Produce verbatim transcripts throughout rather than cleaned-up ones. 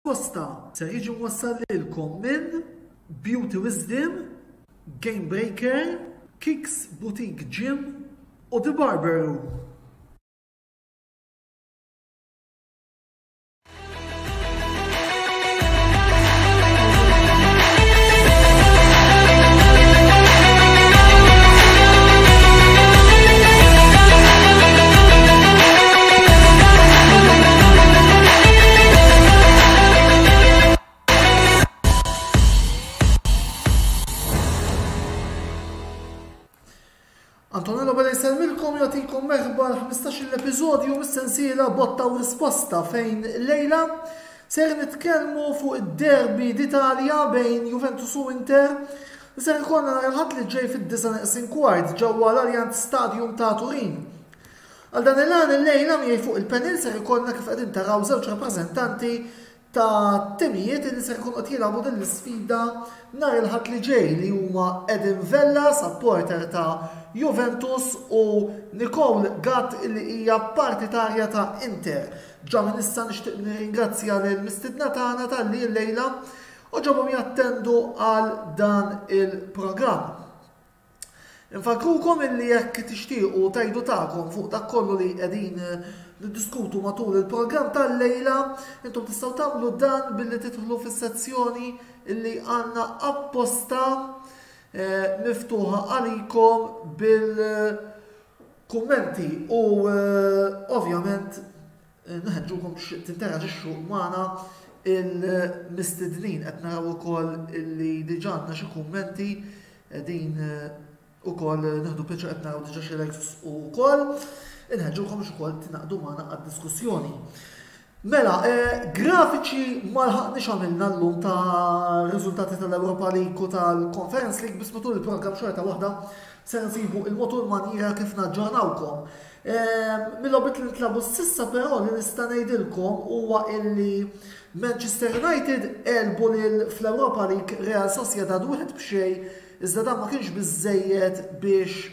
Posta ser jiġi mwassal lilkom minn Beauty Wisdom, Game Breaker, Kicks Boutique Gym u The Barber Room. Antonello bada jissalmilkom jagħtikom merħba l-ħmistax l-episodju mis-sensiela Botta u Risposta fejn lejla ser nitkellmu fuq id-derbi d'Italja bejn Juventus u Inter li ser ikollna nhar il-ħadd li ġej fid-disa' neqsin kwart ġewwa l-Allianz Stadium ta' Turin. Għal dan il-għan il-lejla miegħi fuq il-panel ser ikollna kif qegħdin taraw żewġ rappreżentanti ta' timijiet li ser ikunu qed jilagħbu din l-isfida nhar il-ħadd li ġej li huma Edim Vella, supporter ta' Juventus u Nicole Gatt li hija partitarja ta' Inter. Ġa minn issa nixtieq nirringrazzja lill-mistidna tagħna tal-li llejla u ġobhom jattendu għal dan il-programm. Infakrukom illi jekk tixtiequ tgħidu tagħkom fuq dak kollu li qegħdin niddiskutu matul il-programm tal-lejla, intom tistgħu tagħmlu dan billi tidħlu fis-sezzjoni illi għandna apposta miftuħa għalikom bil-kummenti u ovvjament nħeġġukom tinteraġixxu magħna il-mistednin qed naraw ukoll illi diġà għandna xi kummenti qegħdin ukoll nieħdu picture qed naraw diġà xi likes ukoll inħeġġukom ukoll tingħaqdu magħna għad-diskussjoni. Mela, grafiċi ma lħaqniex għamilna llum ta' riżultati tal-Europa League u tal-Conference League bis matul il-programm xorta waħda se nsibu il-motur maniera kif naġġornawkom. Mill-logħbiet li ntlabu s'issa però li nista' ngħidilkom huwa illi Manchester United elbu lil fl-Europa League Real Sociedad wieħed b'xejn iżda dan ma kienx biżżejjed biex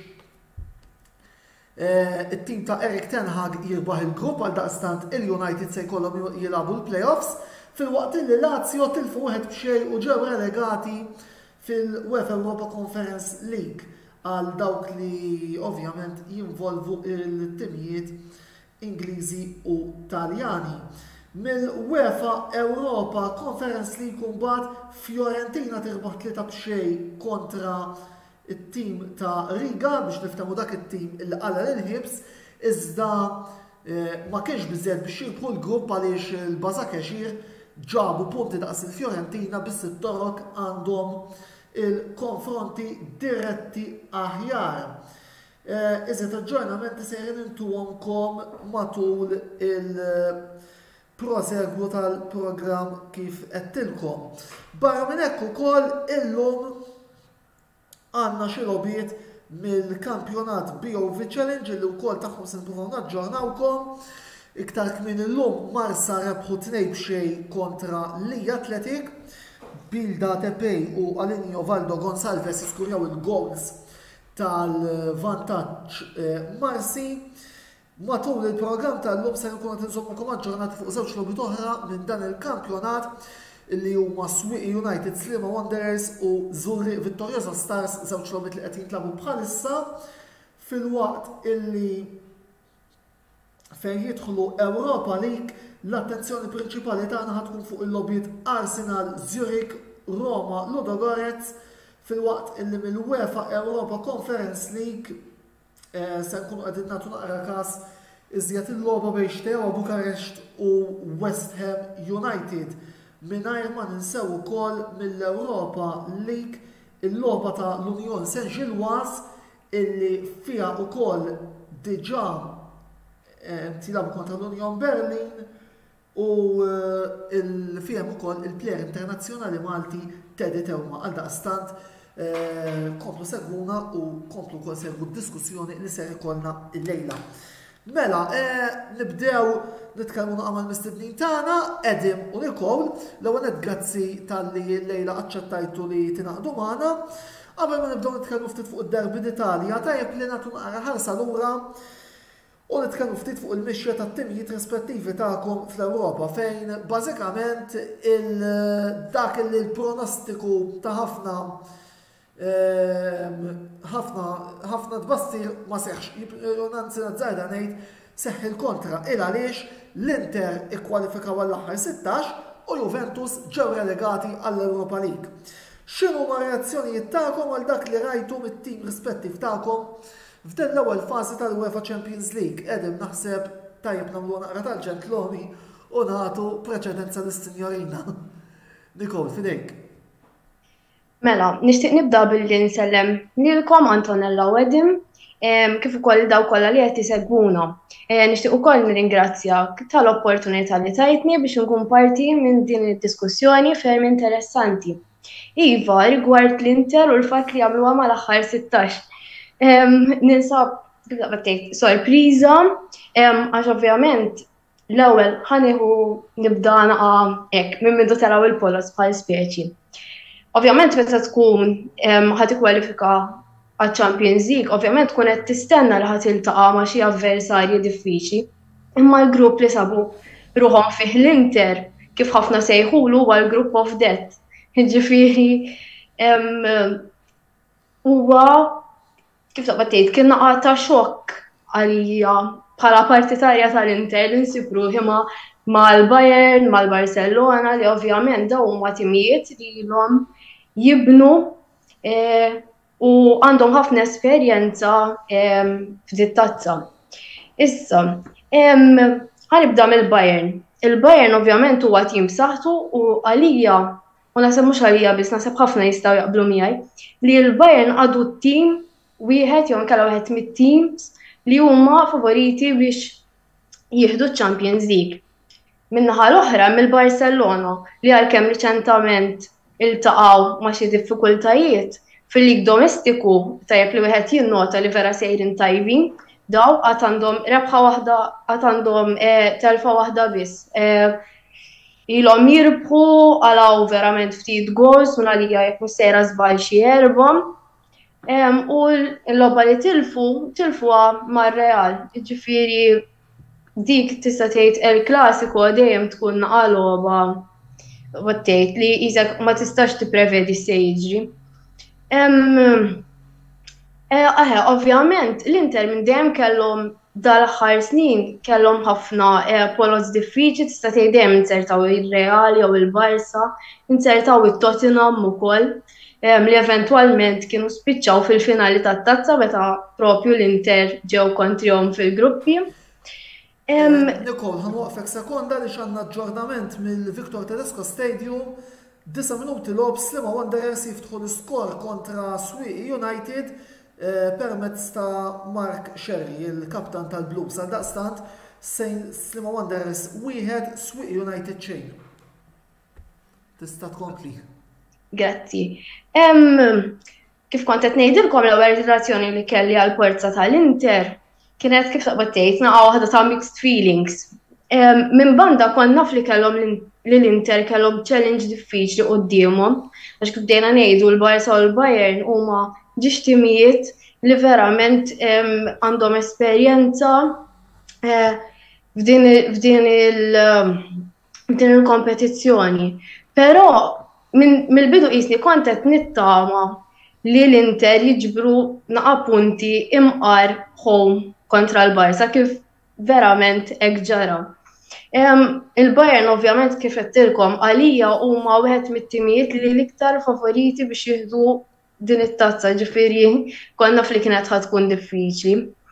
it-tim ta' Erik ten Hag jirbaħ il-grupp għal daqstant il-United se jkollhom jilagħbu l-playoffs fil-waqt li Lazio tilfu wieħed b'xejn u ġew relegati fil-UEFA Europa Conference League għal dawk li ovvjament jinvolvu il-timijiet Ingliżi u Taljani. Mill-UEFA Europa Conference League mbagħad Fiorentina tirbaħ tlieta b'xejn kontra it-tim ta' Riga biex niftehmu dak it-tim il qala l-ħibs iżda ma kienx biżżejjed biex jirbħu l-grupp għaliex il-Bażakexir ġabu punti daqs il-Fiorentina biss it-torok għandhom il-konfronti diretti aħjar. Iżda aġġornamenti sejrin intuhomkom matul il-prosegwu tal-programm kif qedtilkom. Barra minn hekk ukoll illum għandna xi logħbiet mill-kampjonat B O V Challenge li wkoll tagħhom se nippruvaw naġġornawkom. Iktar kmien illum Marsa rebħu tnejn b'xejn kontra Lija Athletic, Bilda Tepej u Alinio Valdo Gonsalves jiskurjaw il-goals tal-vantaġġ Marsi. Matul il-programm tal-lum se nkunu qed insommukom aġġornati fuq żewġ logħbiet oħra minn dan il-kampjonat illi huma Swiqi United Slima Wanderers u Zurri Vittoriosa Stars, żewġ logħbiet li qed jintlabu bħalissa fil-waqt illi fejn jidħlu Europa League l-attenzjoni prinċipali tagħna ħatkun fuq il-logħbiet Arsenal, Zurich, Roma, Ludogorets fil-waqt illi mill-UEFA Europa Conference League se nkunu qegħdin nagħtu naqra każ iżjed il-logħba bejn Steaua Bukarest u West Ham United. Mingħajr ma ninsew ukoll mill-Europa League il-logħba ta' l-Union Saint-Gilloise illi fiha wkoll diġà tilagħbu kontra l-Union Berlin u fihem ukoll il-plejer internazzjonali Malti Teddy Tewma għal daqstant komplu segwuna u komplu wkoll segwu d-diskussjoni li ser ikollna llejla. Mela, nibdew nitkellmu naqgħu mal-mistednin tagħna, Edim u Nicole, l-ewwel grazzi tal-li llejla aċċettajtu li tingħaqdu magħna. Qabel ma nibdew nitkellmu ftit fuq id-derbi d'Italja, tajjeb li nagħtu naqra ħarsa lura u nitkellmu ftit fuq il-mixja tat-timijiet rispettivi tagħkom fl-Ewropa fejn bażikament dak li l-pronostiku ta' ħafna ħafna ħafna tbassir ma seħħx. Nanzi nazzarda ngħid seħħ il-kontra il għaliex l-Inter ikkwalifikaw għall-aħħar sittax u Juventus ġew relegati għall-Europa League. X'inhu ma reazzjonijiet tagħkom għal dak li rajtu mit-tim rispettiv tagħkom f'din l-ewwel fażi tal-UEFA Champions League? Qegħdin naħseb tajjeb nagħmlu naqra tal-ġentloni u nagħtu preċedenza lis-Sinjorina. Nikol, fidejk. Mela, nixtieq nibda billi nsellem lilkom Antonella u Edim kif ukoll daw kollha li qed isegwuna. Nixtieq ukoll nirringrazzjak tal-opportunità li tajtni biex nkun parti minn din id-diskussjoni ferm interessanti. Iva, rigward l-Inter u l-fatt li għamluha mal-aħħar sittax. Ninsab sorpriża għax ovvjament l-ewwel ħanieħu nibda naqa' hekk minn mindu taraw il-polos bħal speċi. Ovvjament meta tkun ħadd ikkwalifika għaċ-Champions League, ovvjament tkun qed tistenna li ħadd iltaqa' ma' xi avversarji diffiċli. Imma l-grupp li sabu ruħhom fih l-Inter kif ħafna sejħulu huwa l-Group of Death. Ġifieri huwa kif taqbad tgħid kien naqa' ta' xokk għalija bħala partitarja tal-Inter li nsib ruħi mal-Bayern, mal-Barcelona li ovvjament dawn huma timijiet li ilhom jibnu u għandhom ħafna esperjenza f'dit tazza. Issa, ħanibda mill-Bayern. Il-Bayern ovvjament huwa tim b'saħħtu u għalija u naħseb mhux għalija biss naħseb ħafna jistgħu jaqblu miegħi li l-Bayern għadu tim wieħed jew inkella wieħed mit-teams li huma favoriti biex jieħdu ċ-Champions League. Min-naħa l-oħra mill-Barcelona li għalkemm riċentament iltaqgħu ma' xi diffikultajiet fil-lig domestiku tajjeb li wieħed jinnota li vera sejrin tajbin, daw għad għandhom rebħa waħda għad għandhom telfa waħda biss. Ilhom jirbħu għalaw verament ftit gols u għalija jekk mhux sejra żball xi erba' u l-logħba li tilfu tilfuha mar-Real. Jiġifieri dik tista' tgħid il-klassiku dejjem tkun naqa' logħba tgħid li isek ma tistax tipprevedi se jiġri. Aħe, ovvjament l-Inter minn dejjem kellhom dal-aħħar snin kellhom ħafna polos diffiċli tista' tgħid dejjem insertaw ir-Real jew il-Barsa, insertaw it-Tottenham ukoll li eventwalment kienu spiċċaw fil-finali tat-tazza meta propju l-Inter ġew kontrihom fil-gruppi. Nikol, ħanwaqfek sekonda li x'għandna aġġornament mill-Victor Tedesco Stadium, disa' minuti logħob Sliema Wanderers jiftħu l-iskor kontra Swieqi United permezz ta' Mark Sherry, il-kaptan tal-Blues. Għaldaqstant Sliema Wanderers wieħed Swieqi United xejn. Tista' tkompli. Grazzi. Kif kont qed ngħidilkom l-ewwel relazzjoni li kelli għall-porza tal-Inter kienet kif taqbad tgħid naqa' waħda ta' mixed feelings. Minn banda kont naf li kellhom li l-Inter kellhom challenge diffiċli qudiemhom għax kif bdejna ngħidu l-Barsa u l-Bayern huma ġiex timijiet li verament għandhom esperjenza f'din il-kompetizzjoni. Però mill-bidu qisni kont qed nittama li l-Inter jiġbru naqa' punti imqar home kontra l-Barsa kif verament hekk ġara. Il-Bayern ovvjament kif qedtilkom għalija huma wieħed mit-timijiet li l-iktar favoriti biex jieħdu din it-tazza, ġifieri konna fli kienet ħad tkun diffiċli.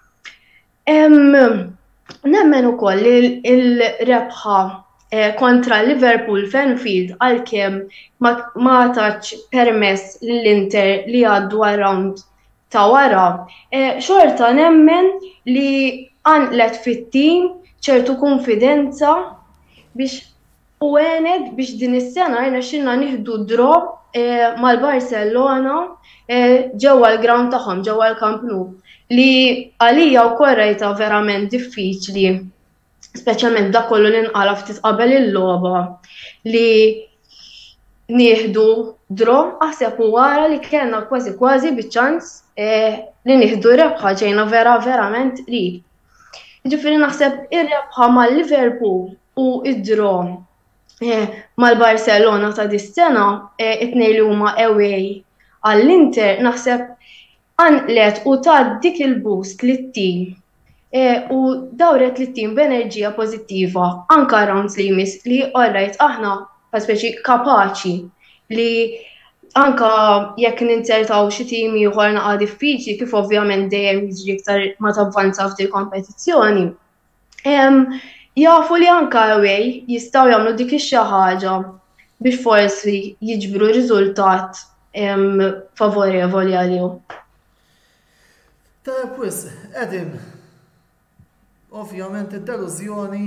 Nemmen ukoll li l-rebħa kontra Liverpool f'Anfield għalkemm ma tax permess lill-Inter li għaddu around ta' wara, xorta nemmen li għanqlet fit-tim ċertu konfidenza biex u għenet biex din is-sena rnexxilna nieħdu draw mal-Barcelona ġewwa l-ground tagħhom, ġewwa l-Camp Nou, li għalija wkoll rajtha verament diffiċli, speċjalment dak kollu li nqala ftit qabel il-logħba li nieħdu draw aħseb u wara li kellna kważi kważi biċ-ċans li nieħdu rebħa ġejna vera verament qrib. Ġifieri naħseb ir-rebħa mal-Liverpool u id-draw mal-Barcelona ta' dis-sena it-tnejn li huma away għall-Inter naħseb għanqlet u ta' dik il-boost lit-tim u dawret lit-tim b'enerġija pożittiva anke rounds li jmiss li orajt aħna pa' speċi kapaċi li anka jekk ninsertaw xi tim ieħor naqa' diffiċli kif ovvjament dejjem jiġri iktar ma tavvanza f'dil kompetizzjoni. Jafu li anka away jistgħu jagħmlu dik ix-xi ħaġa biex forsi jiġbru riżultat favorevoli għalihom. Tajjeb wis, Edim, ovvjament id-delużjoni.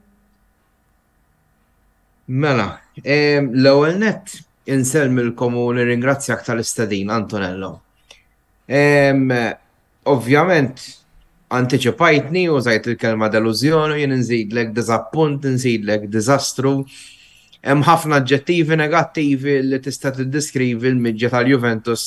Mela, l-ewwel nett insellmilkom u nirringrazzjak tal-istedin, Antonello. Ovvjament, antiċipajtni u żajt il-kelma delużjoni, jien nżidlek diżappunt, nżidlek diżastru. Hemm ħafna aġġettivi negattivi li tista' tiddeskrivi l-miġġa tal-Juventus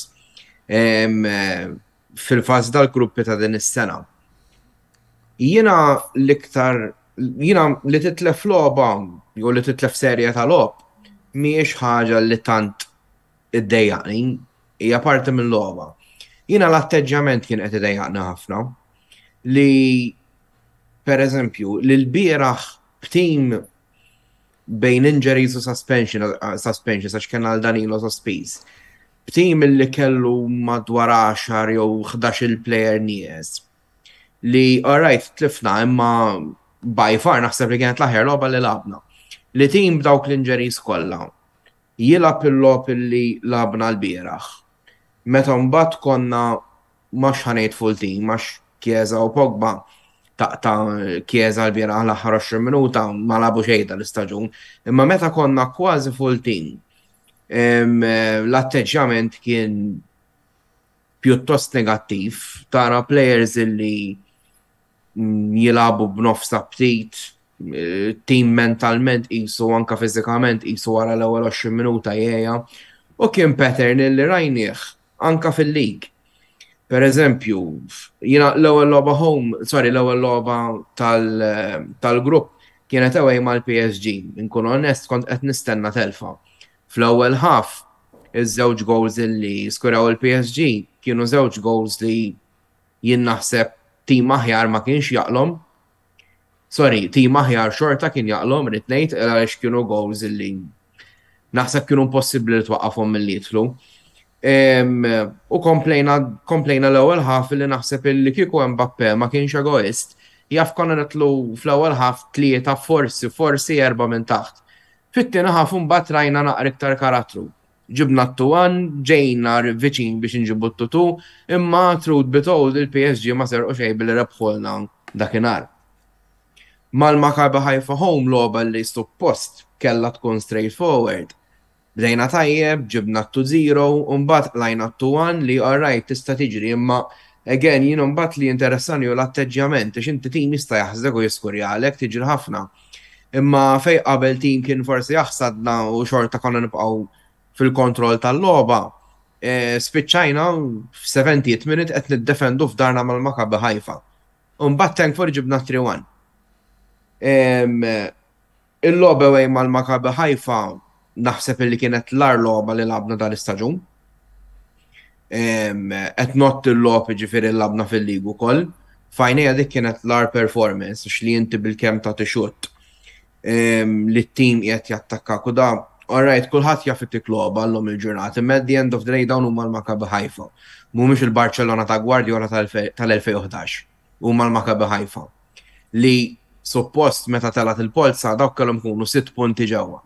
fil-fażi tal-gruppi ta' din is-sena. Jiena l-iktar jiena li titlef logħba jew li titlef serje ta' logħob mhijiex ħaġa li tant iddejjaqni, hija parti mill-logħba. Jiena l-atteġġament kien qed idejjaqni ħafna li pereżempju li l-bieraħ b'tim bejn injuries u suspension suspensions għax kien għal Danilo sospiż. B'tim li kellu madwar għaxar jew ħdax-il plejer nies li alright tlifna imma by far naħseb li kienet l-aħjar logħba li labna. Li tim b'dawk l-injuries kollha jilgħab il-logħob illi labna l-bieraħ. Meta mbagħad konna mhux ħanejt full team għax Chiesa u Pogba taqta Chiesa l-bieraħ l-aħħar għoxrin minuta ma labu xejn l-istaġun. Imma meta konna kważi full team l-atteġġament kien pjuttost negattiv tara players illi jilabu b'nofs ftit, team mentalment qisu anka fiżikament qisu wara l-ewwel għoxrin minuta jgħejja u kien pattern illi rajnieh anka fil-lig. Pereżempju, jiena l-ewwel logħba home, sorry, l-ewwel logħba tal-grupp kienet away mal-P S G. Inkun onest kont qed nistenna telfa. Fl-ewwel half iż-żewġ goals illi skuraw il-P S G kienu żewġ goals li jien naħseb tim aħjar ma kienx jaqlhom. Sorry, tim aħjar xorta kien jaqlhom rid ngħid għaliex kienu goals illi naħseb kienu impossibbli li twaqqafhom milli jidħlu. U komplejna l-ewwel half li naħseb illi kieku Mbappé ma kienx egoist, jaf konna nitlu fl-ewwel half tlieta forsi forsi erba' minn taħt. Fit-tieni half imbagħad rajna naqra iktar karattru. Ġibna t-tuwan, ġejna viċin biex nġibu t-tutu, imma truth be told il-P S G ma serqu xej billi rebħolna dakinhar. Mal-Maccabi Haifa home logħba li suppost kellha tkun straightforward. Bdejna tajjeb, ġibna two zero, u mbagħad lajna t-tuwan li alright tista' tiġri imma again jien mbagħad li interessani hu l-atteġġjament għax inti tim jista' jaħżek u jiskurjalek tiġri ħafna. Imma fejn qabel tim kien forsi jaħsadna u xorta konna nibqgħu fil-kontroll tal-logħba, spiċċajna f-seventieth minute qed niddefendu f'darna mal-Maccabi Haifa. U mbagħad thankfully ġibna three one. Il-logħba away mal-Maccabi Haifa naħseb li kienet l-ar logħba li labna dal-istaġun. Qed nott il-logħba ġifieri labna fil-ligu ukoll. Fajnejja dik kienet l-ar performance għax li inti bil-kemm ta' tixut li t-tim qiegħed jattakkak u da alright, kulħadd jaf it-tik logħba llum il-ġurnata, imma at the end of the day dawn huma l-Maccabi Haifa. Mhumiex il-Barcellona ta' Guardiola tal-elfejn u ħdax, huma l-Maccabi Haifa. Li suppost meta telat il-polza dawk kellhom ikunu sitt punti ġewwa.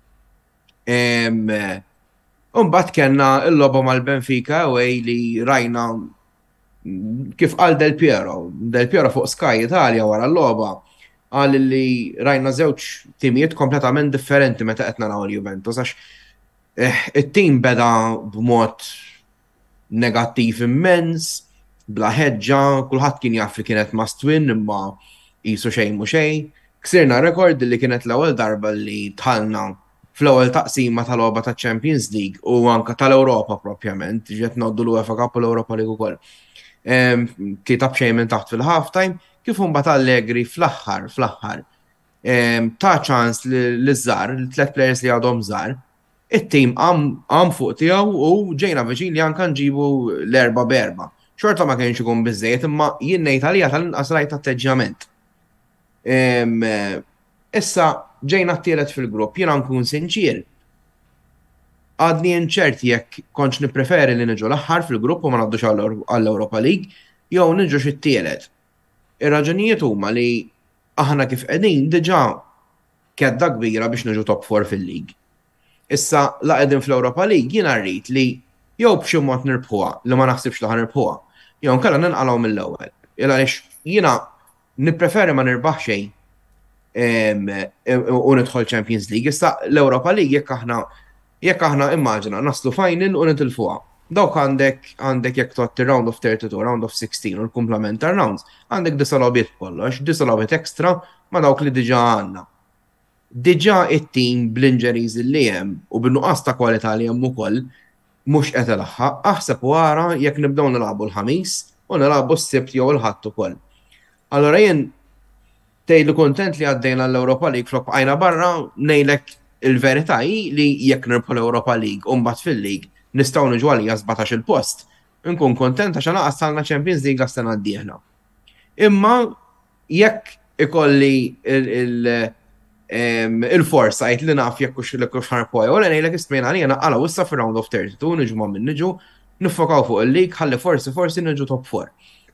U mbagħad kellna l-logħba mal-Benfica away li rajna kif qal Del Piero. Del Piero fuq Sky Italja wara l-logħba għal li rajna żewġ timijiet kompletament differenti meta qed naraw il-Juventus għax it-tim beda b'mod negattiv immens, bla ħeġġa, kulħadd kien jaf li kienet must win imma qisu xejn mhu xejn. Ksirna rekord li kienet l-ewwel darba li tħallna fl-ewwel taqsima tal-logħba taċ-Champions League u anke tal-Ewropa propjament, ġiet noddu l-UEFA Cup u l-Europa League ukoll. Tlieta b'xejn minn taħt fil-halftime, kif mbagħad Allegri fl-aħħar fl-aħħar ta' ċans li żar, l-tlet players li għadhom żar, it-tim għam fuq tiegħu u ġejna viċin li anke nġibu l-erba' berba. Xorta ma kienx ikun biżejjed, imma jien ngħid għalija tal-inqas rajt atteġġjament. Issa ġejna t-tielet fil-grupp, jiena nkun sinċir. Għadni inċerti jekk kontx nippreferi li niġu l-aħħar fil-grupp u ma ngħaddux għall-Europa League, jew niġu xit-tielet. Ir-raġunijiet huma li aħna kif qegħdin diġà kedda kbira biex niġu top four fil-lig. Issa la qegħdin fl-Europa League jiena rrid li jew b'xi mod nirbħuha li ma naħsibx li ħanirbħuha, jew nkella ninqalgħu mill-ewwel. Għaliex jiena nippreferi ma nirbaħ xejn u nidħol Champions League. Issa l-Europa League jekk aħna jekk aħna immaġina naslu final u nitilfuha. Dawk għandek għandek jekk totti round of thirty-two, round of sixteen u l-complementar rounds, għandek disa logħbiet kollox, disa logħbiet ekstra ma dawk li diġà għandna. Diġà it-tim bl-injuries li hemm u bin-nuqqas ta' kwalità li hemm ukoll mhux qed ilaħħaq, aħseb wara jekk nibdew nilagħbu l-ħamis u nilagħbu s-sibt jew il-ħadd ukoll. Allura jien tgħidli kuntent li għaddejna l-Ewropa League flok bqajna barra ngħidlek il-verità hi li jekk nirbħu l-Ewropa League u mbagħad fil-League nistgħu niġu għalija żbatax il-post. Nkun kontent għax naqas salna Champions League la-sena d-dieħla. Imma jekk ikolli il-foresight li naf jekk hux l-hux ħarpoja, u ngħidlek ismejn għalija naqgħalgħu issa fir-round of thirty-two niġu ma' min niġu niffokaw fuq il-league ħalli forsi forsi niġu top four.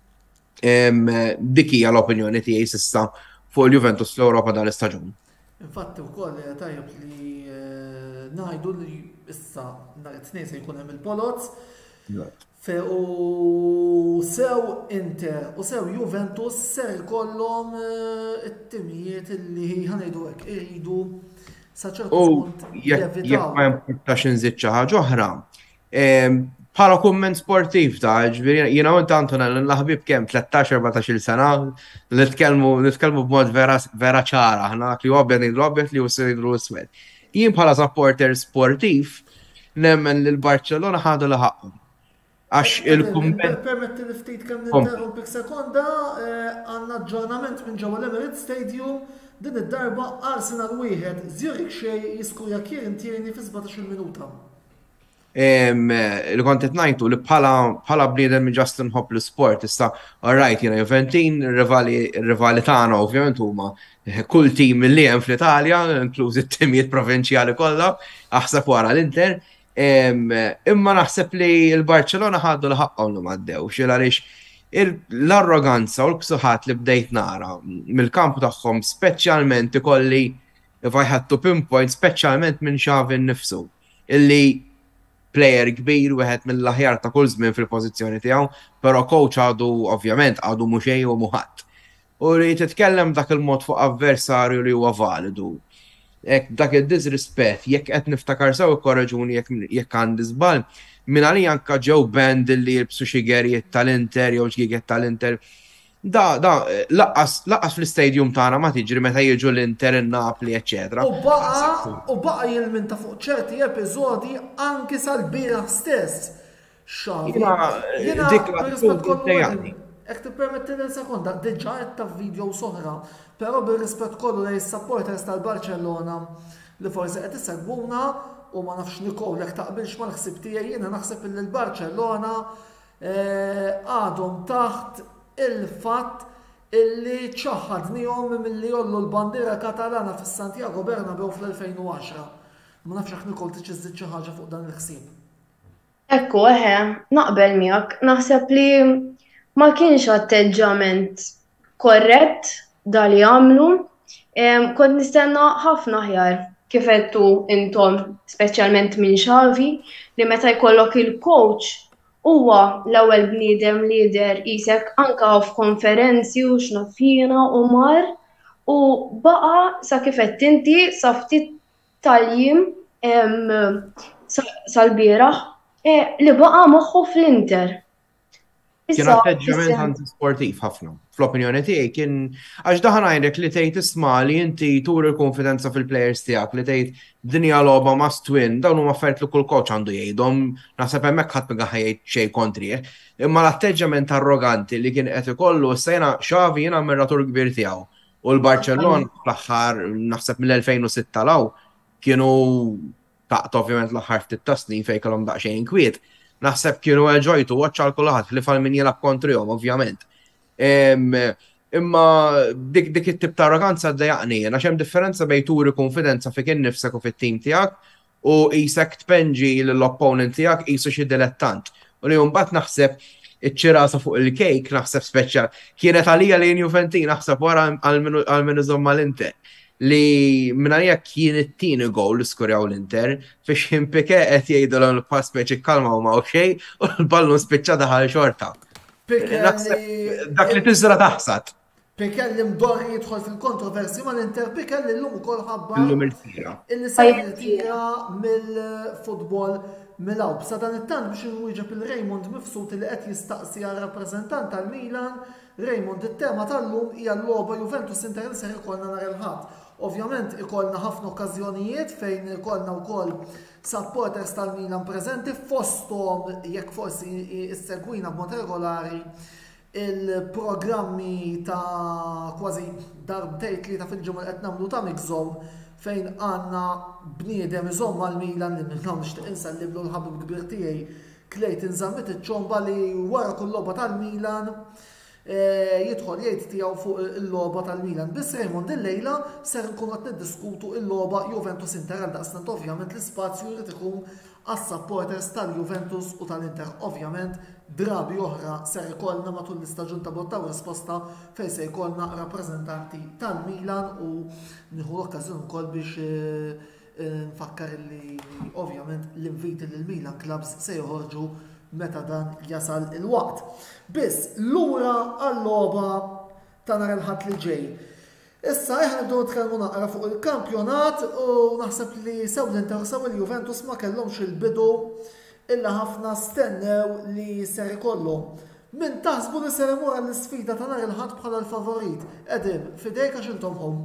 Dik hija l-opinjoni tiegħi s'issa fuq il-Juventus fl-Ewropa dan l-istaġun. Infatti wkoll tajjeb li ngħidu li issa nhar it-tnejn se jkun hemm il-Polots. Fe u sew Inter u sew Juventus ser jkollhom it-timijiet li ħanejdu hekk iridu sa ċertu punt jevitaw. Jekk ma jimpurtax inżid xi ħaġa oħra. Bħala kumment sportiv ta' ġifieri jiena u Antonella nlaħbib kemm tletax erbatax-il sena li tkellmu nitkellmu b'mod vera ċara aħna li abjad ngħidlu abjad li hu ngħidlu iswed. Jien bħala supporter sportiv nemmen li l-Barcellona ħadu li ħaqhom. Għax il-kumment. Permetti li ftit kemm ninterrompik sekonda, għandna aġġornament minn ġewwa l-Emirates Stadium din id-darba Arsenal wieħed Zurich xejn jiskurja Kieran Tierney fi sebgħotax-il minuta. Li kont qed ngħidu li bħala bniedem minn Justin Hopp l-sport issa alright jiena Juventin ir-rivali tagħna ovvjament huma kull tim li hemm fl-Italja, inkluż it-timijiet provinċjali kollha, aħseb wara l-Inter. Imma naħseb li l-Barcellona ħaddu li ħaqhom li m'għaddewx għaliex l-arroganza u l-ksuħat li bdejt nara mill-kampu tagħhom speċjalment ikolli if I had to pinpoint speċjalment minn Xavi nnifsu illi player kbir wieħed mill-aħjar ta' kull żmien fil-pożizzjoni tiegħu, però coach għadu ovvjament għadu mhux xejn u muħadd. U li titkellem dak il-mod fuq avversarju li huwa validu. Jekk dak id-disrispett, jekk qed niftakar sew ikkorreġuni jekk għandi żball, minn għalija anke ġew band li jilbsu xi gerjiet tal-Inter jew ġgieget tal-Inter. Da, da, laqqas fl-istadium tagħna ma tiġri meta jiġu l-Inter, in-Napoli, eċetera. U baqa' u baqa' jilminta fuq ċerti episodi anke sal-bieraħ stess. Xavi. Jiena bir-rispett kollu Ek tippermetti li sekonda, diġà qed ta' video soħra, però bir-rispett kollu lejn is-supporters tal-Barcellona li forsi qed isegwuna u ma nafx Nikol jekk taqbilx mal-ħsieb tiegħi jiena naħseb li l-Barcellona għadhom taħt il-fatt illi ċaħadnihom milli jollu l-bandiera Katalana fis-Santiago Bernabeu fl-elfejn u għaxra. Ma nafx jekk Nikol tiġiżid xi ħaġa fuq dan il-ħsieb. Ekku, eħe, naqbel miegħek. Naħseb li ma kienx atteġġament korrett da li għamlu. Kont nistenna ħafna aħjar kif qedtu intom, speċjalment minn Xavi, li meta jkollok il-coach huwa l-ewwel bniedem lider isek anke f'konferenzi u x'nafina u mar u baqa' sa kif qed inti sa ftit tal-jiem sal-bieraħ li baqa' moħħu fl-Inter. Kien atteġġament anti-sportiv ħafna. Fl-opinjoni tiegħi kien għax daħan għajrek li tgħid isma' li inti tur il-konfidenza fil-plejers tiegħek li tgħid dinja logħba ma' twin, dawn huma affarijiet li kull coach għandu jgħidhom, naħseb hemmhekk ħadd ma jgħid xejn kontri. Imma l-atteġġament arroganti li kien qed ikollu issa jiena Xavi jiena ammiratur kbir tiegħu. U l-Barcellona fl-aħħar naħseb mill-elfejn u sitta law kienu taqt ovvjament l-aħħar ftit tasni fejn kellhom daqsxejn kwiet. Naħseb kienu ġojtu waċċa l-kulħadd li fall min jilab kontrihom, ovvjament. Imma dik dik it-tip ta' arroganza ddejjaqni, għax hemm differenza bejn turi konfidenza fik innifsek u fit-tim tiegħek u qisek tpenġi l-opponent tiegħek qisu xi dilettant. U li mbagħad naħseb iċ-ċirasa fuq il-kejk naħseb speċjal kienet għalija li Juventus naħseb wara għal min iżomm mal-Inter li minnarija kien it-tieni gowl li skorjaw l-Inter fiex Piqué qed jgħidu l-pass speċi kalma u ma' xejn u l-ballu spiċċa daħal xorta. Dak li tiżra taħsad. Piqué li mdorri jidħol fil-kontroversi ma' l-Inter Piqué li l-lum ukoll ħabba Illum il-tira. illi se jirtira mill-futbol mill-awb. Sa dan it-tant biex inwieġeb il-Raymond Mifsud li qed jistaqsi għal rappreżentant tal-Milan, Raymond it-tema tal-lum hija l-logħba Juventus Inter li ser ikollna nhar il-ħadd. Ovvjament ikollna ħafna okkażjonijiet fejn ikollna wkoll supporters tal-Milan preżenti fosthom jekk forsi issegwina b'mod regolari il-programmi ta' kważi darbtejn tlieta fil-ġimgħa qed nagħmlu ta' migżom fejn għandna bniedem iżomm mal-Milan li minnhom nixtieq inselliblu l-ħabib kbir tiegħi Clayton Zammit iċ-ċomba li wara kull logħba tal-Milan jidħol jgħid tiegħu fuq il-logħba tal-Milan. Biss Raymond illejla ser nkunu qed niddiskutu il-logħba Juventus Inter għal daqstant ovvjament l-ispazju jrid ikun għas-supporters tal-Juventus u tal-Inter. Ovvjament drabi oħra ser ikollna matul l-istaġun ta' botta u risposta fejn se jkollna rappreżentanti tal-Milan u nieħu l-okkażjoni wkoll biex nfakkar li ovvjament l-inviti lill-Milan clubs se joħorġu meta dan jasal il-waqt. Biss, lura għall-logħba ta' nhar il-ħadd li ġej. Issa aħna nibdew nitkellmu naqra fuq il-kampjonat u naħseb li sew l-Inter sew il-Juventus ma kellhomx il-bidu illa ħafna stennew li ser ikollhom. Min taħsbu li ser imur għall-isfida ta' nhar il-ħadd bħala l-favorit? Qegħdin fidejk għax intom hom.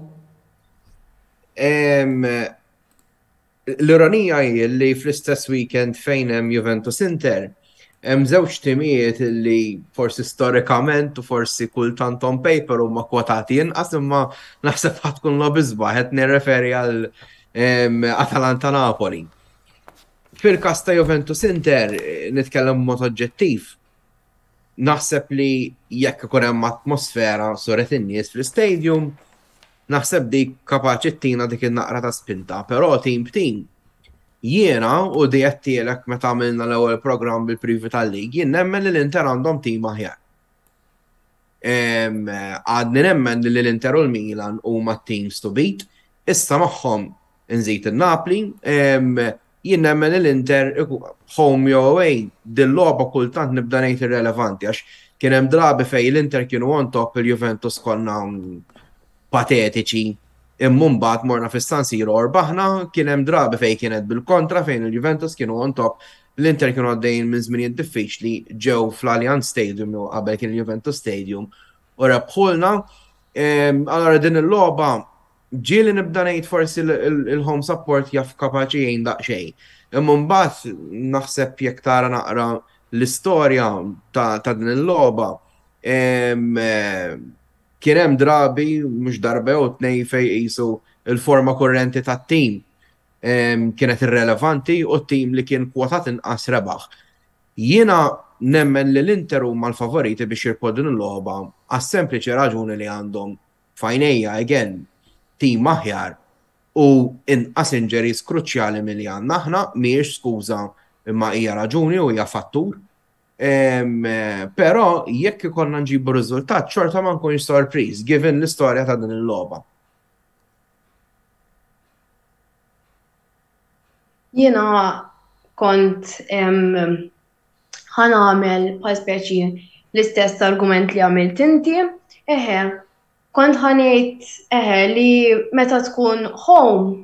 L-ironija hi li fl-istess weekend fejn hemm Juventus Inter hemm żewġ timijiet li forsi storikament u forsi kultant on paper huma kwotati inqas imma naħseb ħadd tkun logħba qed nirreferi għal Atalanta Napoli. Fil-każ ta' Juventus Inter nitkellem b'mod oġġettiv. Naħseb li jekk ikun hemm atmosfera soret in-nies fl-istadium, naħseb dik kapaċi tina dik in-naqra ta' spinta, però tim b'tim. Jiena u di għattielek meta għamilna l-ewwel programm bil-privi tal-lig, jien nemmen li l-Inter għandhom tim aħjar. Għadni nemmen li l-Inter u l-Milan huma teams to beat, issa magħhom nżid il-Napli, jien nemmen li l-Inter home jew away dil-logħba kultant nibda ngħid irrelevanti għax kien hemm drabi fejn l-Inter kienu on top il-Juventus konna patetiċi. Imma mbagħad morna fis-San Siro orbaħna kien hemm drabi fejn kienet bil-kontra fejn il-Juventus kienu on top, l-Inter kienu għaddejjin minn żminijiet diffiċli ġew fl-Allianz Stadium jew qabel kien il-Juventus Stadium u rebħulna. Allora din il-logħba ġieli nibda ngħid forsi il-home support jaf kapaċi jgħin daqsxejn. Imma mbagħad naħseb jekk tara naqra l-istorja ta' din il-logħba kien hemm drabi mhux darba u tnej fejn qisu il-forma kurrenti tat-tim kienet irrelevanti u t-tim li kien kwotat inqas rebaħ. Jiena nemmen li l-Inter huma l-favoriti biex jirpu din il-logħba għas-sempliċi raġuni li għandhom fajnejja again tim aħjar u inqas injuries kruċjali milli għandna aħna mhijiex skuża imma hija raġuni u hija fattur. Però jekk ikollna nġibu riżultat xorta ma nkunx sorpriż given l-istorja ta' din il-logħba. Jiena kont ħanagħmel bħal speċi l-istess argument li għamilt inti, eħe, kont ħanejt eħe li meta tkun home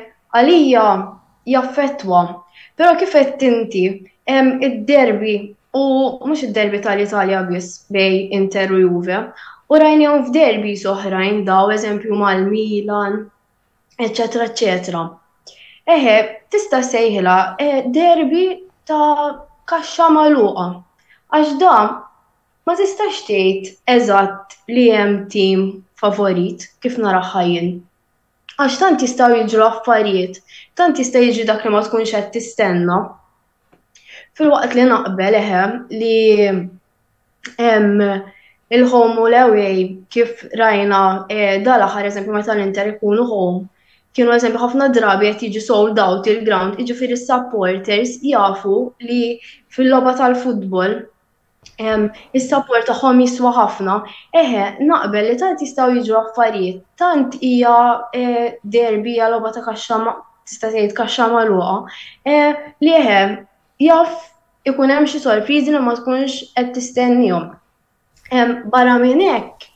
għalija jaffettwa. Però kif qed inti id-derbi u mhux id-derbi tal-Italja biss bej Inter u Juve, u rajnihom f'derbi oħrajn daw eżempju mal-Milan, eċetera, eċetera. Eħe, tista' sejħilha derbi ta' kaxxa magħluqa. Għax da ma tistax tgħid eżatt li hemm tim favorit kif naraha jien. Għax tant jistgħu jiġru affarijiet, tant jista' jiġi dak li ma tkunx qed tistenna. Fil-waqt li naqbel eħe li hemm il-home u l-away kif rajna dal-aħħar eżempju meta l-Inter ikunu home, kienu eżempju ħafna drabi qed jiġi sold out il-ground, jiġifieri s-supporters jafu li fil-logħba tal-futbol is-support tagħhom jiswa ħafna. Eħe, naqbel li tant jistgħu jiġu affarijiet, tant hija derbi hija logħba ta' kaxxa tista' tgħid kaxxa magħluqa, li eħe jaf ikun hemm xi sorpriżi li ma tkunx qed tistennihom. Barra minn hekk,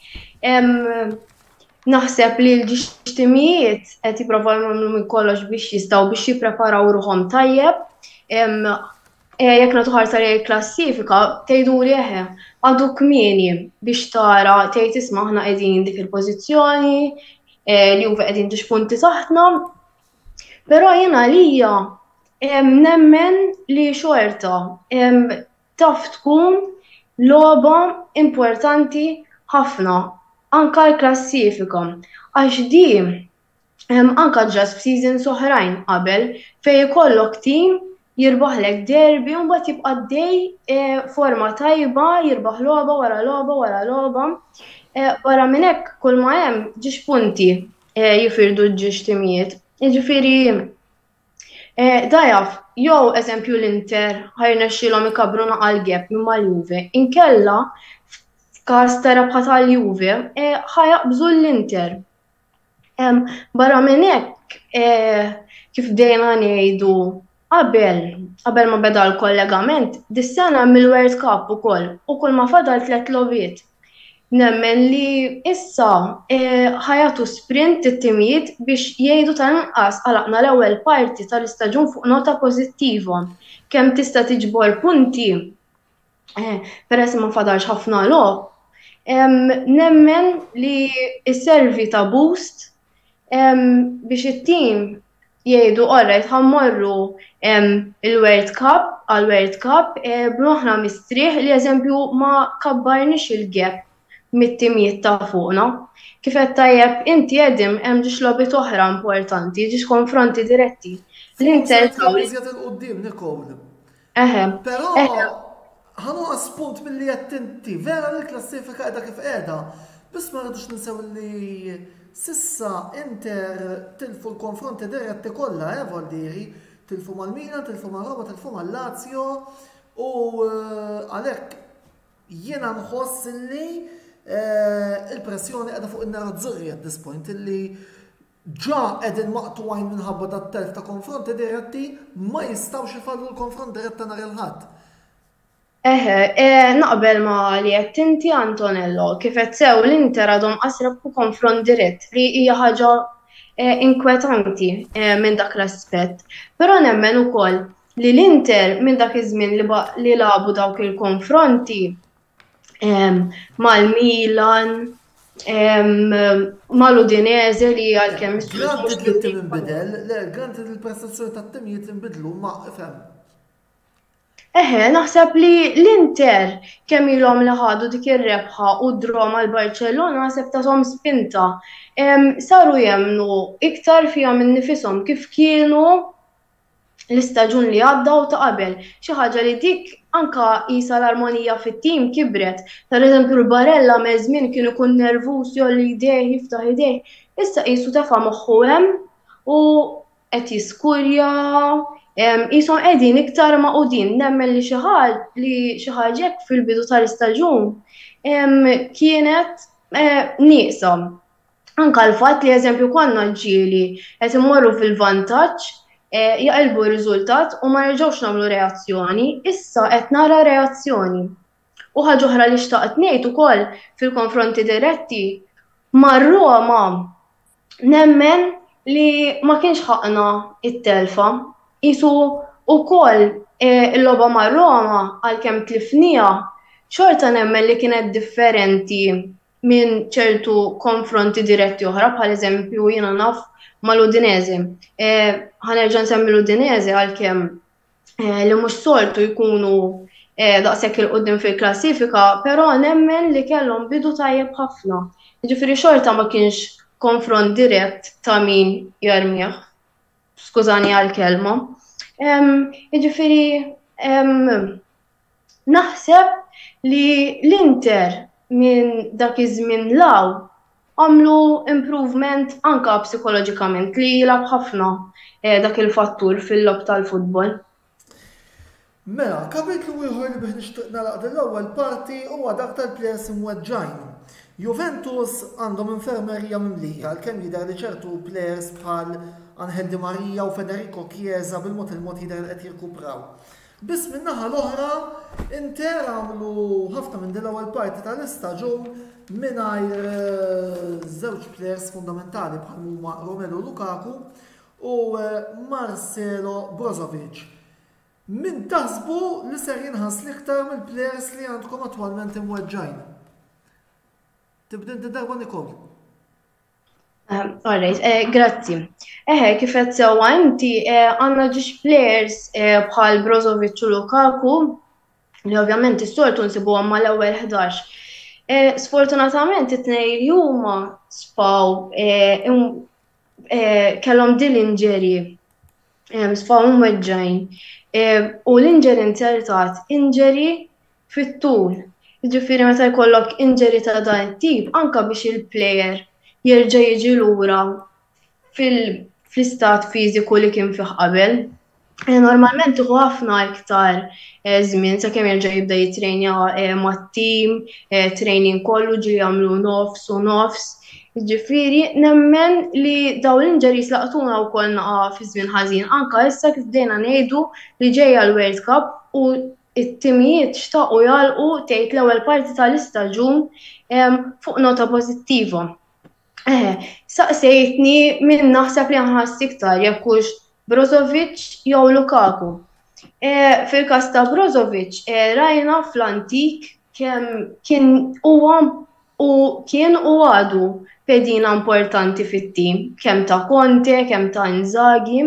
naħseb li l-ġixtimijiet qed jipprovaw jagħmlu minn kollox biex jistgħu biex jippreparaw ruħhom tajjeb. Jekk nagħtu ħarsa lejn il-klassifika, tgħidu li eħe għadu kmieni biex tara tgħid isma' aħna qegħdin dik il-pożizzjoni, li Juve qegħdin tix punti taħtna. Però jien għalija nemmen li xorta taf tkun logħba importanti ħafna anke l-klassifika. Għax di anke ġas f'seasons oħrajn qabel fejn ikollok tim jirbaħlek derbi u mbagħad jibqa' dej forma tajba, jirbaħ logħba wara logħba wara logħba. Wara minn hekk kull ma hemm ġiex punti jifirdu ġiex timijiet. Jiġifieri da jaf, jew eżempju l-Inter ħajrnexxielhom ikabru naqal gap minn mal-Juve, inkella f'każ ta' rebħa tal-Juve ħajaqbżu l-Inter. Barra minn hekk kif dejna ngħidu Qabel, qabel ma beda l-kollegament, dis-sena mill-World Cup ukoll, u kull ma fadal tliet logħbiet. Nemmen li issa ħajatu sprint it-timijiet biex jgħidu tal-inqas għalaqna l-ewwel parti tal-istaġun fuq nota pożittiva. Kemm tista' tiġbor punti peress ma fadalx ħafna logħob. Nemmen li s-servi ta' boost biex it-tim jgħidu orrejt ħammorru il-World Cup għal-World Cup b'moħħna mistrieħ li eżempju ma kabbarniex il-gap mit-timijiet ta' fuqna. Kif qed tajjeb inti qegħdim hemm ġiex logħbiet oħra importanti, ġiex konfronti diretti. L-Inter iżjed il-qudiem Nicole. Eħe. Però ħanqas punt milli qed inti vera l-klassifika qiegħda kif qiegħda. Biss ma rridux ninsew li sissa Inter tilfu l-konfronti diretti kollha, eh Valdieri, tilfu mal-Milan, tilfu mal-Roma, tilfu mal-Lazio u għalhekk jiena nħoss li il-pressjoni qiegħda fuq in-nerazzurri at this point illi ġa qegħdin maqtuwajn minħabba dat-telf ta' konfronti diretti ma jistgħux ifallu l-konfront diretta nhar il-Ħadd. Eħe, naqbel ma li qed inti Antonello, kif qed sew l-Inter għadhom qasra fuq konfront dirett li hija ħaġa inkwetanti minn dak l-aspett. Però nemmen ukoll li l-Inter minn dak iż-żmien li labu dawk il-konfronti mal-Milan, mal-Udinese li għalkemm Granted li t-tim inbidel, granted il-prestazzjoni tat-timijiet inbidlu ma' ifhem. Eħe, naħseb li l-Inter kemm ilhom li ħadu dik ir-rebħa u d-draw mal-Barcellona naħseb tagħhom spinta. Saru jemnu iktar fihom minn nifisom kif kienu l-istaġun li għadda u ta' qabel. Xi ħaġa li dik anka qisha l-armonija fit-tim kibret. Pereżempju l-Barella meżmien kien ikun nervuż jolli jdej jiftaħ idej. Issa qisu tefa' moħħu hemm u qed jiskurja. Qishom qegħdin iktar maqudin, nemmen li xi li xi ħaġa fil-bidu tal-istaġun kienet nieqsa. Anke l-fatt li eżempju konna ġieli qed immorru fil-vantaġġ jaqilbu r-riżultat u ma nerġgħux nagħmlu reazzjoni, issa qed nara reazzjoni. U ħaġa oħra li xtaqt ngħid ukoll fil-konfronti diretti mar-Roma nemmen li ma kienx ħaqna it-telfa. Isu ukoll il-logħba ma' Roma għalkemm tlifnija, xorta nemmen li kienet differenti minn ċertu konfronti diretti oħra, bħal eżempju jiena naf mal-Udinese. Ħanerġa' nsemmi l-Udinese għalkemm li mhux soltu jkunu daqshekk il-qudiem fil-klassifika, però nemmen li kellhom bidu tajjeb ħafna. Jiġifieri xorta ma kienx konfront dirett ta' min jarmih. Skużani għall-kelma. Jiġifieri naħseb li l-Inter minn dak iż-żmien law għamlu improvement anka psikoloġikament li jilab ħafna dak il-fattur fil-lob tal-futbol. Mela, kapitlu ieħor li biex nixtieq nagħlaq l-ewwel parti huwa dak tal-plejers imweġġajn. Juventus għandhom infermerija mimlija għalkemm jidher li ċertu plejers bħal Angel Di Maria u Federico Chiesa bil-mod il-mod jidher li qed jirkupraw. Biss min-naħa l-oħra, Inter għamlu ħafna minn din l-ewwel parti tal-istaġun mingħajr żewġ plejers fundamentali bħal huma Romelu Lukaku u Marcelo Brozovic. Min taħsbu li ser jinħass l-iktar mill-plejers li għandkom attwalment imweġġajn? Tibda d-darba Nikol. Alright, grazzi. Eħe, kifet sewa inti għanna ġiex players bħal Brozovic u Lukaku li ovvjament is-soltu nsibu għamma l-ewwel ħdax. Sfortunatament it-tnej li huma sfaw kellhom din l-inġeri sfaw mweġġajn u l-inġeri insertat inġeri fit-tul. Jiġifieri meta jkollok inġeri ta' dan it-tip anke biex il-plejer jerġa' jiġi lura fl-istat fiżiku li kien fih qabel. Normalment iħu ħafna iktar żmien sakemm jerġa' jibda jitrejnja mat-tim, training kollu ġi jagħmlu nofs u nofs. Jiġifieri nemmen li dawn l-inġeries laqtuna wkoll naqa' fi żmien ħażin anke issa kif bdejna ngħidu li ġejja l-World Cup u it-timijiet xtaqu jalqu tgħid l-ewwel parti tal-istaġun fuq nota pożittiva. Saqsejtni min naħseb li nħass iktar jekk hux Brozovic jew Lukaku. Fil-każ ta' Brozovic rajna fl-antik kemm kien huwa u kien u għadu pedina importanti fit-tim, kemm ta' Conte, kemm ta' Inzaghi.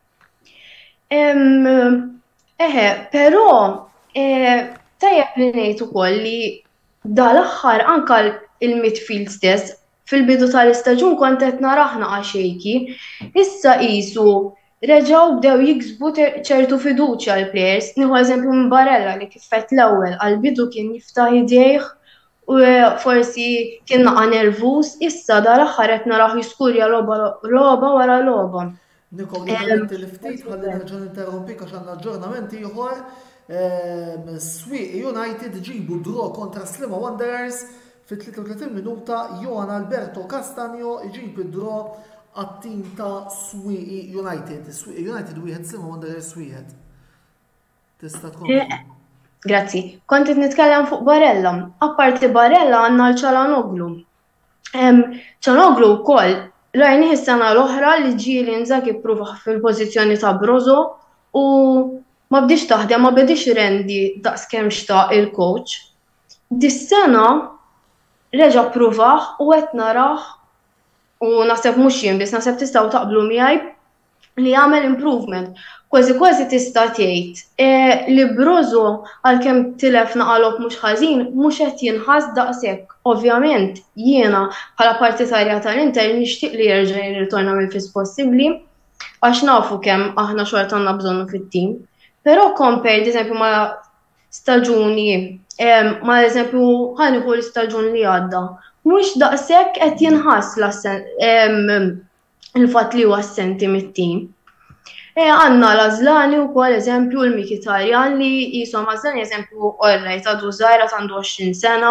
Eħe, però tajjeb li ngħid ukoll li dal-aħħar anke il-midfield stess fil-bidu tal-istaġun kont qed naraħ naqa' xejki, issa qisu reġgħu bdew jiksbu ċertu fiduċja l-plejers. Nieħu eżempju minn Barella li kif qed l-ewwel għall-bidu kien jiftaħ idejh u forsi kien naqa' nervuż, issa dal-aħħar qed naraħ jiskurja logħba wara logħba. Nikol, il-ftit ħalli nerġa' ninterrompik għax għandna aġġornamenti ieħor. Swieq United ġibu draw kontra Slima Wanderers fit-tlieta u tletin minuta Johan Alberto Castagno iġib id-draw għat-tim ta' Swieq United. Swieq United wieħed Slima Wanderers wieħed. Tista' tkun. Grazzi. Kont qed nitkellem fuq Barella. Apparti Barella għandna l-Çalhanoğlu. Çalhanoğlu wkoll rajnih is-sena l-oħra li ġieli Inzaghi ippruva fil-pożizzjoni ta' Brozo u ma bdiex taħdem, ma bdiex rendi daqskemm xtaq il-coach. Dis-sena reġa' pruvaħ u qed narah u naħseb mhux jien biss naħseb tistgħu taqblu miegħi li jagħmel improvement. Kważi kważi tista' tgħid li Brozo għalkemm tilef naqalok mhux ħażin mhux qed jinħass daqshekk. Ovvjament jiena bħala partitarja tal-Inter nixtieq li jerġa' jirritorna mill-fis possibbli għax nafu kemm aħna xorta għandna bżonnu fit-tim. Però compare, eżempju, ma' staġuni, ma' eżempju, ħaniħu l-staġun li għadda, mhux daqshekk qed jinħass il-fatt li huwa assenti mit-tim. Għandna l-Għażlani wkoll eżempju l-Mkhitaryan li qishom Għażlani eżempju orrejt għadu żgħira għandu għoxrin sena,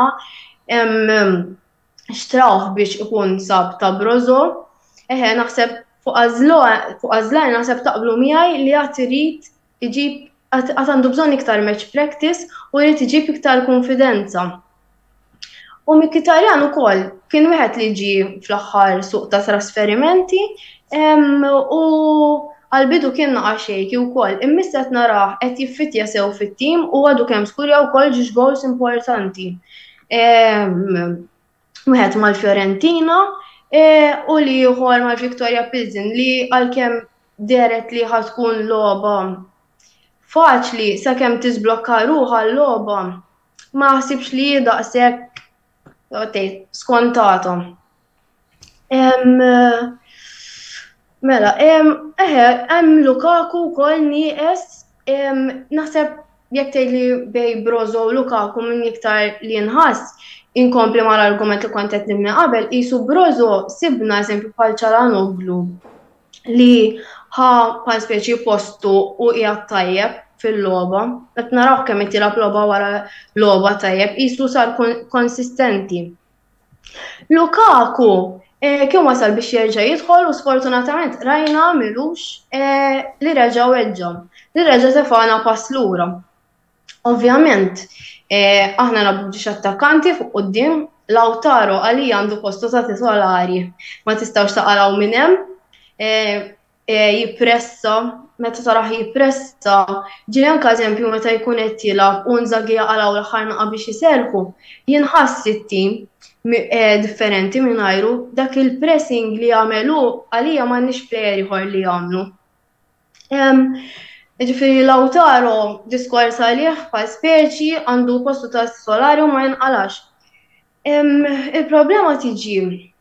xtrawh biex ikun sab ta' Brozo. Naħseb fuq Għażlani naħseb taqblu miegħi li għad irid iġib għad għandu bżonn iktar match practice u jrid iġib iktar konfidenza. U Mkhitaryan ukoll kien wieħed li ġie fl-aħħar suq ta' trasferimenti u għal-bidu kien naqa xejki wkoll, immissa qed narah qed jiffitja sew fit-tim u għadu kemm skurja wkoll ġiex goals importanti. Wieħed mal-Fiorentina u li ieħor mal-Victoria Pilsen li għalkemm deret li ħatkun logħba faċli sakemm tisblokka ruħha l-logħba ma ħsibx li daqshekk skontata. Mela, eħe, hemm Lukaku wkoll nieqes, naħseb jekk tgħidli bej Brozo u Lukaku minn iktar li nħass inkompli mal-argument li kont qed nibni qabel, qisu Brozo sibna eżempju bħal Çalhanoğlu li ħa bħal speċi postu u qiegħed tajjeb fil-logħba, qed naraw kemm qed jilgħab logħba wara logħba tajjeb, qisu sar konsistenti. Lukaku kien wasal biex jerġa' jidħol u sfortunatament rajna milux li reġa' weġġa' li reġa' tefana pass lura. Ovvjament, aħna nabbuġġi attakkanti fuq quddiem, Lautaro għalija għandu postu ta' titolari, ma tistgħux taqalgħu minn hemm, jippressa, meta taraħ jippressa, ġili anke eżempju meta jkun qed jilgħab u Inzaghi jaqalgħu l-aħħar naqa' biex iserħu, jinħass it-tim differenti mingħajru dak il-pressing li jagħmlu għalija m'għandniex plejer ieħor li jagħmlu. Ġifieri Lautaro diskors għalih bħal speċi għandu postu ta' titolari u ma jinqalax. Il-problema tiġi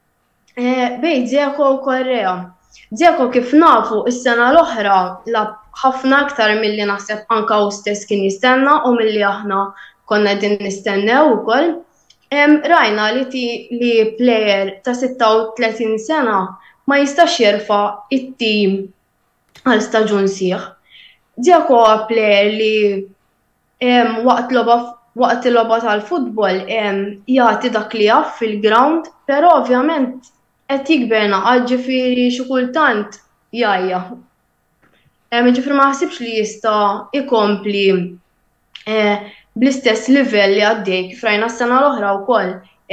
bejn Dzeko u Correa. Dzeko kif nafu is-sena l-oħra lab ħafna aktar milli naħseb anke hu stess kien jistenna u milli aħna konna din nistennew ukoll. Rajna li li plejer ta' sitta u tletin sena ma jistax jerfa' it-tim għal staġun sieħ. Dzeko plejer li waqt il-logħba tal-futbol jagħti dak li jaf fil-ground, però ovvjament qed jikber naqal ġifieri xi kultant jajja. Ġifieri ma ħsibx li jista' ikompli bl-istess livell li għaddej kif rajna s-sena l-oħra wkoll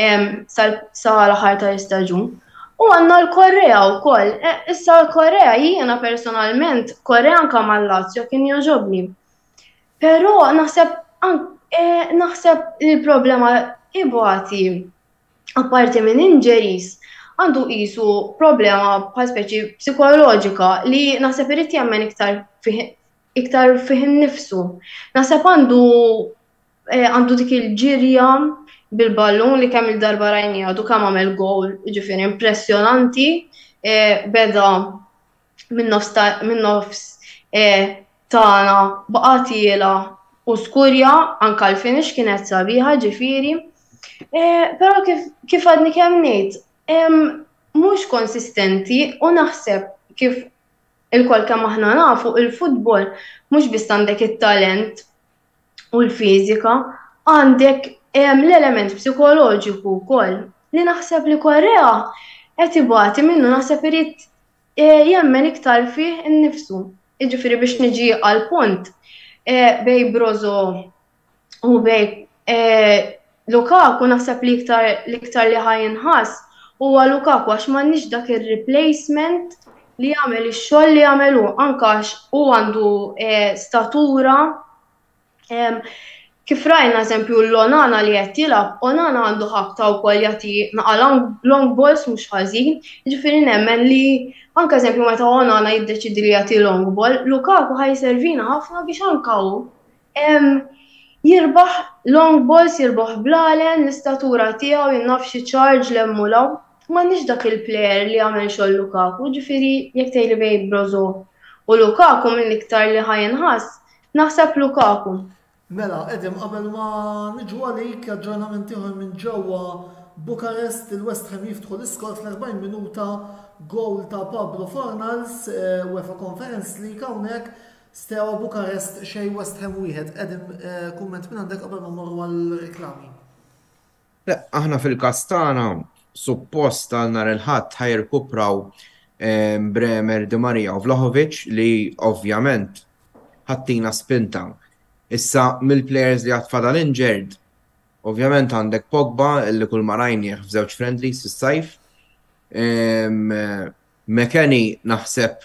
sa l-aħħar tal-istaġun. U għandna l-Correa wkoll. Issa l-Correa jiena personalment Correa anke mal-Lazio kien jogħġobni. Però naħseb naħseb li l-problema ibati apparti minn injuries għandu qisu problema bħal speċi psikoloġika li naħseb irid jemmen iktar iktar fih innifsu. Naħseb għandu għandu dik il-ġirja bil-ballun li kemm il-darba rajni għadu kemm għamel gowl, ġifieri impressjonanti, beda minn nofs tagħna baqa' tiela u skurja anke l-finish kienet sabiħa ġifieri. Però kif għadni kemm ngħid, mhux konsistenti u naħseb kif il-kol kemm aħna nafu il-futbol mhux biss għandek it-talent u l-fiżika, għandek l-element psikoloġiku wkoll li naħseb li Correa qed ibati minnu naħseb irid jemmen iktar fih innifsu. Jiġifieri biex niġi għal punt bej Brozo u bej Lukaku naħseb li iktar li ħajinħass huwa Lukaku għax m'għandniex dak ir-replacement li jagħmel ix-xogħol li jagħmelu anke għax hu għandu statura. Kif rajna eżempju l-Onana li qed jilgħab, Onana għandu ħabta wkoll jagħti naqa' long balls mhux ħażin, jiġifieri nemmen li anke eżempju meta Onana jiddeċidi li jagħti long ball, Lukaku ħajservina ħafna biex anke hu jirbaħ long balls, jirbaħ blalen, l-istatura tiegħu jinnaf xi charge l-emmulaw. M'għandniex dak il-plejer li jagħmel xogħol Lukaku, ġifieri jekk tgħidli bejn Brozo u Lukaku mill-iktar li ħajinħass, naħseb Lukaku. Mela, Edim, qabel ma niġu għalik aġġornament ieħor minn ġewwa Bukarest, il-West Ham jiftħu l-iskor fl-erbgħin minuta gowl ta' Pablo Fornals UEFA Conference League hawnhekk stewa Bukarest xejn West Ham wieħed. Edim, kumment minn għandek qabel ma mmorru għall-reklami. Aħna fil-Kastana suppost għal nhar il-ħadd ħajrkupraw Bremer, Di Maria u Vlahovic li ovvjament ħattina spinta. Issa mill-players li għatfadal injured, ovvjament għandek Pogba illi kull ma rajnieh f'żewġ friendlies fis-sajf. McKennie naħseb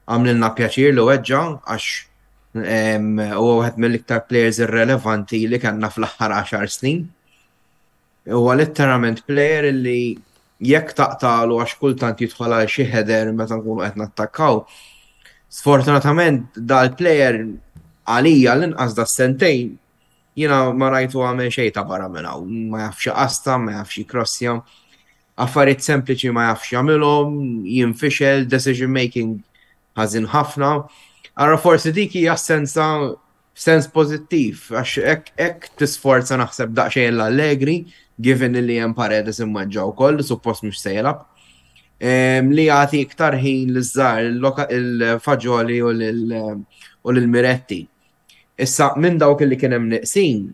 għamlilna pjaċir li weġġa għax u għed mill-iktar players irrelevanti li kanna fl-aħħar għaxar snin. Huwa letterament player li jekk taqtalu għax kultant jidħol għal xi header meta nkunu qed nattakkaw. Sfortunatament dal-player għalija l-inqas da sentejn jiena ma rajtu għamel xejn ta' barra minn hawn, ma jafx qasta, ma jafx crossja. Affarijiet sempliċi ma jafx jagħmilhom, jinfixel, decision making ħażin ħafna. Allora forsi dik hija sensa sens pożittiv għax hekk tisforza naħseb daqsxejn l-Allegri, given li hemm Paredes imweġġa wkoll, suppost mhux se jilgħab, li jagħti iktar ħin liż-żgħar il-Faġoli u lill-Miretti. Issa minn dawk li kien hemm nieqsin,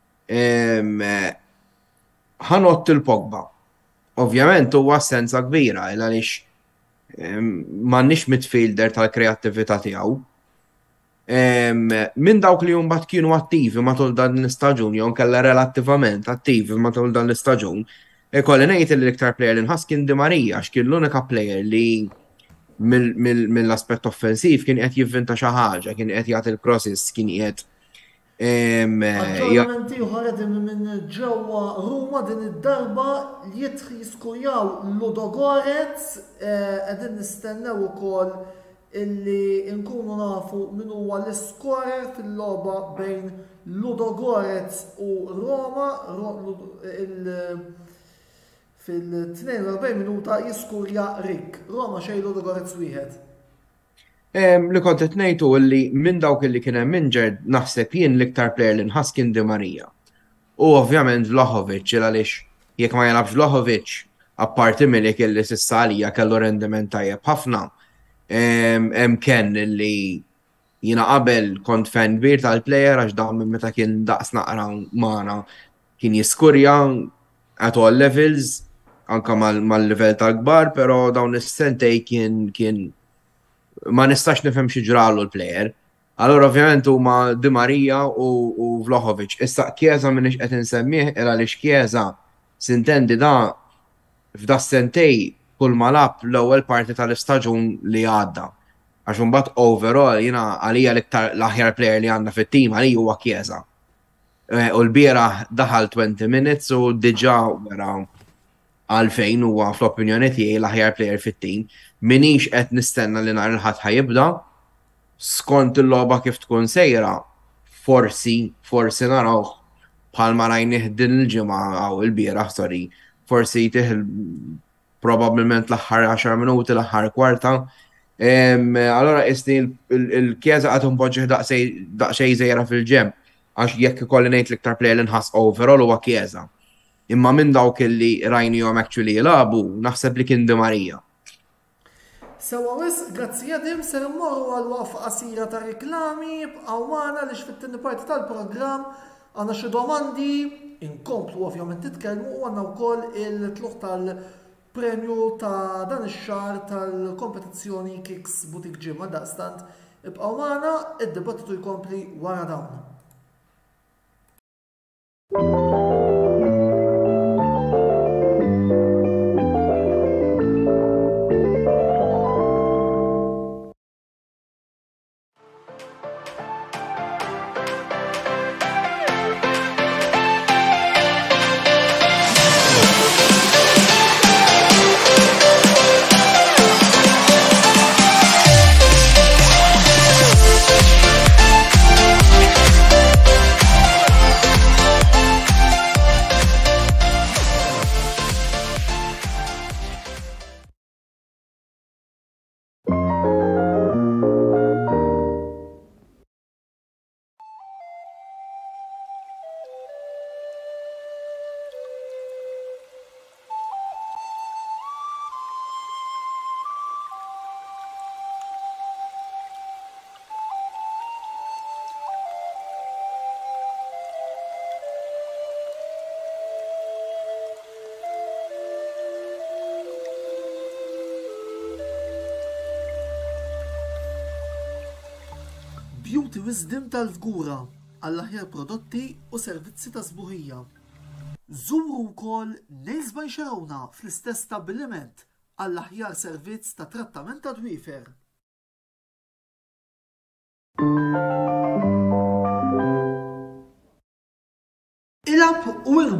ħanott il-Pogba. Ovvjament huwa sensa kbira għaliex m'għandniex midfielder tal-kreattività tiegħu. Minn dawk li jumbat kienu attivi matul dan l-istaġun, jew kella relattivament attivi matul dan l-istaġun, ikolli ngħid li l-iktar player li nħass kien Di Maria, għax kien l-unika player li mill-aspett offensiv kien qed jivvinta xi ħaġa, kien qed jagħti l-crosses, kien qed Aġġornamenti ħared minn ġewwa Ruma din id-darba li jidħi jiskurjaw Ludogorets, qegħdin nistennew ukoll illi nkunu nafu min huwa l-iskorer fil-logħba bejn Ludogorets u Roma fil-tnejn u arbgħin minuta jiskurja Rik. Roma xejn Ludogorets wieħed. Li kont qed ngħidu li minn dawk li kien hemm injured naħseb jien l-iktar player li nħass kien Di Maria. U ovvjament Vlahovic għaliex jekk ma jilabx Vlahovic apparti milli kelli s'issa għalija kellu rendiment tajjeb ħafna. Hemm Ken li jiena qabel kont fan kbir tal-plejer għax dawn minn meta kien daqs naqra magħna kien jiskurja at all levels anke mal-livell tal-kbar, però dawn is-sentej kien kien ma nistax nifhem xi ġralu l-plejer. Allora ovvjament huma Di Maria u Vlahovic. Issa Chiesa m'iniex qed insemmih għaliex Chiesa sintendi da f'da sentej kull ma lab l-ewwel parti tal-istaġun li għadda. Għax imbagħad overall jiena għalija l-aħjar player li għandna fit-tim għalija huwa Chiesa. U l-bieraħ daħal twenty minutes u diġà wara għalfejn huwa fl-opinjoni tiegħi l-aħjar player fit-tim. Minix qed nistenna li nhar il-ħadd ħajibda, skont il-logħba kif tkun sejra, forsi, forsi narawh bħalma rajnih din il-ġimgħa aw il-bieraħ sorry, forsi jtieħ probabbilment l-aħħar għaxar minuti l-aħħar kwarta. Allora isni il-Chiesa qed impoġġih daqsxejn żejra fil-ġemp għax jekk ikolli ngħid l-iktar player li nħass overall huwa Chiesa. Imma minn dawk li rajnihom actually jilagħbu naħseb li kien Di Maria. Sewa wis, grazzi Jadim, ser immorru għal waqfa qasira ta' riklami, bqgħu magħna li fit-tieni parti tal-programm għandna xi domandi, inkomplu ovvjament titkellmu u għandna wkoll il-tluq tal-premju ta' dan ix-xahar tal-kompetizzjoni Kicks Boutique Gym għal daqstant ibqgħu magħna, id-dibattitu jkompli wara dawn. Beauty Wisdom tal-Fgura għall-aħjar prodotti u servizzi ta' sbuħija. Żuru wkoll Nails by Sharona fl-istess stabbiliment għall-aħjar servizz ta' trattament ta' dwiefer.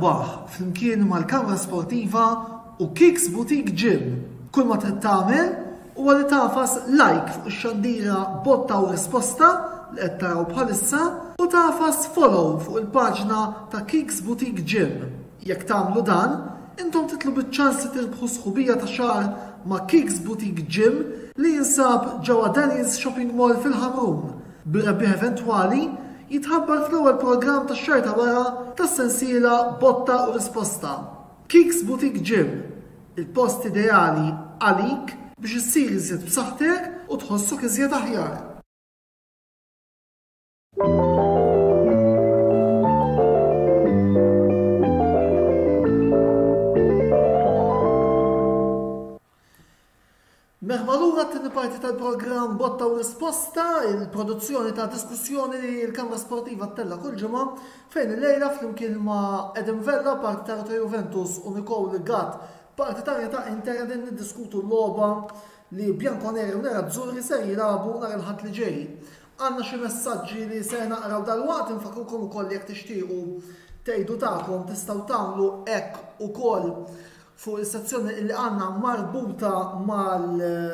tirbaħ flimkien mal-Kamra Sportiva u Kicks Boutique Gym. Kull ma trid tagħmel huwa li tafas like fuq ix-xandira botta u risposta li qed taraw bħalissa u tafas follow fuq il-paġna ta' Kicks Boutique Gym. Jekk tagħmlu dan, intom titlu biċ-ċans li tirbħu sħubija ta' xahar ma' Kicks Boutique Gym li jinsab ġewwa Daniels Shopping Mall fil-Ħamrun. Bir-rebbieħ eventwali jitħabbar fl-ewwel programm tax-xahar ta' wara tas-sensiela botta u risposta. Kicks Boutique Gym, il-post ideali għalik biex issir iżjed b'saħħtek u tħossok iżjed aħjar. Merħba lura t-tieni parti tal-programm Botta u Risposta, il-produzzjoni ta' diskussjoni li l-Kamra Sportiva tella kull ġimgħa fejn il-lejla flimkien ma' Edim Vella, partitarju ta' Juventus, u Nicole Gatt, partitarja ta' Inter, qegħdin niddiskutu l-logħba li Bianconeri u Nerazzurri se jilagħbu nhar il-ħadd li ġej. Għandna xi messaġġi li se naqraw dal-waqt, infakrukom ukoll jekk tixtiequ tgħidu tagħkom tistgħu tagħmlu hekk ukoll fuq is-sezzjoni li għandna marbuta mal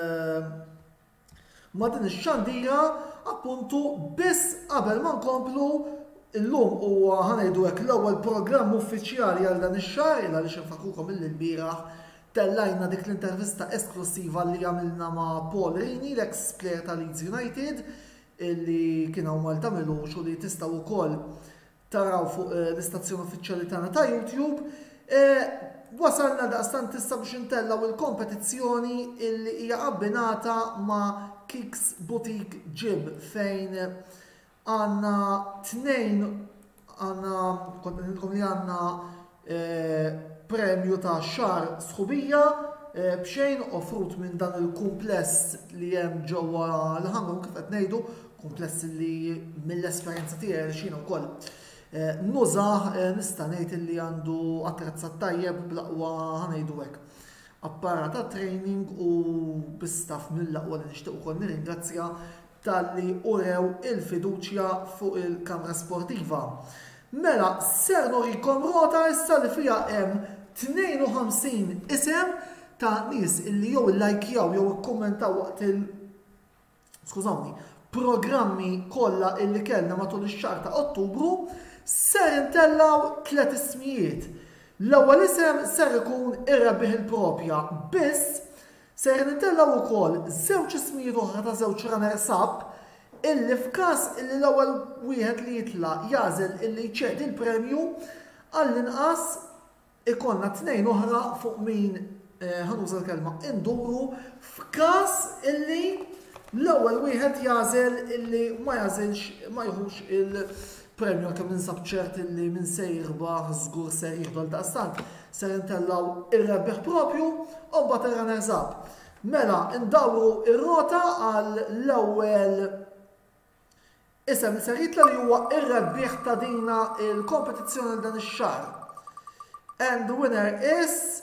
ma' din ix-xandira appuntu biss qabel ma nkomplu illum huwa ħanejdu hekk l-ewwel programm uffiċjali għal dan ix-xahar il għaliex infakrukom mill-bieraħ tellajna dik l-intervista esklusiva li għamilna ma' Paul Rini, l-ex player ta' Leeds United, illi kien hawn Malta Milux u li tistgħu wkoll taraw fuq l-istazzjoni uffiċjali tagħna ta' YouTube. Wasalna daqstant tista' biex intellaw il-kompetizzjoni illi hija abbinata ma' Kicks Boutique Gym fejn għandna tnejn għandna kont nilkom li għandna premju ta' xahar sħubija b'xejn offrut minn dan il-kumpless li hemm ġewwa l-Ħamrun kif qed ngħidu, kumpless li mill-esperjenza tiegħi xina wkoll nużaħ nista' ngħid li għandu attrezzat tajjeb bl-aqwa ħanejdu hekk. Apparat ta' training u bistaff mill-aqwa li nixtieq ukoll nirringrazzja talli urew il-fiduċja fuq il-Kamra Sportiva. Mela, ser norikom rota issa li fiha hemm tnejn u ħamsin isem ta' nies illi jew illajkjaw jew ikkummentaw waqt il skużawni, programmi kollha illi kellna matul ix-xahar ta' Ottubru. Ser intellaw tliet ismijiet. L-ewwel isem ser ikun ir-rebbieħ il-propja, biss ser intellaw ukoll żewġ ismijiet oħra ta' żewġ runner-up illi f'każ illi l-ewwel wieħed li jitla' jażel illi jċedi l-premju għall-inqas ikollna tnejn oħra fuq min ħanuża l-kelma induru f'każ illi l-ewwel wieħed jażel illi ma jażilx ma jħux il- premju kemm ninsab ċert li min se jirbaħ żgur se jieħdu l-daqstant ser intellaw ir-rebbieħ propju u mbagħad ir-runner-up. Mela ndawru ir-rota għal l-ewwel isem li ser jitla li huwa ir-rebbieħ ta' dina il-kompetizzjoni l dan ix-xahar. And the winner is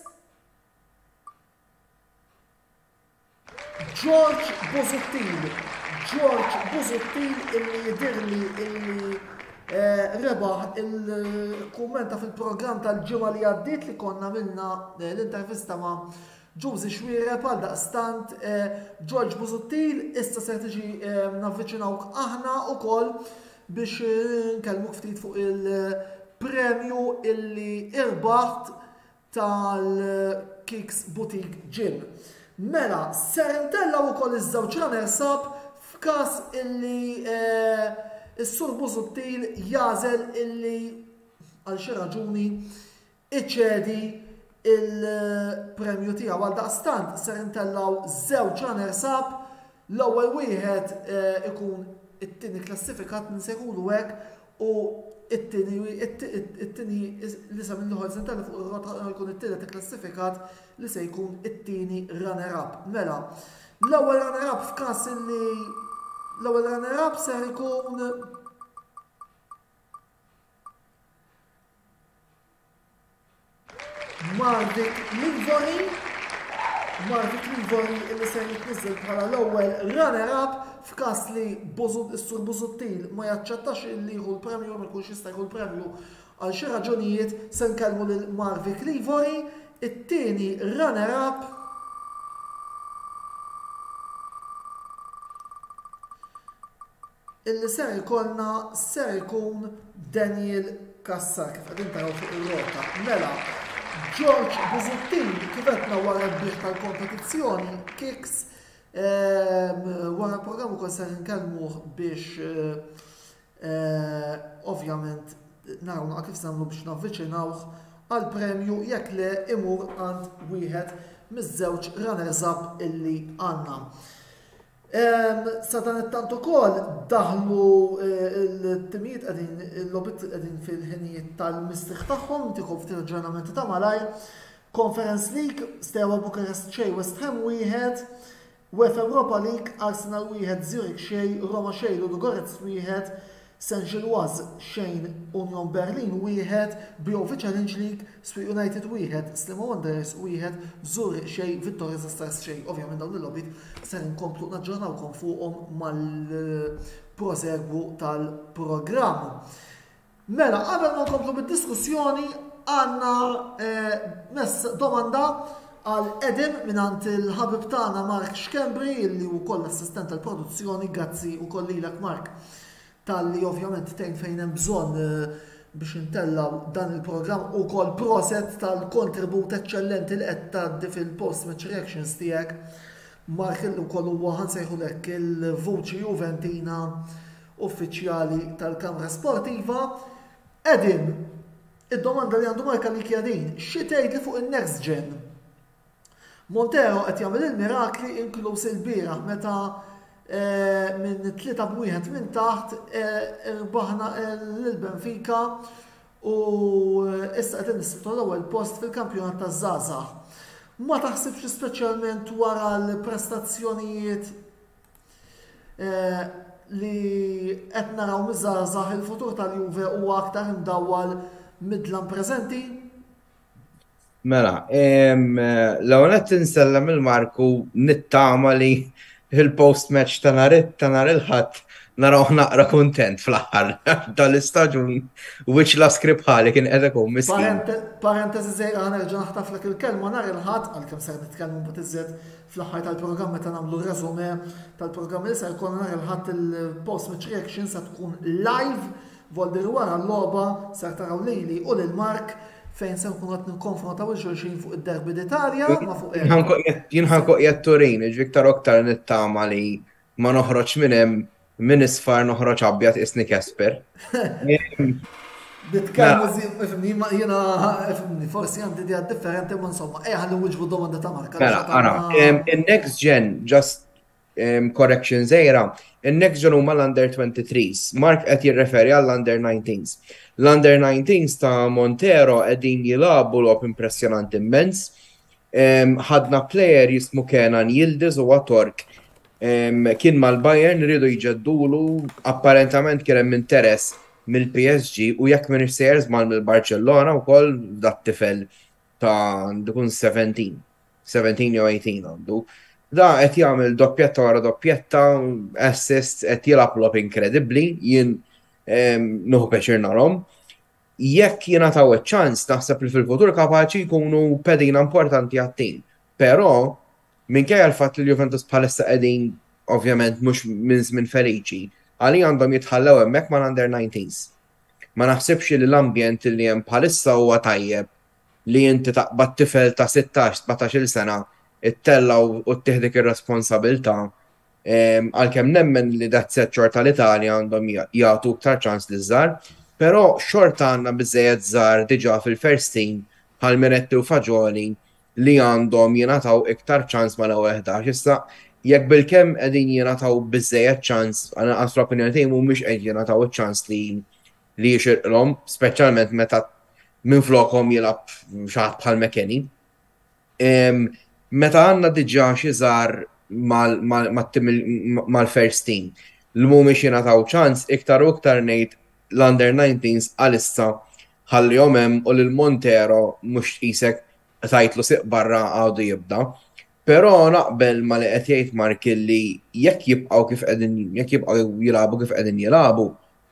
George Bozuttil. George Bozuttil illi jidirli illi rebaħ il-kummenta fil-programm tal-ġimgħa li għaddiet li konna minna l-intervista ma' Ġużi Xwiereb għal daqstant George Bozuttil issa se tiġi navviċinawk aħna wkoll biex nkellmuk ftit fuq il-premju illi irbaħt tal-Kicks Boutique Gym. Mela, ser intellaw ukoll iż-żewġ runner-up f'każ illi is-Sur Bozuttil jażel illi għal xi raġuni iċċedi il-premju tiegħu għal daqstant ser intellaw żewġ runner-up, l-ewwel wieħed ikun it-tieni klassifikat nsejħulu hekk u it-tieni it-tieni li sa mill-ieħor se ntella fuq ir-rota jkun it-tielet klassifikat li se jkun it-tieni runner-up. Mela, l-ewwel runner-up f'każ illi l-ewwel runner-up ser ikun Marvik Livori. Marvik Livori illi ser jitniżel bħala l-ewwel runner-up f'każ li is-Sur Bozuttil ma jaċċettax illi jieħu l-premju ma jkunx jista' jieħu l-premju Għal xi raġunijiet se nkellmu lil Marvi Clivori, it-tieni runner-up illi ser ikollna ser ikun Daniel Cassar kif qegħdin taraw fuq ir-rota. Mela, George Bizzettin kif qedna wara l-bieħ tal-kompetizzjoni Kicks wara l-programm ukoll ser nkellmuh biex ovvjament naraw kif se nagħmlu biex navviċinawh għall-premju jekk le imur għand wieħed miż-żewġ runners-up illi għandna. Sa dan it-tant ukoll daħlu l-timijiet qegħdin il-lobit qegħdin fil-ħinijiet tal-mistrieħ tagħhom, ntikom ftit aġġornamenti ta' malajr. Conference League, Steaua Bukarest xej, West Ham wieħed, UEFA Europa League, Arsenal wieħed, Zurich xej, Roma xej, Ludogorets wieħed, Saint-Gilloise xejn, Union Berlin wieħed, Biovi Challenge League, Sweet United wieħed, Sliema Wanderers wieħed, Zurich xejn, Vittoria Stars xejn. Ovvjament dawn il-lobit ser inkomplu naġġornawkom fuqhom mal-prosegwu tal-programm. Mela, qabel ma nkomplu bid-diskussjoni għandna domanda għal Edim minant il-ħabib tagħna Mark Xkembri illi wkoll assistent tal-produzzjoni, grazzi wkoll lilek Mark tal-li ovvjament tejn fejn hemm bżonn biex intellaw dan il-programm u kol proset tal-kontribut eccellenti li qed tgħaddi fil-post-match reactions tiegħek. Mark illu kol huwa ħansejħulek il-vuċi Juventina uffiċjali tal-Kamra Sportiva. Edim, id-domanda li għandu Mark għalik jadin, xi tgħidli fuq in-next gen? Montero qed jagħmel il-mirakli inkluż il-bieraħ meta minn tlieta b'wieħed minn taħt irbaħna l-Benfica u issa qed nisibtu l-ewwel post fil-kampjonat taż-żgħażagħ. Ma taħsibx speċjalment wara l-prestazzjonijiet li qed naraw miż-żgħażagħ il-futur tal-Juve huwa aktar imdawwal midlan preżenti? Mela, l-ewwel qed insellem il-Marku nittama li il-post-match ta' nhar il-ħadd naraw naqra kuntent fl-aħħar tal-istaġun which la skribħali kien qed ikun miskin. Parentesi żgħira ħanerġa' naħtaflek il-kelma nhar il-ħadd għalkemm ser nitkellmu mbagħad iżjed fl-aħħar tal-programm meta nagħmlu reżumé tal-programm li se jkun nhar il-ħadd il-post-match reaction se tkun live voldir wara l-logħba ser taraw lili u lil Mark fejn se nkunu qed nikkonfrontaw il-xulxin fuq id-derbi d'Italja ma fuq jien ħankoq jgħid Turin, Viktor aktar nittama li ma noħroġ minn hemm minn isfar noħroġ abjad isni Kesper. Nitkellmu ifhimni jiena ifhimni forsi għandi idea differenti ma insomma ejja ħalli wiġbu domanda ta' Mark. Mela, ara, in-next gen just correction żgħira, in-next gen huma l-under twenty-threes. Mark qed jirreferi għall-under nineteens. L-under nineteens ta' Montero qegħdin jilagħbu lob impressjonanti immens. Ħadna plejer jismu Kenan Yildiz huwa Tork. Kien mal-Bayern rridu jġeddulu, apparentament kien hemm interess mill-P S G u jekk minn sejers mal mill-Barcellona wkoll dat tifel ta' dikun seventeen, seventeen jew eighteen għandu. Da qed jagħmel doppjetta wara doppjetta, assist qed jilgħab lob inkredibbli, jien nuħu peċir narhom. Jekk jingħataw iċ-ċans naħseb li fil-futur kapaċi jkunu pedina importanti għat-tim. Però minkejja l-fatt li l-Juventus bħalissa qegħdin ovvjament mhux minn żmien feliċi, għali għandhom jitħallew hemmhekk mal-under nineteens. Ma naħsibx li l-ambjent li hemm bħalissa huwa tajjeb li inti taqbad tifel ta' sitax sebgħetax-il sena ittella u ttieħdek ir-responsabilità għalkemm nemmen li dat-set xorta l-Italja għandhom jagħtu iktar ċans li żgħar, però xorta għandna biżżejjed żgħar diġà fil-first team bħal Miretti u Fagioli li għandhom jingħataw iktar ċans mal-ewwel ħdax. Issa jekk bilkemm qegħdin jingħataw biżżejjed ċans, għanqas l-opinjoni tiegħi mhumiex qed jingħataw iċ-ċans li li jixirqlhom, speċjalment meta minflokhom jilgħab xi ħadd bħal McKennie. Meta għandna diġà xi żgħar mal-first team li mhumiex jingħataw ċans iktar u iktar ngħid l-under nineteens għalissa ħallihom hemm u lil Montero mhux qisek tajtlu siq barra għadu jibda. Però naqbel ma li qed jgħid Mark li jekk jibqgħu kif qegħdin jekk jibqgħu jilagħbu kif qegħdin jilagħbu,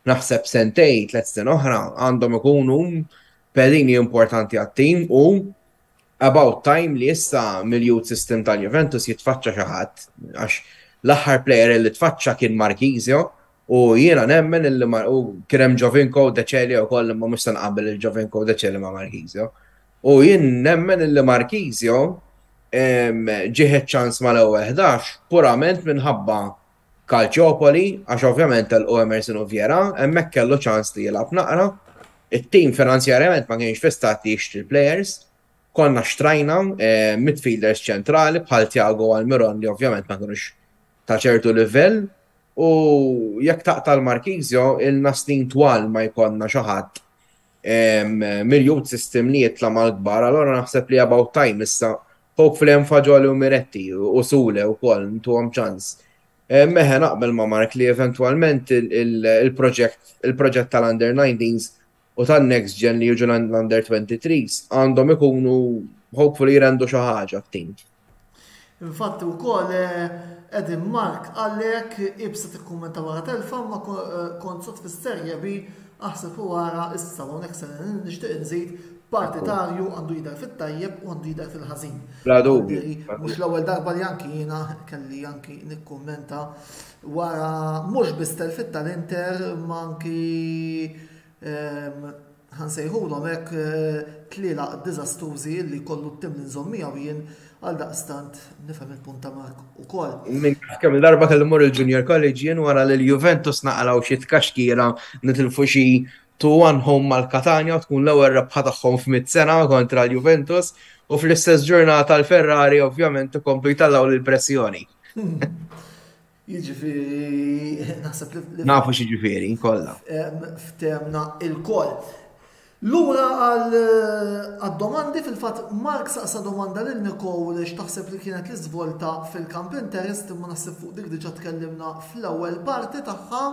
naħseb sentej, tliet snin oħra għandhom ikunu pedini importanti għat-tim u about time li issa mill-youth system tal-Juventus jitfaċċa xi ħadd għax l-aħħar player li tfaċċa kien Marquisio u jiena nemmen illi u kien hemm Giovinco De Celi wkoll imma mhux se nqabbel il-Giovinco De Celi ma' Marquisio. U jien nemmen illi Marquisio ġieħed ċans mal-ewwel ħdax purament minħabba Calciopoli, għax ovvjament l-U Emerson u Vjera, hemmhekk kellu ċans li jilgħab naqra. It-tim finanzjarjament ma kienx fistati jixtri players, konna xtrajna midfielders ċentrali bħal Thiago Almiron li ovvjament ma kienux ta' ċertu livell u jekk taqta' l-Marquisio il-nastin twal ma jkollna xi ħadd mill-youth system li jitla mal-kbar, allura naħseb li about time issa hopefully hemm Fagioli u Miretti u Sule wkoll ntuhom ċans. Meħe naqbel ma' Mark li eventualment il-proġett tal-Under nineteens u tal-Next Gen li jiġu l-Under twenty-threes għandhom ikunu hopefully jirendu xi ħaġa t-tim. Infatti wkoll Edim Mark għalek ibsa tikkummenta wara telfa ma kont sod fis-serja bi aħseb wara issa hawnhekk se nixtieq nżid partitarju għandu jidher fit-tajjeb u għandu jidher fil-ħażin. Bla dubju. Mhux l-ewwel darba li anki jiena kelli anki nikkummenta wara mhux biss telfit tal-Inter ma anki ħansejħulhom hekk tliela diżastrużi li kollu t-tim li nżommija u jien għal daqstant nifhem il-punt ta' Mark ukoll. Minn kemm il-darba kelli mmur il-Junior College jien wara li l-Juventus naqalaw xi tkaxkira nitilfu xi two one home mal-Katania u tkun l-ewwel rebħa tagħhom f'mit sena kontra l-Juventus u fl-istess ġurnata l-Ferrari ovvjament ikomplu jtallaw lill-pressjoni. Jiġifieri naħseb li nafu xi ġifieri kollha. Ftemna il-koll. Lura għal-domandi fil-fatt Mark saqsa domanda lil Nicole li x'taħseb li kienet l-iżvolta fil-kamp interest imma naħseb fuq dik diġà tkellimna fl-ewwel parti tagħha.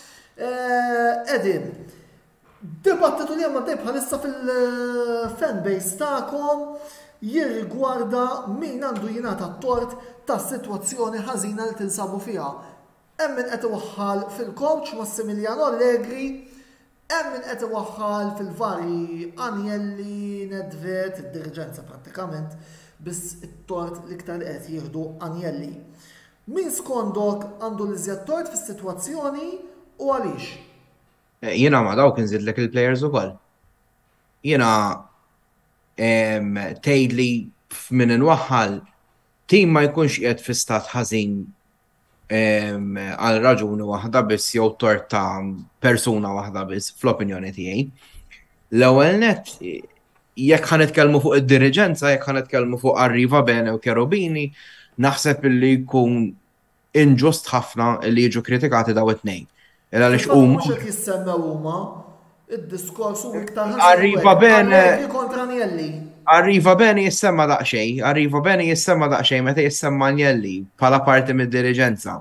Edin, dibattitu li hemm għaddej bħalissa fil-fanbase tagħkom jirrigwarda min għandu jingħata t-tort tas-sitwazzjoni ħażina li tinsabu fiha. Hemm min qed iwaħħal fil-coach Massimiliano Allegri, hemm min qed iwaħħal fil-vari Agnelli, Nedved, id-diriġenza prattikament, biss it-tort l-iktar qed jieħdu Agnelli. Min skondok għandu l-iżjed tort fis-sitwazzjoni u għaliex? Jiena ma dawk inżidlek il-players ukoll. Jiena tgħidli f'min inwaħħal tim ma jkunx qiegħed fi stat ħażin għal raġuni waħda biss jew tort ta' persuna waħda biss fl-opinjoni tiegħi. L-ewwel nett jekk ħanitkellmu fuq id-diriġenza, jekk ħanitkellmu fuq Arrivabene u Cherubini, naħseb li jkun inġust ħafna li jiġu kritikati daw it-tnejn. Għaliex huma mhux qed jissemmew huma id-diskors u iktar Arrivabene kontra Agnelli. Arrivabene jissemma daqsxejn, Arrivabene jissemma daqsxejn meta jissemma Agnelli bħala parti mid-diriġenza.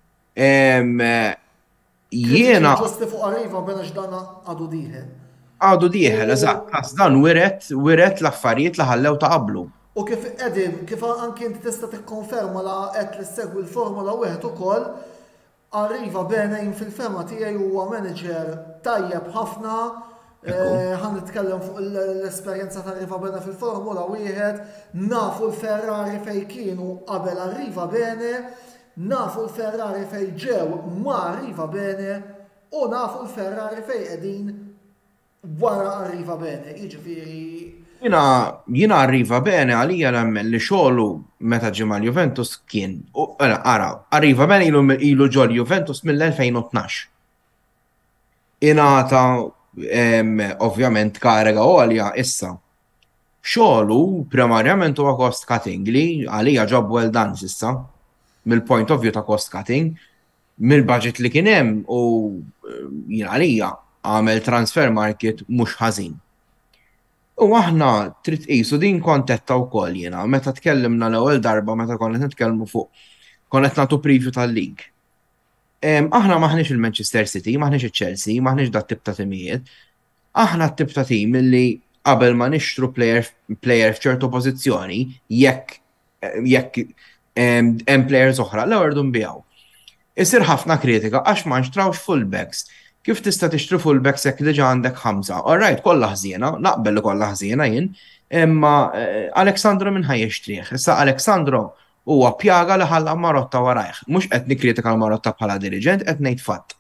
Jiena ġusti fuq Arrivabene x'dan għadu dieħel. Għadu dieħel, eżatt, dan wiret wiret l-affarijiet li ħallew ta' qablu. U kif qegħdin, kif anke inti tista' tikkonferma la qed li segwi l-Formula wieħed ukoll, Arrivabene fil-fema tiegħi huwa manager tajjeb ħafna. Ħan nitkellem fuq l-esperjenza ta' Arrivabene fil-Formula wieħed, nafu l-Ferrari fej kienu qabel Arrivabene, nafu l-Ferrari fej ġew ma' Arrivabene u nafu l-Ferrari fej qegħdin wara Arrivabene. Jiġifieri Jiena Arrivabene għalija nemmen li xogħlu meta ġie mal-Juventus kien ara, Arrivabene ilu ġol Juventus mill-elfejn u tnax. Ingħata ovvjament kariga għolja issa. Xogħlu primarjament huwa cost cutting li għalija job well done issa mill-point of view ta' cost cutting, mill-budget li kien hemm u jien għalija għamel transfer market mhux ħażin. U aħna trid qisu din kontetta wkoll jiena meta tkellimna l-ewwel darba meta konna nitkellmu fuq konna qed nagħtu preview tal-lig. Aħna maħniex il-Manchester City, maħniex il-Chelsea, maħniex dat tip ta' timijiet. Aħna t-tip ta' tim li qabel ma nixtru player f'ċertu pożizzjoni jekk jekk hemm players oħra l-ewwel nbijaw. Isir ħafna kritika għax ma nxtrawx fullbacks. kif tista' tixtri fullbacks hekk diġà għandek ħamsa. Alright, kollha ħżiena, naqbel li kollha ħżiena jien, imma Aleksandro minn ħaj jixtrih. Issa Aleksandro huwa pjaga li ħalla Marotta warajh. Mhux qed nikkritika l-Marotta bħala dirigent, qed ngħid fatt.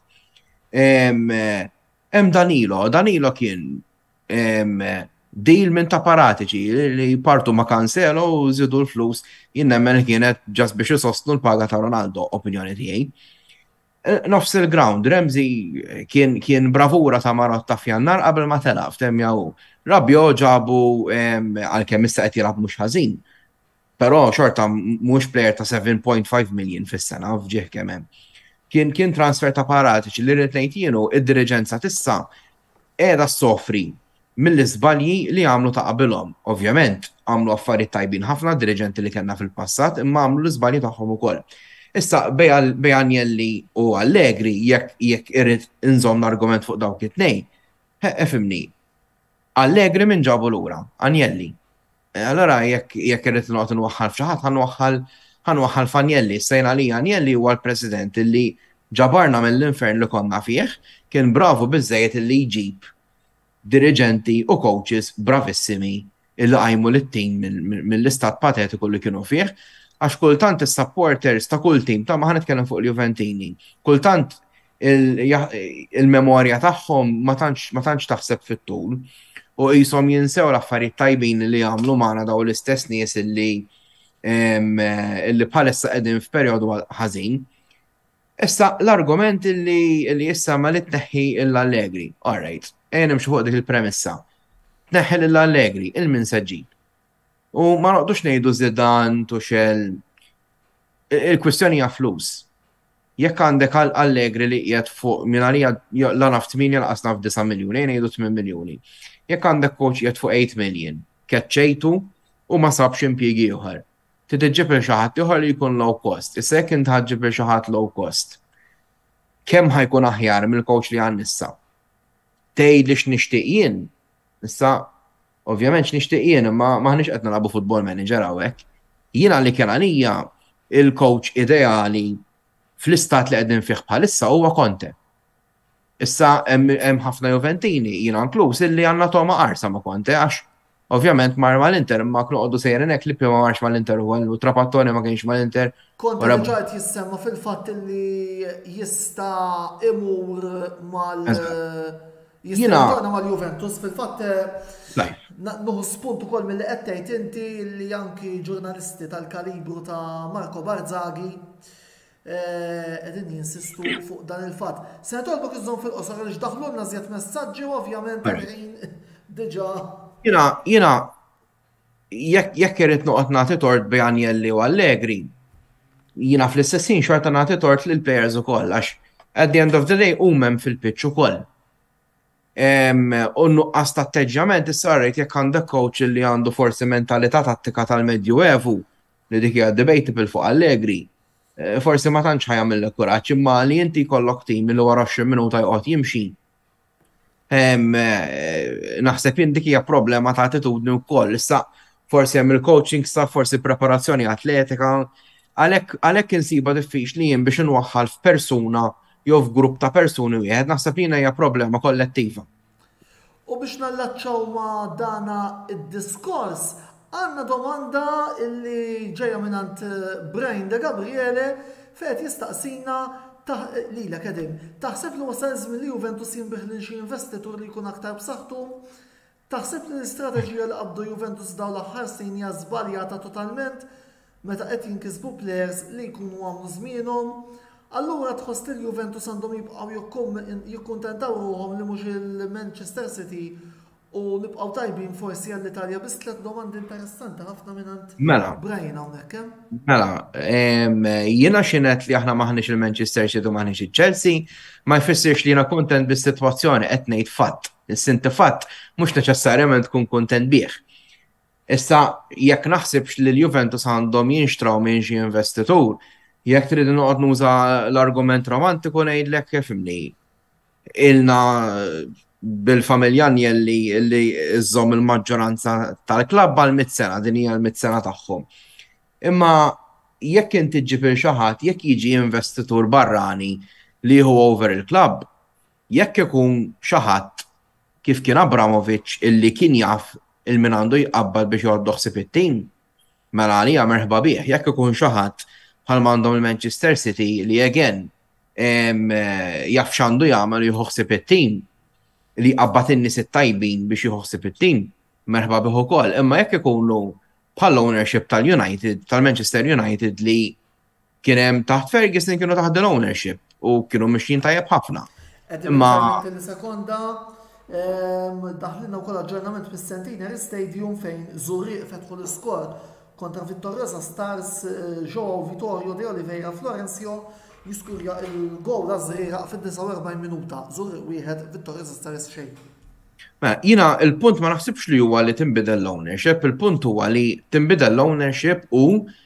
Hemm Danilo, Danilo kien deal minn ta' paratiċi li partu ma' Cancelo u zidu l-flus jien nemmen kienet ġast biex isostnu l-paga ta' Ronaldo, opinjoni tiegħi. Nofs il-ground, Remzi kien, kien bravura ta' Marotta f'jannar qabel ma telaf, temjaw. Rabjo ġabu għal-kemm issa qed jilgħab mhux ħażin. Però xorta mhux plejer ta' seven point five million fis-sena f'ġieħ kemm hemm. Kien kien transfer ta' paratiċi li rrid ngħid jienu id-diriġenza tissa qiegħda ssofri mill-iżbalji li għamlu ta' qabilhom. Ovvjament, għamlu affarijiet tajbin ħafna dirigenti li kellna fil-passat, imma għamlu l-iżbalji tagħhom ukoll. Issa, bej Agnelli u Allegri, jekk irrid inżomm l-argument fuq dawk it-tnejn, efimni, Allegri minn ġabu lura, Agnelli. Allora, jekk irrid noqgħod nwaħħal f'xi ħadd ħanwaħħal ħanwaħħal f'Agnelli, sejna li Agnelli huwa l-President illi ġabarna mill-infern li konna fih, kien bravu biżejjed illi jġib dirigenti u coaches bravissimi illi qajmu lit-tim mill-istat patetiku li kienu fih. Għax kultant il-supporters ta' kull tim, ta' maħan nitkellem fuq il-Juventini, kultant il-memorja tagħhom ma tantx taħseb fit-tul u jisom jinsew l-affarijiet tajbin li għamlu magħna daw l-istess nies illi illi bħalissa qegħdin f'perjodu ħażin. Issa l-argument illi issa ma li tneħħi l-Allegri. All right, ejja nimxu fuq dik il-premessa. Tneħħi l-Allegri, il-minsaġġin. U ma noqdux ngħidu Zidane, Tuchel. Il-kwistjoni hija flus. Jekk għandek Allegri li qiegħed fuq minn għalija la naf tminja laqas naf disa' miljuni, ngħidu tmien miljuni. Jekk għandek coach qiegħed fuq eight million, keċċejtu u ma sabx impjiegi ieħor. Trid iġġib il xi ħadd ieħor li jkun low cost. Issa jekk int ħaġġib il xi ħadd low cost. Kemm ħajkun aħjar mill-coach li għand issa? Tgħid li x'nixtieq jien. Issa ovvjament x'nixtieq jien, imma maħniex qed nilagħbu football manager hawnhekk. Jiena li kien għalija il-coach ideali fl-istat li qegħdin fih bħalissa huwa Conte. Issa hemm ħafna Juventini jiena inkluż illi għandna toma qarsa ma' Conte għax ovvjament mar mal-Inter imma kienu qogħdu sejrin hekk li ma marx mal-Inter u Trapattoni ma kienx mal-Inter. Conte diġà qed jissemma fil-fatt li jista' imur mal Jista' mal-Juventus fil-fatt nuħu spunt ukoll mill-li qed tgħid inti li anki ġurnalisti tal-kalibru ta' Marco Barzaghi qegħdin jinsistu fuq dan il-fatt. Se nitolbok iżżomm fil-qosor għaliex daħlulna żjed messaġġi u ovvjament diġà. Jiena jiena jekk irid noqgħod nagħti tort bejn Agnelli u Allegri, jiena fl-istessin xorta nagħti tort lill players ukoll għax at the end of the day huma hemm fil-pitch ukoll. U nuqqas ta' atteġġjament issa rejt jekk għandek coach li għandu forsi mentalità tattika tal-Medjuevu li dik hija debatable fuq Allegri, forsi ma tantx ħajamillek kuraġġ imma li inti jkollok tim li wara għoxrin minuta jqgħod jimxi. Naħseb jien dik hija problema ta' attitudni wkoll. Issa forsi hemm il-coaching staff, forsi preparazzjoni atletika, għalhekk insiba diffiċli jien biex inwaħħal f'persuna jew f'grupp ta' persuni wieħed naħseb jiena hija problema kollettiva. U biex nallaċċaw ma' dana id-diskors, għandna domanda illi ġejja mingħand Brian De Gabriele fejn jistaqsina lilek qegħdin. Taħseb li wasal żmien li Juventus jinbih lil xi investitur li jkun aktar b'saħħtu? Taħseb li l-istrateġija li qabdu Juventus dawn l-aħħar snin hija żbaljata totalment meta qed jinkisbu players li jkunu għamlu żmienhom? Allura tħoss li Juventus għandhom jibqgħu jikkuntentaw ruhom li mhux il-Manchester City u nibqgħu tajbin forsi għall-Italja biss tliet domandi interessanti ħafna mingħand Brian hawnhekk hemm. Mela, jiena xinet li aħna maħniex il-Manchester City u maħniex il-Chelsea, ma jfissirx li jiena kuntent bis-sitwazzjoni qed ngħid fatt. Is-sinti fatt mhux neċessarjament tkun kuntent bih. Issa jekk naħsibx li l-Juventus għandhom jinxtraw minn xi investitur, jekk trid noqgħod nuża l-argument romantiku ngħidlek ifhimni. Ilna bil-familja Agnelli li żżomm il-maġġoranza tal-klabb għal mit sena, din hija l-mit sena tagħhom. Imma jekk inti ġġib il xi ħadd, jekk jiġi investitur barrani li hu over il-klabb, jekk ikun xi ħadd kif kien Abramovich illi kien jaf il-min għandu jqabbad biex jgħoddu ħsieb it-tim, mela għalija merħba bih, jekk ikun xi ħadd bħal għandhom il-Manchester City li again jaf x'għandu jagħmel jieħu ħsieb it-tim li jqabbad in-nies it-tajbin biex jieħu ħsieb it-tim, merħba bih ukoll. Imma jekk ikunu bħal ownership tal-United, tal-Manchester United li kien hemm taħt Ferguson kienu taħt l-ownership u kienu mixjin tajjeb ħafna. Imma sekonda daħlina wkoll aġġornament fis-Centenary Stadium fejn Zurich fetħu l-iskor kontra Vittoriosa Stars João Vittorio de Oliveira Florencio jiskurja il-gowl żgħira fid-disa u erbgħin minuta. Zurich wieħed Vittoriosa Stars xejn. Jina il-punt ma naħsibx li huwa li tinbidel l-ownership, il-punt huwa li tinbidel l-ownership u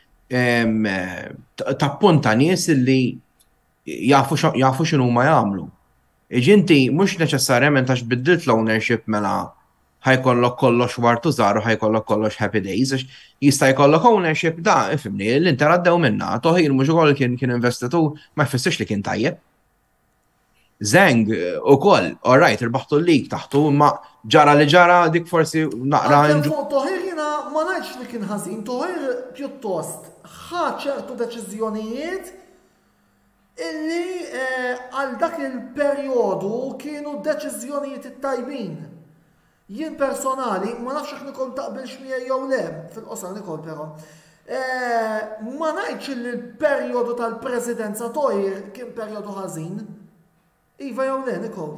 tappunta nies li jafu x'inhu ma jagħmlu. Iġinti mhux neċessarjament għax biddilt l-ownership mela ħajkollok kollox wartu żgħar u ħajkollok kollox happy days, għax jista' jkollok ownership da, ifhimni, l-Inter għaddew minnha, Toħir mhux ukoll kien kien investitur ma jfissirx li kien tajjeb. Zeng ukoll, all right, irbaħtu l-lig taħtu, ma ġara li ġara dik forsi naqra. Toħir jiena ma ngħidx li kien ħażin, Toħir pjuttost ħa ċertu deċiżjonijiet illi għal dak il-perjodu kienu deċiżjonijiet it-tajbin. Jien personali, ma nafx jekk Nikol taqbilx miegħi jew le, fil-qosor Nikol però. Ma ngħidx li l-perjodu tal-presidenza Toħir kien perjodu ħażin. Iva jew le, Nikol?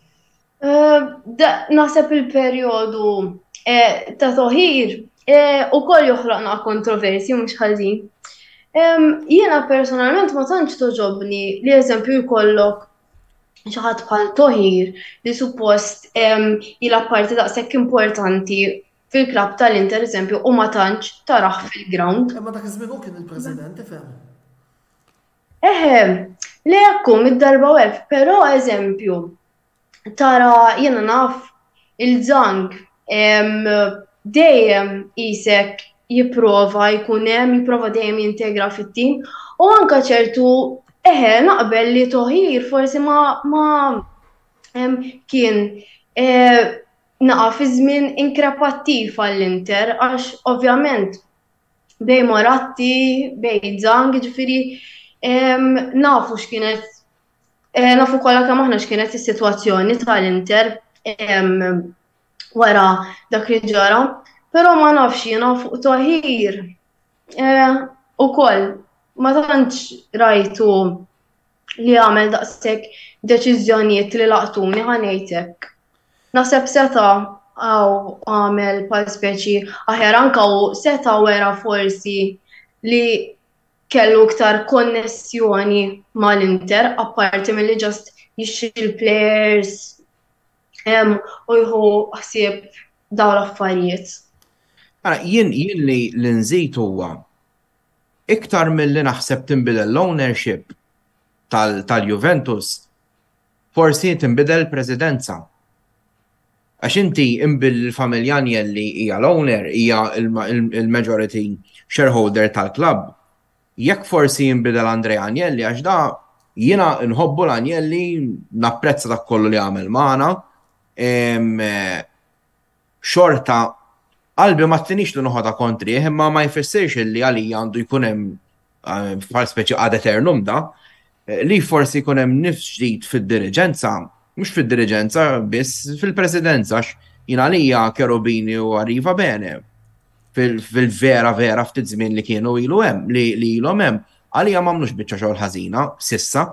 Naħseb il-perjodu ta' Toħir ukoll joħloqna kontroversji mhux ħażin. Jiena personalment ma tantx toġobni li eżempju jkollok xi ħadd bħal Toħir li suppost ilha parti daqshekk importanti fil-klabb tal-Inter eżempju u ma tantx tarah fil-ground. Imma dak iż-żmien hu kien il-President ifhem. Eħe, le jekku mid-darba welf, però eżempju tara jiena naf il-Zang dejjem isek jipprova jkun hemm, jipprova dejjem jintegra fit-tim u anke ċertu eħe naqbel li Toħir forsi ma kien naqa' fi żmien inkrepattiv għall-Inter għax ovvjament bej Moratti, bej Zang, ġifieri nafu x'kienet nafu kollha kemm aħna x'kienet is-sitwazzjoni tal-Inter wara dak li ġara. Pero ma nafx jiena fuq Toħir ukoll ma tantx rajtu li għamel daqshekk deċiżjonijiet li laqtuni ħanejtek. Naħseb seta' għaw għamel bħal speċi aħjar anke u seta' wera forsi li kellu iktar konnessjoni mal-Inter apparti milli ġast jixtri l-players u jieħu ħsieb dawn l-affarijiet. Jien jien li l-nżid huwa iktar milli naħseb tinbidel l-ownership tal-Juventus, forsi tinbidel presidenza. Għax inti imbil familja Agnelli hija l-owner, hija il-majority shareholder tal-klabb. Jekk forsi jinbidel Andrea Agnelli għax da jiena nħobbu l-Agnelli napprezza dak kollu li għamel magħna. Xorta qalbi ma tinix li noħodha kontri, imma ma jfissirx li għalija għandu jkun hemm bħal speċi ad eternum da, li forsi jkun hemm nifs ġdid fid-diriġenza, mhux fid-diriġenza biss fil-presidenza għax jien għalija Cherubini u Arriva bene fil-vera vera ftit żmien li kienu ilu hemm li ilhom hemm għalija m'għamlux biċċa xogħol ħażina sissa.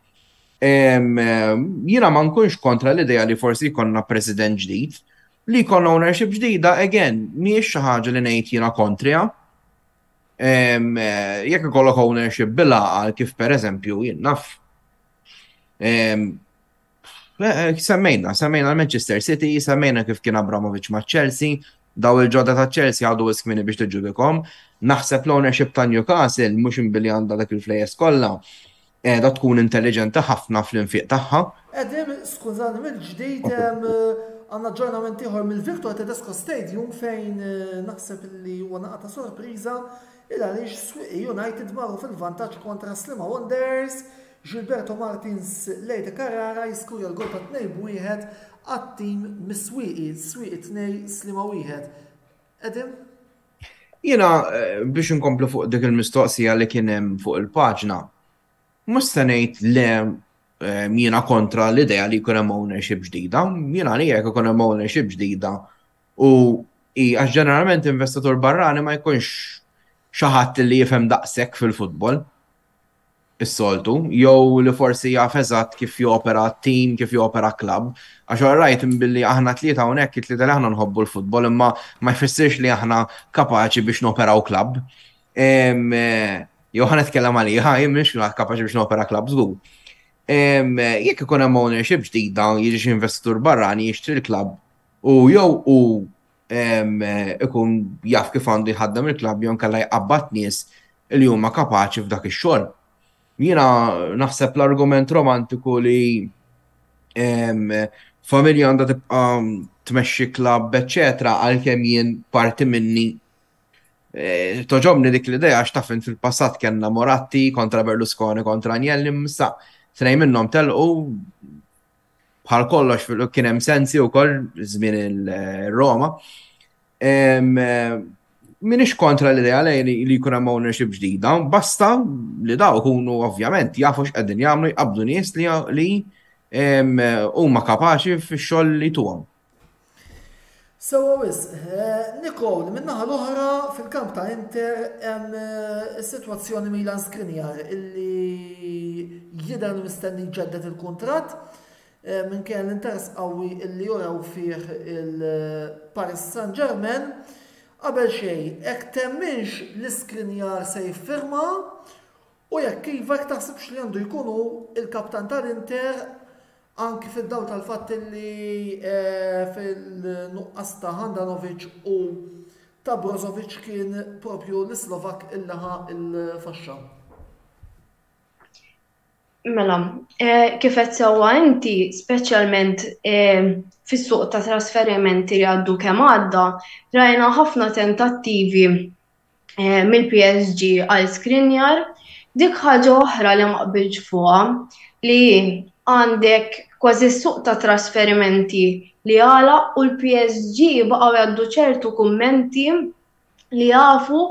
Jiena ma nkunx kontra l-idea li forsi jkollna president ġdid. Li jkollna ownership ġdida, again, mhijiex xi ħaġa li ngħid jiena kontrija. Jekk ikollok ownership bil-għaqal kif pereżempju jien naf. Semmejna, semmejna l-Manchester City, semmejna kif kien Abramovich ma' Chelsea, daw il-ġodda ta' Chelsea għadu iskmini biex tiġubikom. Naħseb l-ownership ta' Newcastle mhux inbilli għandha dak il-flejes kollha. Da tkun intelligenti ħafna fl-infiq tagħha. Edim, skużani, mill-ġdid għandna aġġornament ieħor mill-Victor Tedesco Stadium fejn naħseb li huwa naqa' ta' sorpriża il għaliex Swieqi United marru fil-vantaġġ kontra Slima Wanderers Gilberto Martins Lejta Carrara jiskurja l-gol ta' tnejn b'wieħed għat-tim mis-Swieqi, Swieqi tnej Slima wieħed. Edim? Jiena biex inkomplu fuq dik il-mistoqsija li kien hemm fuq il-paġna, mhux se ngħid le jiena kontra l-idea li jkun hemm ownership ġdida, jiena li jekk ikun hemm ownership ġdida u għax ġeneralment investitur barrani ma jkunx xi ħadd li jifhem daqshekk fil-futbol. Is-soltu, jew li forsi jaf eżatt kif jopera team, kif jopera klabb. Għax rajt billi aħna tlieta hawnhekk it-tlieta li aħna nħobbu l-futbol imma ma jfissirx li aħna kapaċi biex noperaw klabb. Jew ħa nitkellem għalija, jien mhix kapaċi biex nopera klabb żgur. Jekk ikun hemm ownership ġdida, jiġi xi investitur barrani jixtri l-klabb u jew u ikun jaf kif għandu jħaddem il-klabb jew nkella jqabbad nies li huma kapaċi f'dak ix-xogħol. Jiena naħseb l-argument romantiku li familja għandha tibqa' tmexxi klabb, eċetera, għalkemm jien parti minni toġobni dik l-idea għax taf fil-passat kellna Moratti kontra Berlusconi kontra Agnelli, missa tnejn minnhom telqu bħal kollox kien hemm sensi wkoll żmien il-Roma. Minix kontra l-idea li jkun hemm ownership ġdida, basta li daw ikunu ovvjament jafu x'qegħdin jagħmlu jqabdu nies li huma kapaċi fix-xogħol li tuhom. Sewa wis, Nicole, min-naħa l-oħra fil-kamp ta' Inter hemm is-sitwazzjoni Milan Skriniar illi jidher mistenni jġeddet il-kuntratt minkejja l-interess qawwi illi juraw fih il-Paris Saint-Germain. Qabel xejn, hekk temminx l-Skriniar se jiffirma u jekk iva taħsibx li għandu jkunu il-kaptan tal-Inter anki fid-dawl tal-fatt li fil-nuqqas ta' Handanovic u ta' Brozovic kien propju l-Slovak il-laħa il-faxxa. Mela, kif qed sewwa inti, speċjalment fis-suq ta' trasferimenti li għaddu kemm għadda, rajna ħafna tentattivi mill-P S G għal Skriniar, dik ħaġa oħra li ma qbilx fuqha li għandek kważi suq ta' trasferimenti li għala u l-P S G baqgħu jgħaddu ċertu kummenti li jafu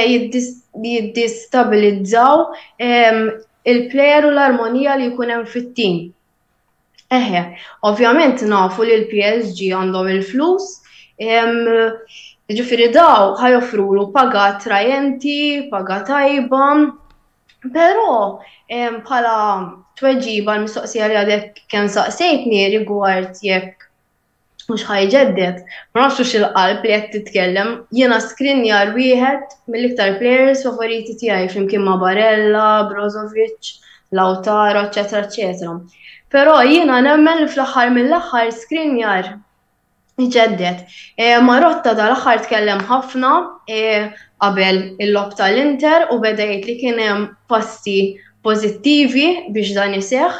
jiddistabilizzaw il-plejer u l-armonija li jkun hemm fit-tim. Eħe, ovvjament nafu li l-P S G għandhom il-flus, ġifieri daw ħajoffrulu paga trajenti, paga tajba, però bħala tweġiba l-mistoqsija li għadek kemm saqsejtni rigward jekk mhux ħajġeddet, ma nafx il-qalb li qed titkellem, jiena Skriniar wieħed mill-iktar plejers favoriti tiegħi flimkien ma' Barella, Brozovic, Lautaro, eċetera, eċetera. Però jiena nemmen li fl-aħħar mill-aħħar Skriniar jġeddet. Marotta dal-aħħar tkellem ħafna qabel il-lob tal-Inter u beda jgħid li kien hemm passi pożittivi biex dan iseħħ.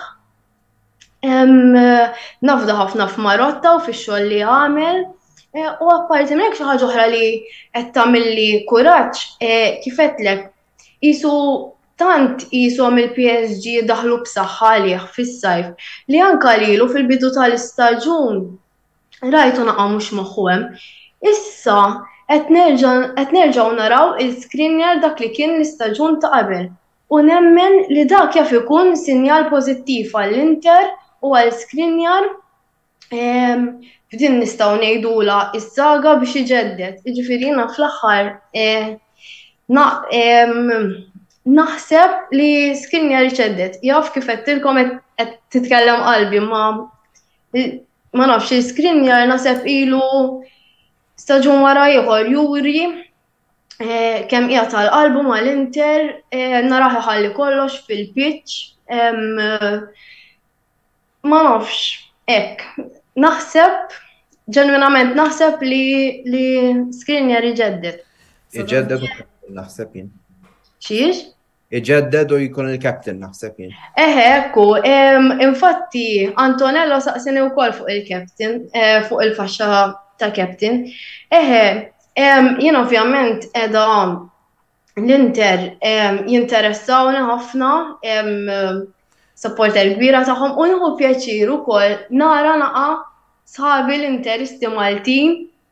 Nafda ħafna f'Marotta u fix-xogħol li għamel u apparti minn hekk xi ħaġa oħra li qed tagħmilli kuraġġ kif qedlek qisu tant qishom il-P S G daħlu b'saħħa għalih fis-sajf li anke lilu fil-bidu tal-istaġun rajtu naqa' mhux moħħu hemm. Issa qed nerġgħu naraw il-Skriniar dak li kien l-istaġun ta' qabel u nemmen li dak jaf ikun sinjal pożittiv għall-Inter u għal Skriniar f'din nistgħu ngħidula s-saga biex iġeddet. Jiġifieri jiena fl-aħħar naħseb li Skriniar iġeddet. Jaf kif qedtilkom qed titkellem qalbi ma ma nafx Skriniar naħseb ilu staġun wara ieħor juri kemm qiegħed tal-qalbu mal-Inter, naraħ iħalli kollox fil-pitch. Ma nafx, hekk. Naħseb, ġenwinament naħseb li li Skriniar iġeddet. Iġeddet u naħseb jien. Xiex? Iġeddet u jkun il-captain naħseb jien. Eħe, ekku, infatti Antonello saqsini wkoll fuq il-captain, fuq il-faxxa ta' captain. Eħe, jien ovvjament qiegħda l-Inter jinteressawni ħafna supporter kbira tagħhom u nieħu pjaċir ukoll nara naqa' sħabi l-Interisti Maltin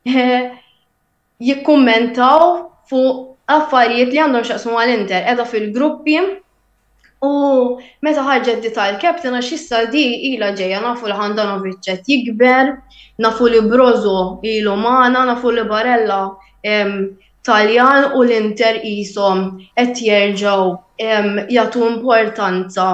jikkummentaw fuq affarijiet li għandhom x'jaqsmu mal-Inter qiegħda fil-gruppi u meta ħarġet di tal-captain għax issa di ilha ġejja nafu li Handanovic qed jikber, nafu li Brozo ilu magħna, nafu li Barella Taljan u l-Inter qishom qed jerġgħu jagħtu importanza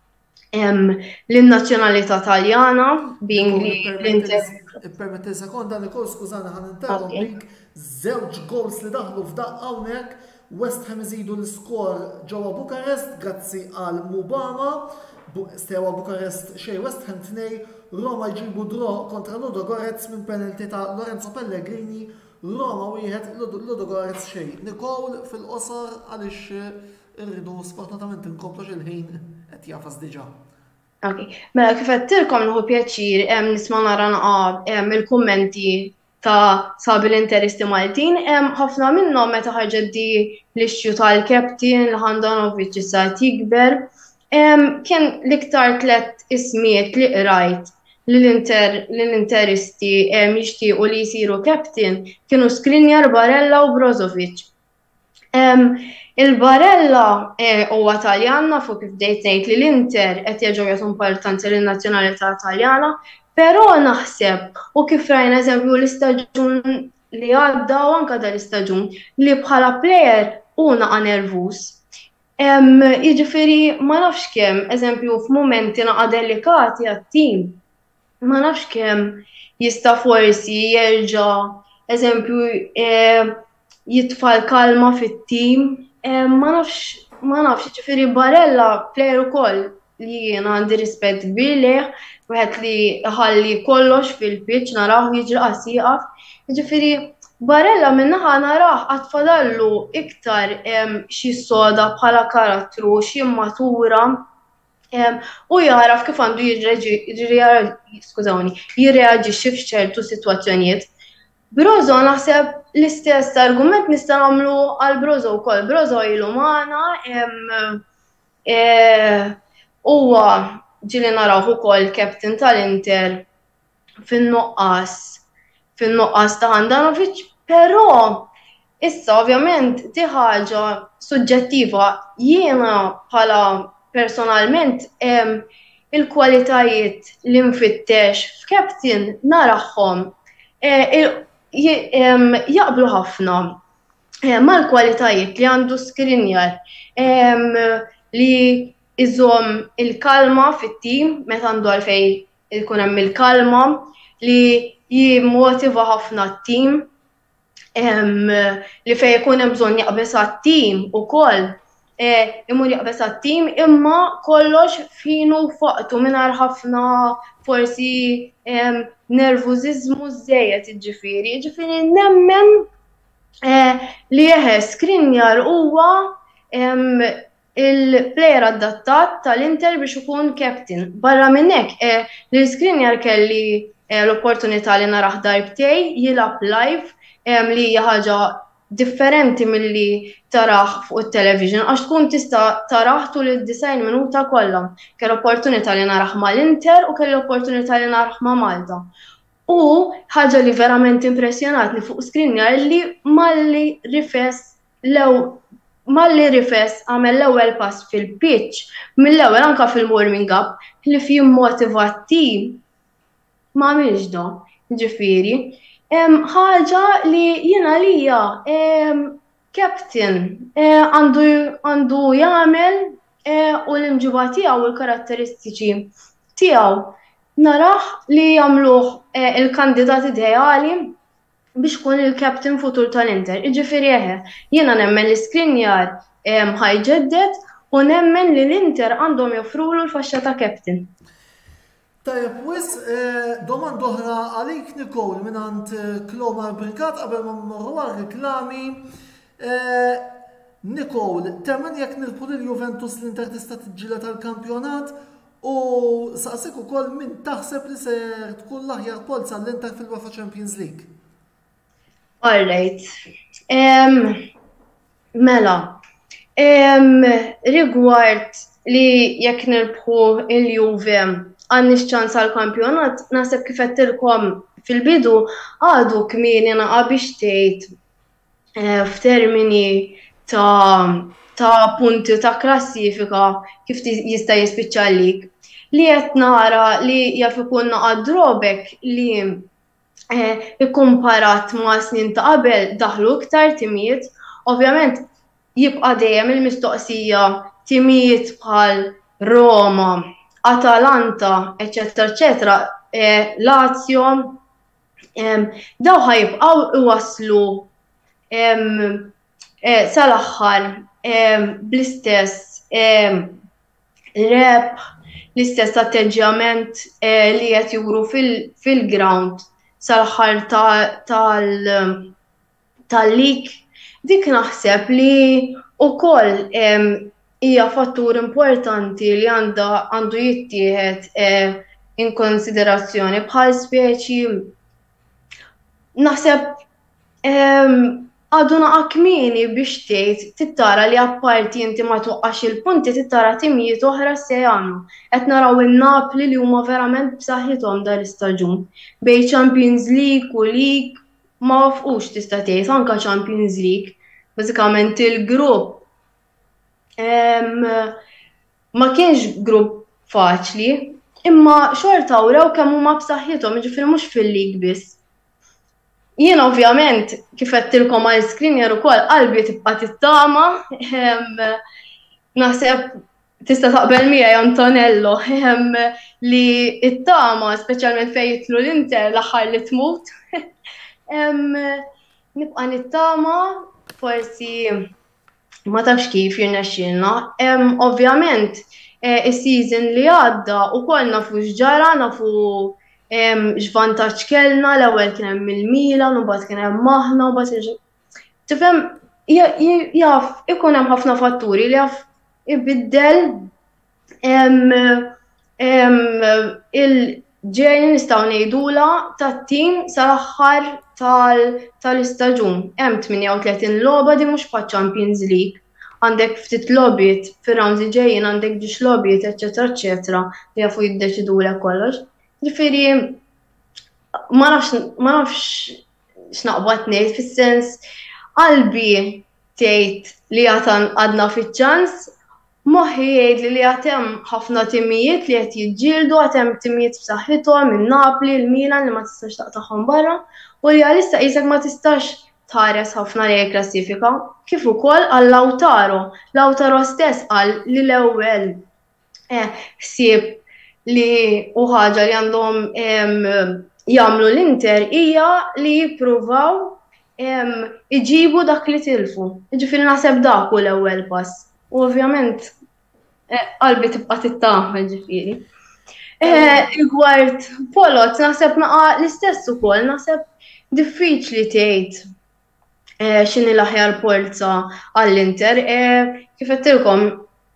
lin-nazzjonalità Taljana being li l-Inter. Permetti sekonda Nikol, skużani ħan interrompik, żewġ gols li daħlu f'daqqa hawnhekk West Ham iżidu l-skor ġewwa Bukarest grazzi għal Mubama, stewa Bukarest xejn West Ham tnej, Roma jġibu draw kontra Ludogorets minn penalti ta' Lorenzo Pellegrini, Roma wieħed Ludogorets xejn. Nikol fil-qosor għaliex irridu sfortunatament inkomplu xil-ħin qed jafas diġà. Ok, mela kif qedtilkom nieħu pjaċir nisma' nara naqa' il-kummenti ta' sabi l-Interisti Maltin, ħafna minnhom meta ħarġet di l-ixxju tal-captain li Handanovic issa jikber, kien l-iktar tliet ismiet li qrajt l-Interisti jixtiequ li jsiru captain kienu Skriniar, Barella u Brozovic. Il-Barella huwa Taljan nafu kif bdejt ngħid li l-Inter qed jerġgħu jagħtu importanza lin-nazzjonalità Taljana, però naħseb u kif rajna eżempju l-istaġun li għadda u anke dal-istaġun li bħala plejer hu naqa' nervuż. Jiġifieri ma nafx kemm eżempju f'mumenti naqa' delikati għat-tim. Ma nafx kemm jista' forsi jerġa' eżempju jitfa' l-kalma fit-tim. Ma nafx ma nafx jiġifieri Barella plejer ukoll li jiena għandi rispett kbir lih, wieħed li ħalli kollox fil-pitch naraw jiġri qasieqaf. Jiġifieri Barella min-naħa narah qatt fadallu iktar xi soda bħala karattru, xi matura u jaraf kif għandu jirreaġixxi f'ċertu sitwazzjonijiet. Brozo naħseb l-istess argument nista' nagħmlu għal Brozo wkoll. Brozo ilu magħna huwa ġieli naraw ukoll captain tal-Inter fin-nuqqas fin-nuqqas ta' Handanovic, però issa ovvjament di ħaġa suġġettiva jiena bħala personalment il-kwalitajiet li nfittex f'captain narahom jaqblu ħafna mal-kwalitajiet li għandu Skriniar li iżom il-kalma fit-tim meta għandu għalfejn ikun hemm il-kalma li jimmotiva ħafna t-tim li fejn ikun hemm bżonn jaqbes għat-tim ukoll imur jaqbes għat-tim imma kollox finu faqtu mingħajr ħafna forsi nervużiżmu żejjed jiġifieri. Jiġifieri nemmen li jeħe Skriniar huwa il-plejer adattat tal-Inter biex ikun captain. Barra minn hekk li Skriniar kelli l-opportunità li naraħ darbtej jilgħab live li hija ħaġa differenti milli taraħ fuq it-television għax tkun tista' taraħ tul id-disajn minuta kollha. Kell opportunità li naraħ mal-Inter u kelli opportunità li naraħ ma' Malta. U ħaġa li verament impressjonatni fuq Skriniar li malli rifess lew malli rifess għamel l-ewwel pass fil-pitch mill-ewwel anke fil-warming up li jimmotiva t-tim ma għamilx da. Ġifieri ħaġa li jiena lija captain għandu jagħmel u l-imġiba tiegħu u l-karatteristiċi tiegħu naraħ li jagħmluh il-kandidat ideali biex kun il-captain futur tal-Inter. Jiġifieri eħe, jiena nemmen li Skriniar ħajġeddet u nemmen li l-Inter għandhom joffrulu l-faxxa ta' captain. Tajjeb, wis domanda oħra għalik Nikol minant Klomar Brikat qabel ma mmorru għal-reklami. Nikol, temmen jekk nirpu l-Juventus l-Inter tista' tiġġieled tal-kampjonat u saqsik ukoll min taħseb li ser tkun l-aħjar polza l-Inter fil-UEFA Champions League. All right. Mela, rigward li jekk nirbħu il-Juve għandniex ċans għall-kampjonat, naħseb kif qedtilkom fil-bidu għadu kmieni naqa' biex tgħid f'termini ta' ta' punti ta' klassifika kif jista' jispiċċallik. Li qed nara li jaf ikun naqa' drawback li ikkumparat ma' snin ta' qabel daħlu iktar timijiet, ovvjament jibqa' dejjem il-mistoqsija timijiet bħal Roma, Atalanta, eċetera, eċetera, Lazio, daw ħajbqgħu iwasslu sal-aħħar bl-istess rep, l-istess atteġġjament li qed juru fil-ground sal-aħħar tal-lig. Dik naħseb li wkoll hija fattur importanti li għandu jittieħed in konsiderazzjoni bħal speċi naħseb għadu naqa' kmieni biex tgħid tittara li apparti inti ma twaqqax il-punti tittara timijiet oħra se jagħmlu. Qed naraw in-Napli li huma verament b'saħħithom dan l-istaġun. Bejn Champions League u League ma wafqux tista' tgħid anke Champions League. Bażikament il-grupp ma kienx grupp faċli, imma xorta wrew kemm huma b'saħħithom, jiġifieri mhux fil-league biss. Jien ovvjament kif qedtilkom għal screener ukoll qalbi tibqa' tittama, naħseb tista' taqbel miegħi Antonello li t-tama speċjalment fejn jitlu l-Inter l-aħħar li tmut. Nibqa' nittama forsi ma tafx kif jirnexxielna. Ovvjament is-season li għadda ukoll nafu x'ġara, nafu x'vantaġġ kellna, l-ewwel kien hemm il-Milan u mbagħad kien hemm aħna u mbagħad tifhem jaf ikun hemm ħafna fatturi li jaf ibiddel il-ġejni nistgħu ngħidula tat-tim sal-aħħar tal-istaġun. Hemm tminja u tletin logħba di mhux bħaċ-Champions League. Għandek ftit logħbiet fir-rounds li ġejjin għandek ġiex logħbiet eċetera eċetera li jafu jiddeċidulek kollox. Ġifieri ma nafx x'naqbad ngħid fis-sens qalbi tgħid li għad għadna fiċ-ċans, moħħi jgħid li għad hemm ħafna timijiet li qed jiġġieldu, għad hemm timijiet b'saħħithom in-Napli, il-Milan li ma tistax taqtagħhom barra u li għalissa qisek ma tistax tħares ħafna lejn klassifika. Kif ukoll għal Lautaro. Lautaro stess qal li l-ewwel ħsieb li u ħaġa li għandhom jagħmlu l-Inter hija li jippruvaw iġibu dak li tilfu. Jiġifieri naħseb dak hu l-ewwel pass. U ovvjament qalbi tibqa' tittama ġifieri. Rigward Polot naħseb naqa' l-istess ukoll, naħseb diffiċli tgħid x'inhi l-aħjar polza għall-Inter. Kif qedtilkom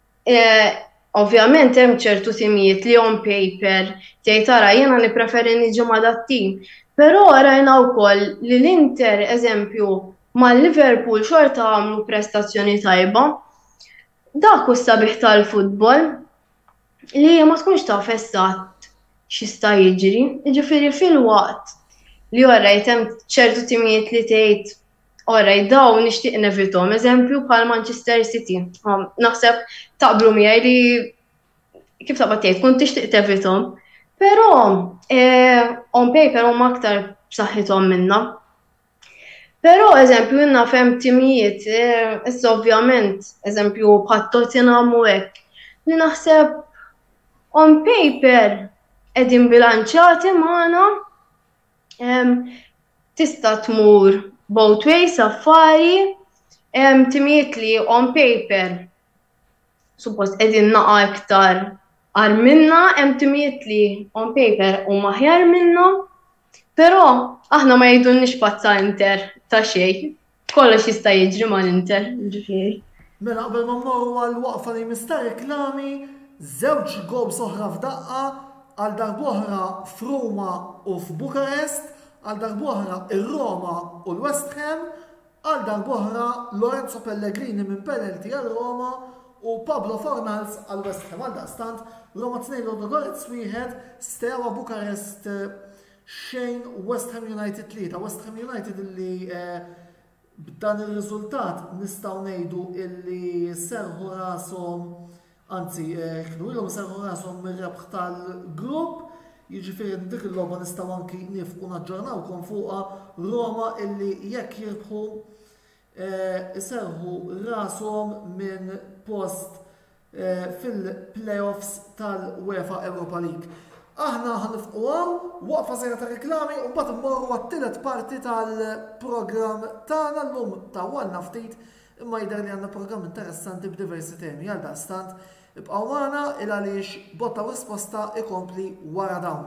ovvjament hemm ċertu timijiet li on paper tgħid tara jiena nippreferi niġi ma' dat-tim. Però rajna wkoll li l-Inter eżempju mal-Liverpool xorta għamlu prestazzjoni tajba. Dak hu s-sabiħ tal-futbol li ma tkunx taf eżatt x'jista' jiġri. Jiġifieri fil-waqt li orajt hemm ċertu timijiet li tgħid orajt daw nixtieq nevithom, eżempju bħal Manchester City. Naħseb taqblu miegħi li kif taqbad tgħid tkun tixtieq tevithom, però on paper huma aktar b'saħħithom minnha. Però eżempju naf hemm timijiet, issa ovvjament eżempju bħal Tottenham u hekk, li naħseb on paper qegħdin bilanċjati magħna tista' tmur both ways affari, timijiet li on paper suppost qegħdin naqa' iktar għal minna, hemm timijiet li on paper huma aħjar minna, però aħna ma jgħidulniex pazza Inter ta' xejn. Kollox jista' jiġri mal-Inter, ġifieri. Mela qabel ma mmorru għall-waqfa li mista' reklami, żewġ gowls oħra f'daqqa għal darb'oħra f'Ruma u f'Bukarest, għal darb'oħra ir-Roma u l-West Ham, għal darb'oħra Lorenzo Pellegrini minn penalty għal Roma u Pablo Fornals għal West Ham għal daqstant, Roma tnejn Ludogorets wieħed, Steaua Bukarest xejn West Ham United tlieta. West Ham United illi b'dan il-riżultat nistgħu ngħidu illi serħu rashom, anzi kienu ilhom serħu rashom mir-rebħ tal-grupp, jiġifieri dik il-logħba nistgħu anki nifqu naġġornawkom fuqha. Roma illi jekk jirbħu iserħu rashom minn post fil-playoffs tal-UEFA Europa League. Aħna ħanifqu għaw, waqfa sejra ta' reklami, u mbagħad immorru għat-tielet parti tal-programm tagħna llum tawwalna ftit, imma jidher li għandna programm interessanti b'diversi temi. Għal daqstant ibqgħu magħna il għaliex botta u risposta ikompli wara dawn.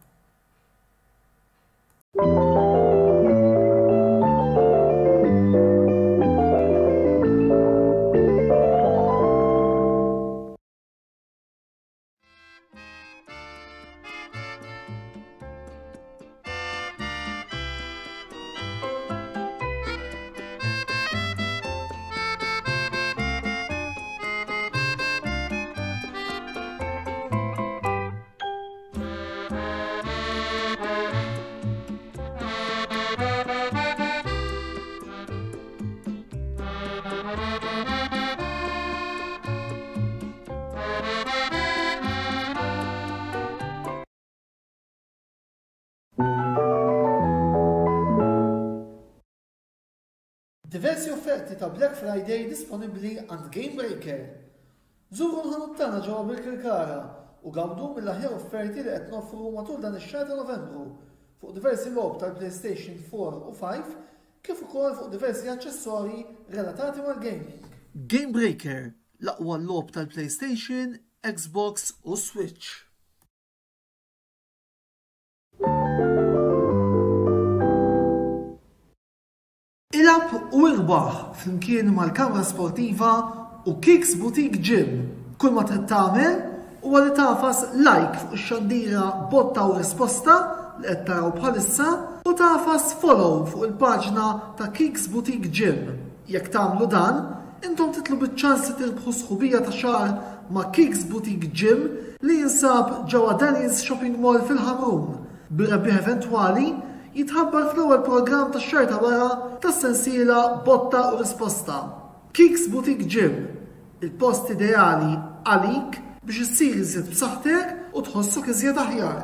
Diversi offerti ta' Black Friday disponibbli għand Game Breaker. Żuru l-ħanut tagħna ġewwa bil-Kirkara u gawdu mill-aħjar offerti li qed noffru matul dan ix-xahar ta' Novembru fuq diversi logħob tal-PlayStation four u five kif ukoll fuq diversi aċċessorji relatati mal-gaming. Game Breaker, l-aqwa logħob tal-PlayStation, Xbox u Switch. Ilab u irbaħ flimkien mal-kamra sportiva u Kicks Boutique Gym. Kull ma trid tagħmel huwa li tafas like fuq ix-xandira botta u risposta li qed taraw bħalissa u tafas follow fuq il-paġna ta' Kicks Boutique Gym. Jekk tagħmlu dan, intom titlu biċ-ċans li tirbħu sħubija ta' xahar ma' Kicks Boutique Gym li jinsab ġewwa Denny's Shopping Mall fil-Ħamrun. Bir-rebbieħ eventwali jitħabbar fl-ewwel programm tax-xahar ta' wara tas-sensiela botta u risposta. Kicks Boutique Gym, il-post ideali għalik biex issir iżjed b'saħħtek u tħossok iżjed aħjar.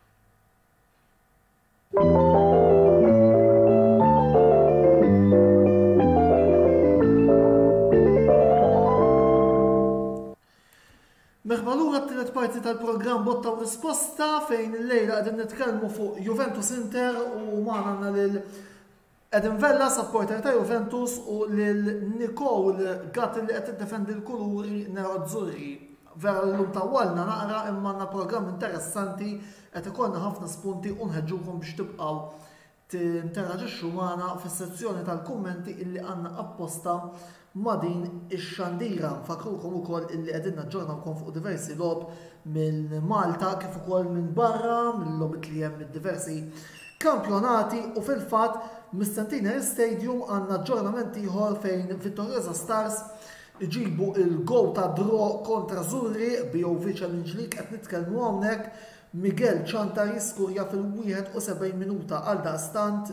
Merħba lura t-tielet parti tal-programm Botta u Risposta fejn il-lejla qegħdin nitkellmu fuq Juventus Inter u magħna għandna lil Edin Vella, supporter ta' Juventus, u lil Nicole Gatt li qed tiddefendi l-kuluri nerazzurri. Vera l-lum tawwalna naqra imma għandna programm interessanti qed ikollna ħafna spunti u nħeġġukom biex tibqgħu tinteraġixxu magħna fis-sezzjoni tal-kummenti illi għandna apposta ma' din ix-xandira. Fakrukom ukoll illi qegħdin naġġornawkom fuq diversi lob minn Malta kif ukoll minn barra, mill-lobit li hemm mid-diversi kampjonati u fil-fatt mis-Centenary Stadium għandna aġġornament ieħor fejn Vittoriosa Stars iġibu il-go ta' draw kontra Zurri B O V Challenge League qed nitkellmu hawnhekk Miguel Ċantari skurja fil-wieħed u sebgħin minuta għal daqstant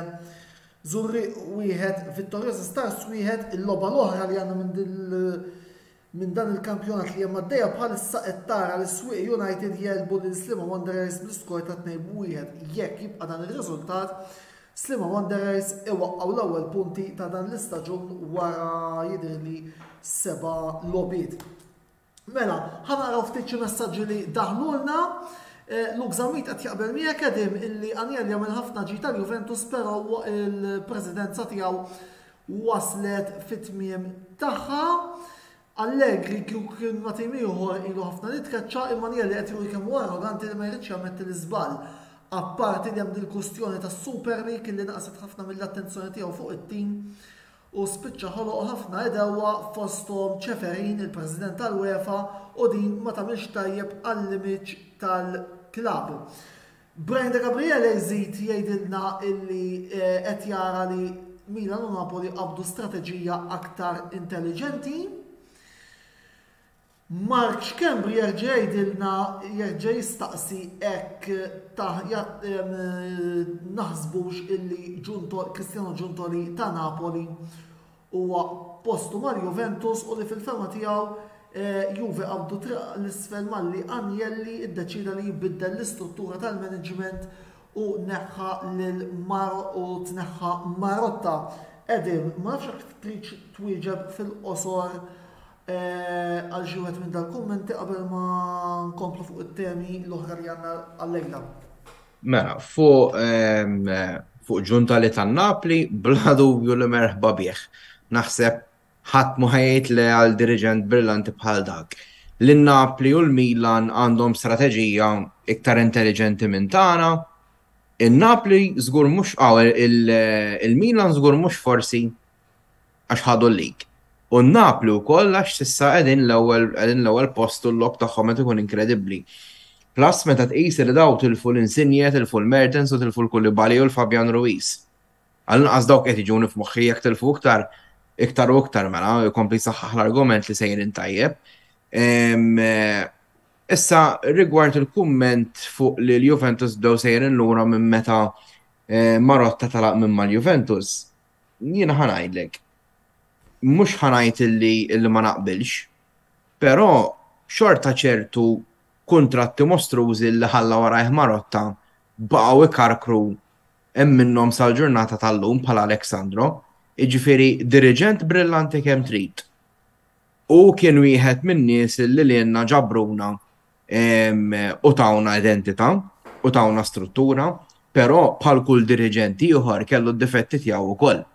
Zurri wieħed, Vittoriosa Stars wieħed, il-logħba l-oħra li għandna minn minn dan il-kampjonat li hemm għaddejja bħalissa qed tara li Swieq United jelbu lil Sliema Wanderers bl-iskor ta' tnejn wieħed. Jekk jibqa' dan ir-riżultat, Sliema Wanderers iwaqqgħu l-ewwel punti ta' dan l-istaġun wara jidhirli seba' logħbiet. Mela, ħanaraw ftit xi messaġġi li daħlulna. Luke Zamit qed jaqbel miegħek Edim illi Aniel jagħmel ħafna ġi tal-Juventus però il-presidenza tiegħu waslet fit-tmiem tagħha. Allegri kien ma' tim ieħor ilu ħafna nitkeċċa imma Aniel li qed juri kemm huwa arroganti li ma jridx jagħmel l-iżball. Apparti li hemm il-kwistjoni tas-Super League illi naqset ħafna mill-attenzjoni tiegħu fuq it-tim u spiċċa ħoloq ħafna edewa fosthom Ċeferin, il-President tal-UEFA, u din ma tagħmilx tajjeb għall-imiġġ tal-klabb. Brian De Gabriele jżid jgħidilna illi qed jara li Milan u Napoli qabdu strateġija aktar intelligenti. Mark Xkembri jerġa' jgħidilna jerġa' jistaqsi hekk ta' naħsbux illi Cristiano Giuntoli ta' Napoli huwa postu mal-Juventus u li fil-ferma tiegħu Juve qabdu triq l-isfel malli Agnelli iddeċida li jbiddel l-istruttura tal-management u neħħa lil Mar u tneħħa Marotta. Edim, ma nafx hekk trid twieġeb fil-qosor għal xi wieħed minn dal-kummenti qabel ma nkomplu fuq it-temi l-oħra li għandna għal-lejla. Mela, fuq fuq Giuntoli tan-Napli bla dubju li merħba bih. Naħseb ħadd mu ħajjed li għal diriġent brillanti bħal dak. Lin-Napli u l-Milan għandhom strateġija iktar intelligenti minn tagħna. In-Napli żgur mhux il-Milan żgur mhux forsi għax ħadu l-lig. U n-Napli wkoll għax s'issa qegħdin l-ewwel post u l-lob tagħhom qed ikun inkredibbli. Plus meta tqis li daw tilfu l-Insigne, tilfu l-Mertens u tilfu l-Koulibaly u l-Fabian Ruiz. Għall-inqas dawk qed jiġuni f'moħħi jekk tilfu iktar iktar u iktar mela jkompli saħħaħ l-argument li sejrin tajjeb. Issa rigward il-kumment fuq li l-Juventus bdew sejrin lura minn meta Marotta talaq minn mal-Juventus, jiena ħanajdlek. Mhux ħanajt illi illi ma naqbilx, però xorta ċertu kuntratti mostrużi li ħalla warajh Marotta baqgħu ikarkru hemm minnhom sal-ġurnata tal-lum bħala Alexandro, jiġifieri diriġent brillanti kemm trid. U kien wieħed min-nies li lienna ġabruna u tawna identità u tawna struttura, però bħal kull diriġent ieħor kellu d-difetti tiegħu wkoll.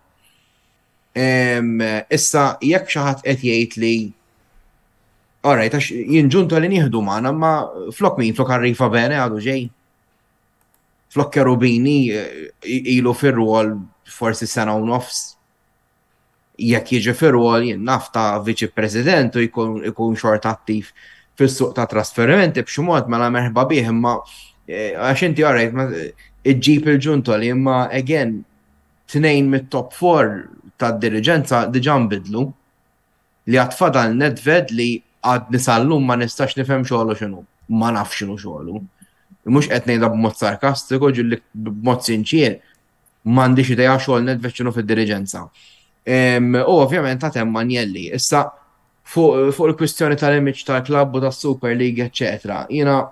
Issa jekk xi ħadd qed jgħid li alright għax jien Giuntoli nieħdu magħna ma flok min flok Arriva Bene għadu ġej. Flok Cherubini ilu fir-rwol forsi sena u nofs. Jekk jiġi fir-rwol jien naf ta' viċi president u jkun xort attiv fis-suq ta' trasferimenti b'xi mod mela merħba bih imma għax inti alright iġġib il-Giuntoli imma again tnejn mit-top four tad-diriġenza diġà nbidlu li għad fadal Nedved li għad nisallum ma nistax nifhem xogħlu x'inhu, ma nafx x'inhu xogħlu. Mhux qed ngħidha b'mod sarkastiku ġilli b'mod sinċier m'għandix idea xogħol Nedved x'inhu fid-diriġenza. U ovvjament għad hemm Agnelli. Issa fuq il-kwistjoni tal-image tal-klabb u tas-Super League, eċetera. Jiena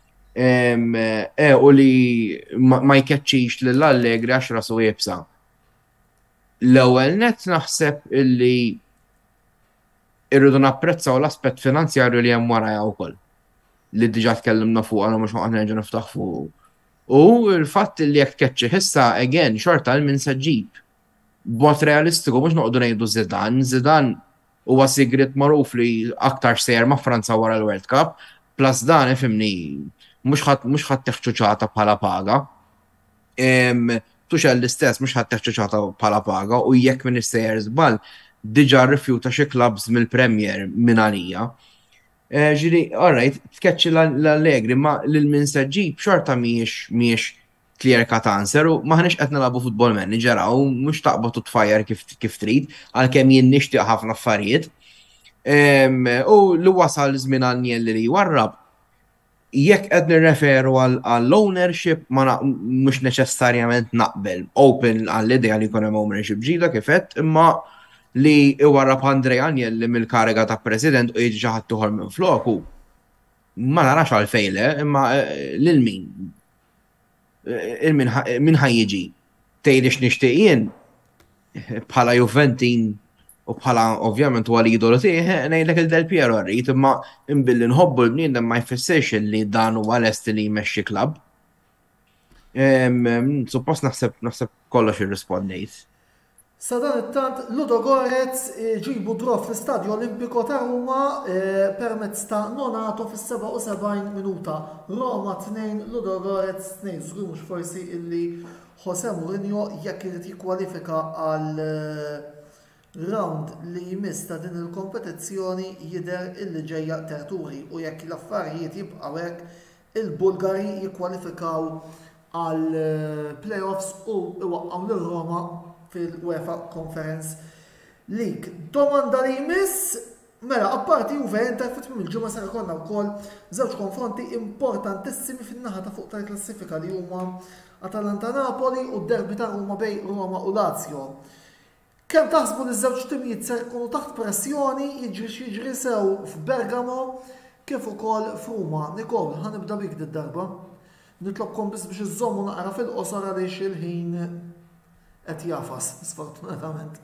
u li ma jkeċċix lil Allegri għax rasu jibsa. L-ewwel nett naħseb illi irridu napprezzaw l-aspett finanzjarju li hemm warajha wkoll. Li diġà tkellimna fuq għal mhux noqgħod nerġa' niftaħ fuq. U l-fatt li jekk tkeċċi issa again xorta l min se ġġib. B'mod realistiku mhux noqogħdu ngħidu Zidane, Zidane huwa sigriet magħruf li aktar sejjer ma' Franza wara l-World Cup, plus dan ifhimni mhux ħadd teħċuċata bħala paga. Tuxel l-istess mhux ħadd teħċuċata bħala paga u jekk min issejjer żball diġà rrifjuta xi clubs mill-Premier minn għalija. Ġiri, alright, tkeċċi l-Allegri ma lil min se ġġib xorta mhijiex clear cut answer u maħniex qed nilagħbu football manager u mhux taqbad u tfajjar kif trid għalkemm jien nixtieq ħafna affarijiet. U li wasal żmien Agnelli li jwarrab jekk qed nirreferu għall-ownership ma mhux neċessarjament naqbel open għall-idea li jkun hemm ownership ġdida kif qed imma li iwarrab Andrej Agnelli mill-kariga ta' president u jiġi xi ħadd ieħor minn floku. Ma narax għalfejn imma lil min. Min ħajjiġi. Tgħidix nixtieq jien bħala Juventin u bħala ovvjament huwa l-idolu tiegħi ngħidlek il-Del Piero rrid imma inbilli nħobbu l-bniedem ma jfissirx li dan huwa lest li jmexxi klabb. Suppost naħseb naħseb kollox irrispondejt. Sa dan it-tant Ludogorets ġibu drof fl-Istadju Olimpiku ta' Ruma permezz ta' Nonato fis-seba' u sebgħin minuta. Roma tnejn, Ludogorets tnejn. Żgur mhux forsi illi Jose Mourinho jekk irid jikkwalifika għal round li jmiss ta' din il-kompetizzjoni jidher illi ġejja terturi u jekk l-affarijiet jibqgħu hekk il-Bulgari jikkwalifikaw għal playoffs u iwaqqgħu lil Roma fil-UEFA Conference League. Domanda li jmiss Mela, apparti Juve Inter fit mill-ġimgħa se jkollna wkoll żewġ konfronti importantissimi fin-naħa ta' fuq tal-klassifika li huma Atalanta Napoli u d-derbi ta' Ruma bejn Roma u Lazio. Kemm taħsbu li ż-żewġ timijiet se jkunu taħt pressjoni jiġri jiġri sew f'Bergamo kif ukoll f'Ruma. Nikol, ħanibda bik d-darba. Nitlobkom biss biex iżommu naqra fil-qosor għaliex il-ħin qed jafas, sfortunatament.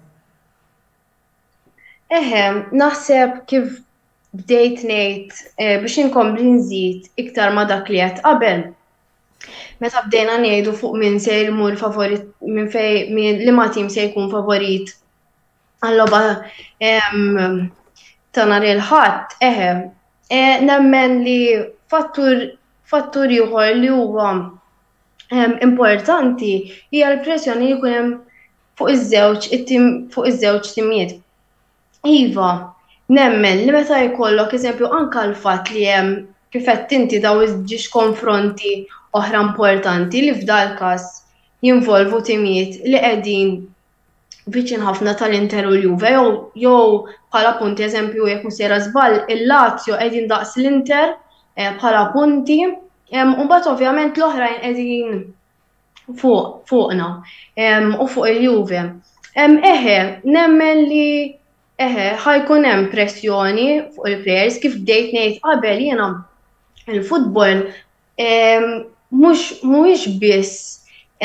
Eħe, naħseb kif bdejt ngħid biex inkompli nżid iktar ma dak li qed qabel. Meta bdejna ngħidu fuq min se jmur favorit minn fej min li ma tim se jkun favorit għall-logħba ta' nhar il-Ħadd, eħe, nemmen li fattur fattur ieħor li huwa importanti hija l-pressjoni li jkun hemm fuq iż-żewġ fuq iż-żewġ timijiet. Iva, nemmen li meta jkollok eżempju anke l-fatt li hemm kif qed inti daw iż-ġiex konfronti oħra importanti li f'dal każ jinvolvu timijiet li qegħdin viċin ħafna tal-Inter u l-Juve jew bħala punti eżempju jekk msejra żball il-Lazio qegħdin daqs l-Inter bħala punti u mbagħad ovvjament l-oħrajn qegħdin fuq fuqna u fuq il-Juve. Eħe, nemmen li eħe ħajkun hemm pressjoni fuq il-plejers kif bdejt ngħid qabel jiena il-futbol mhux mhuwiex biss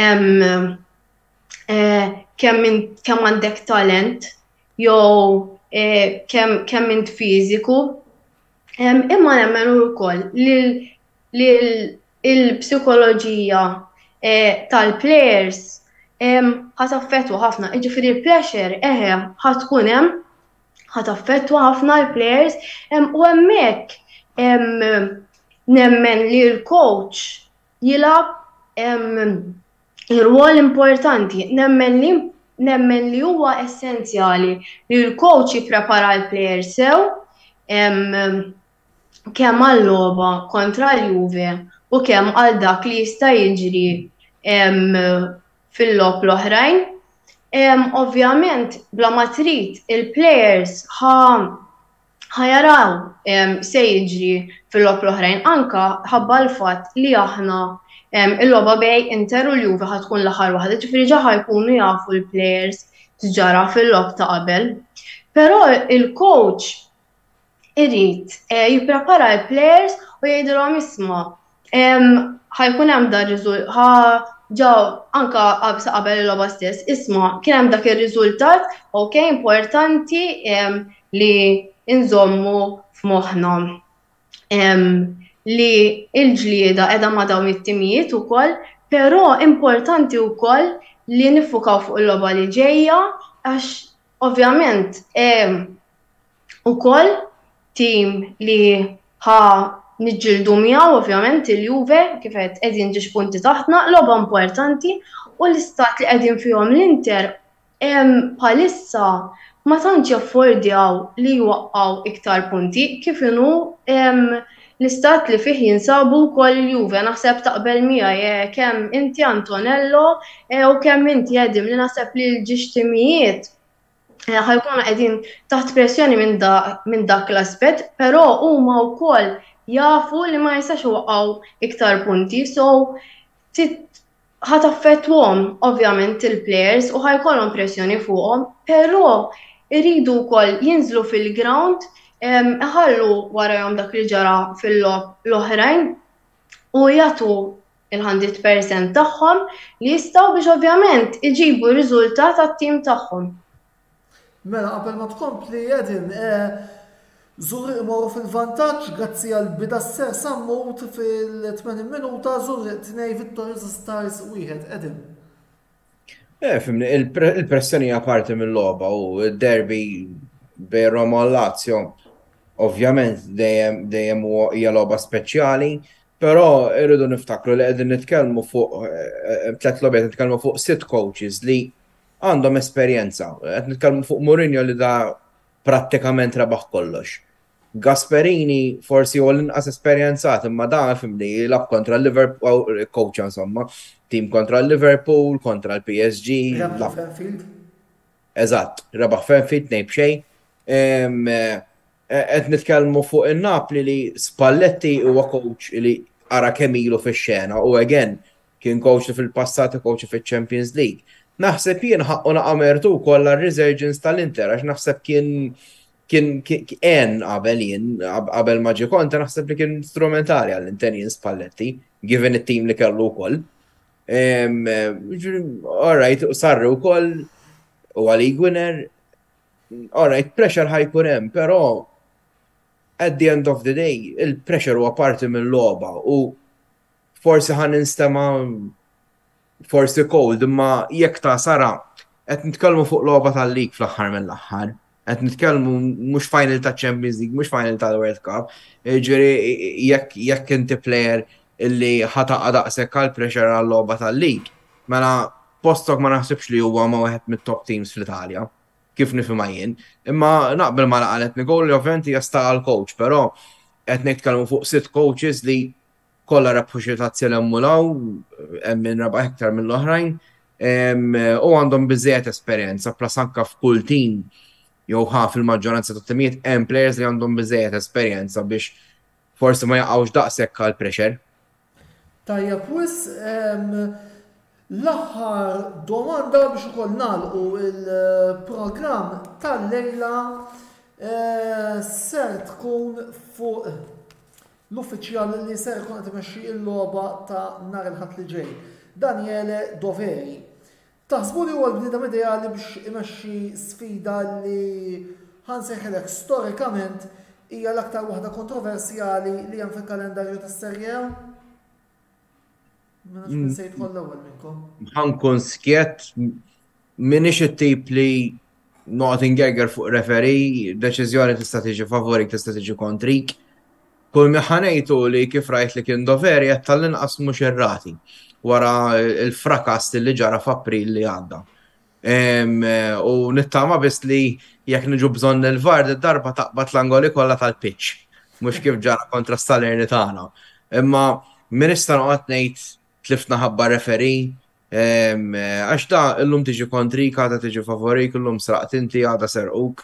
kemm għandek talent jew kemm int fiżiku, imma nemmen ukoll li l-psikoloġija tal-plejers ħataffettwa ħafna, jiġifieri l-pressure eħe ħatkun hemm ħataffettwa ħafna l-plejers u hemmhekk nemmen li l-coach jilgħab ir-rwol importanti, nemmen li nemmen li huwa essenzjali li l-coach jipprepara l-plejers sew kemm għall-logħba kontra l-Juve u kemm għal dak li jista' jiġri fil-logħob l-oħrajn. Ovvjament, bla ma trid il-plejers ħajaraw se jiġri fil-logħob l-oħrajn anke ħabba l-fatt li aħna il-logħba bejn Inter u l-Juve ħatkun l-aħħar waħda, ġifieri ġa ħajkunu jafu l-plejers x'ġara fil-logħob ta' qabel. Però il-coach irid jipprepara l-plejers u jgħidilhom isma' ħajkun hemm dan riżultat ġew anke qabel il-logħba stess, isma' kien hemm dak ir-riżultat, okej, importanti li nżommu f'moħħna li l-ġlieda qiegħda ma' dawn it-timijiet ukoll, però importanti wkoll li nifukaw fuq il-logħba li ġejja għax ovvjament ukoll tim li ħa niġġieldu miegħu ovvjament il-Juve kif qed qegħdin ġiex punti taħtna, logħba importanti u l-istat li qegħdin fihom l-Inter bħalissa ma tantx jaffordjaw li jwaqqgħu iktar punti kif inhu l-istat li fih jinsabu wkoll il-Juve. Naħseb taqbel miegħi kemm inti Antonello u kemm inti Edim li naħseb li l-ġiex timijiet ħajkunu qegħdin taħt pressjoni minn dak l-aspett, però huma wkoll jafu li ma jistax waqgħu iktar punti, so ħataffettwhom ovvjament il-plejers u ħajkollhom pressjoni fuqhom, però iridu wkoll jinżlu fil-ground ħallu warahom dak li ġara fil-logħob l-oħrajn u jagħtu il-hundred percent tagħhom li jistgħu biex ovvjament iġibu r-riżultat għat-tim tagħhom. Mela qabel ma tkompli Edin, Zurriq imorru fil-vantaġġ grazzi għal bida s-ser sammut fil-tmenin minuta Zurriq tnej Vittorious Stars wieħed Edin. Eh, fimni, il-pressjoni hija parti mill-logħba u d-derbi bejn Roma u Lazio. Ovvjament dejjem hija logħba speċjali, però irridu niftakru li qegħdin nitkellmu fuq tliet logħbiet nitkellmu fuq sitt coaches li għandhom esperjenza. Qed nitkellmu fuq Mourinho li da prattikament rebaħ kollox. Gasperini forsi huwa l-inqas esperjenzat imma da fimni jilab kontra l-Liverpool, coach insomma, tim kontra l-Liverpool, kontra l-P S G. Rebaħ Fenfield? Eżatt, rebaħ Fenfield nejb xejn. qed nitkellmu fuq in-Napli li Spalletti huwa coach li ara kemm ilu fix-xena u again kien coach li fil-passat coach fil-Champions League. Naħseb jien ħaqqu naqamertu wkoll resurgence tal-Inter għax naħseb kien kien kien qabel jien qabel ma ġie Conte naħseb li kien strumentali għall-Inter jien Spalletti, given it-team li kellu wkoll. All right, sarru wkoll u għali winner. All right, pressure ħajkun hemm, però at the end of the day, il-pressure huwa parti mill-logħba u forsi ħan instema forsi cold, imma jekk ta' sara qed nitkellmu fuq logħba tal-lig fl-aħħar mill-aħħar. Qed nitkellmu mhux final ta' Champions League, mhux final ta' World Cup. Ġieri jekk jekk inti plejer illi ħataqa' daqshekk għal pressure għall-logħba tal-lig, mela postok ma naħsibx li huwa ma wieħed mit-top teams fl-Italja. Kif nifhimha jien. Imma naqbel ma laqalet Nicole li ovvjament jasta għal coach, però qed nitkellmu fuq sitt coaches li kollha repuxitazzjoni emmulaw, hemm min raba' iktar mill-oħrajn, u għandhom biżejjed esperjenza plus anke f'kull team jew ħa fil-maġġoranza ta' timijiet hemm players li għandhom biżejjed esperjenza biex forsi ma jaqgħux daqshekk għal pressure. Tajjeb wis l-aħħar domanda biex ukoll nagħlqu il-programm tal-lejla ser tkun fuq l-uffiċjal li ser ikun qed imexxi l-logħba ta' nhar il-ħadd li ġej. Daniele Doveri. Taħsbu li huwa l-bniedem ideali biex imexxi sfida li ħansejħilek storikament hija l-aktar waħda kontroversjali li hemm fil-kalendarju tas-Serje A? ħankun skiet minix it-tip li noqgħod ingegger fuq referi, deċiżjoni tista' tiġi favorik, tista' tiġi kontrik. Kull mi ħanejtu li kif rajt li kien Doveri qed tal-inqas mhux irrati wara l-frakast li ġara f'April li għadda. U nittama biss li jekk niġu bżonn il-vard id-darba taqbad l-angoli kollha tal-pitch, mhux kif ġara kontra s-Salernitana. Imma min issa noqgħod ngħid tlifna ħabba referi, għax da l-lum tiġi kontrik, għada tiġi favorik, l-lum sraqt inti, għada serquk.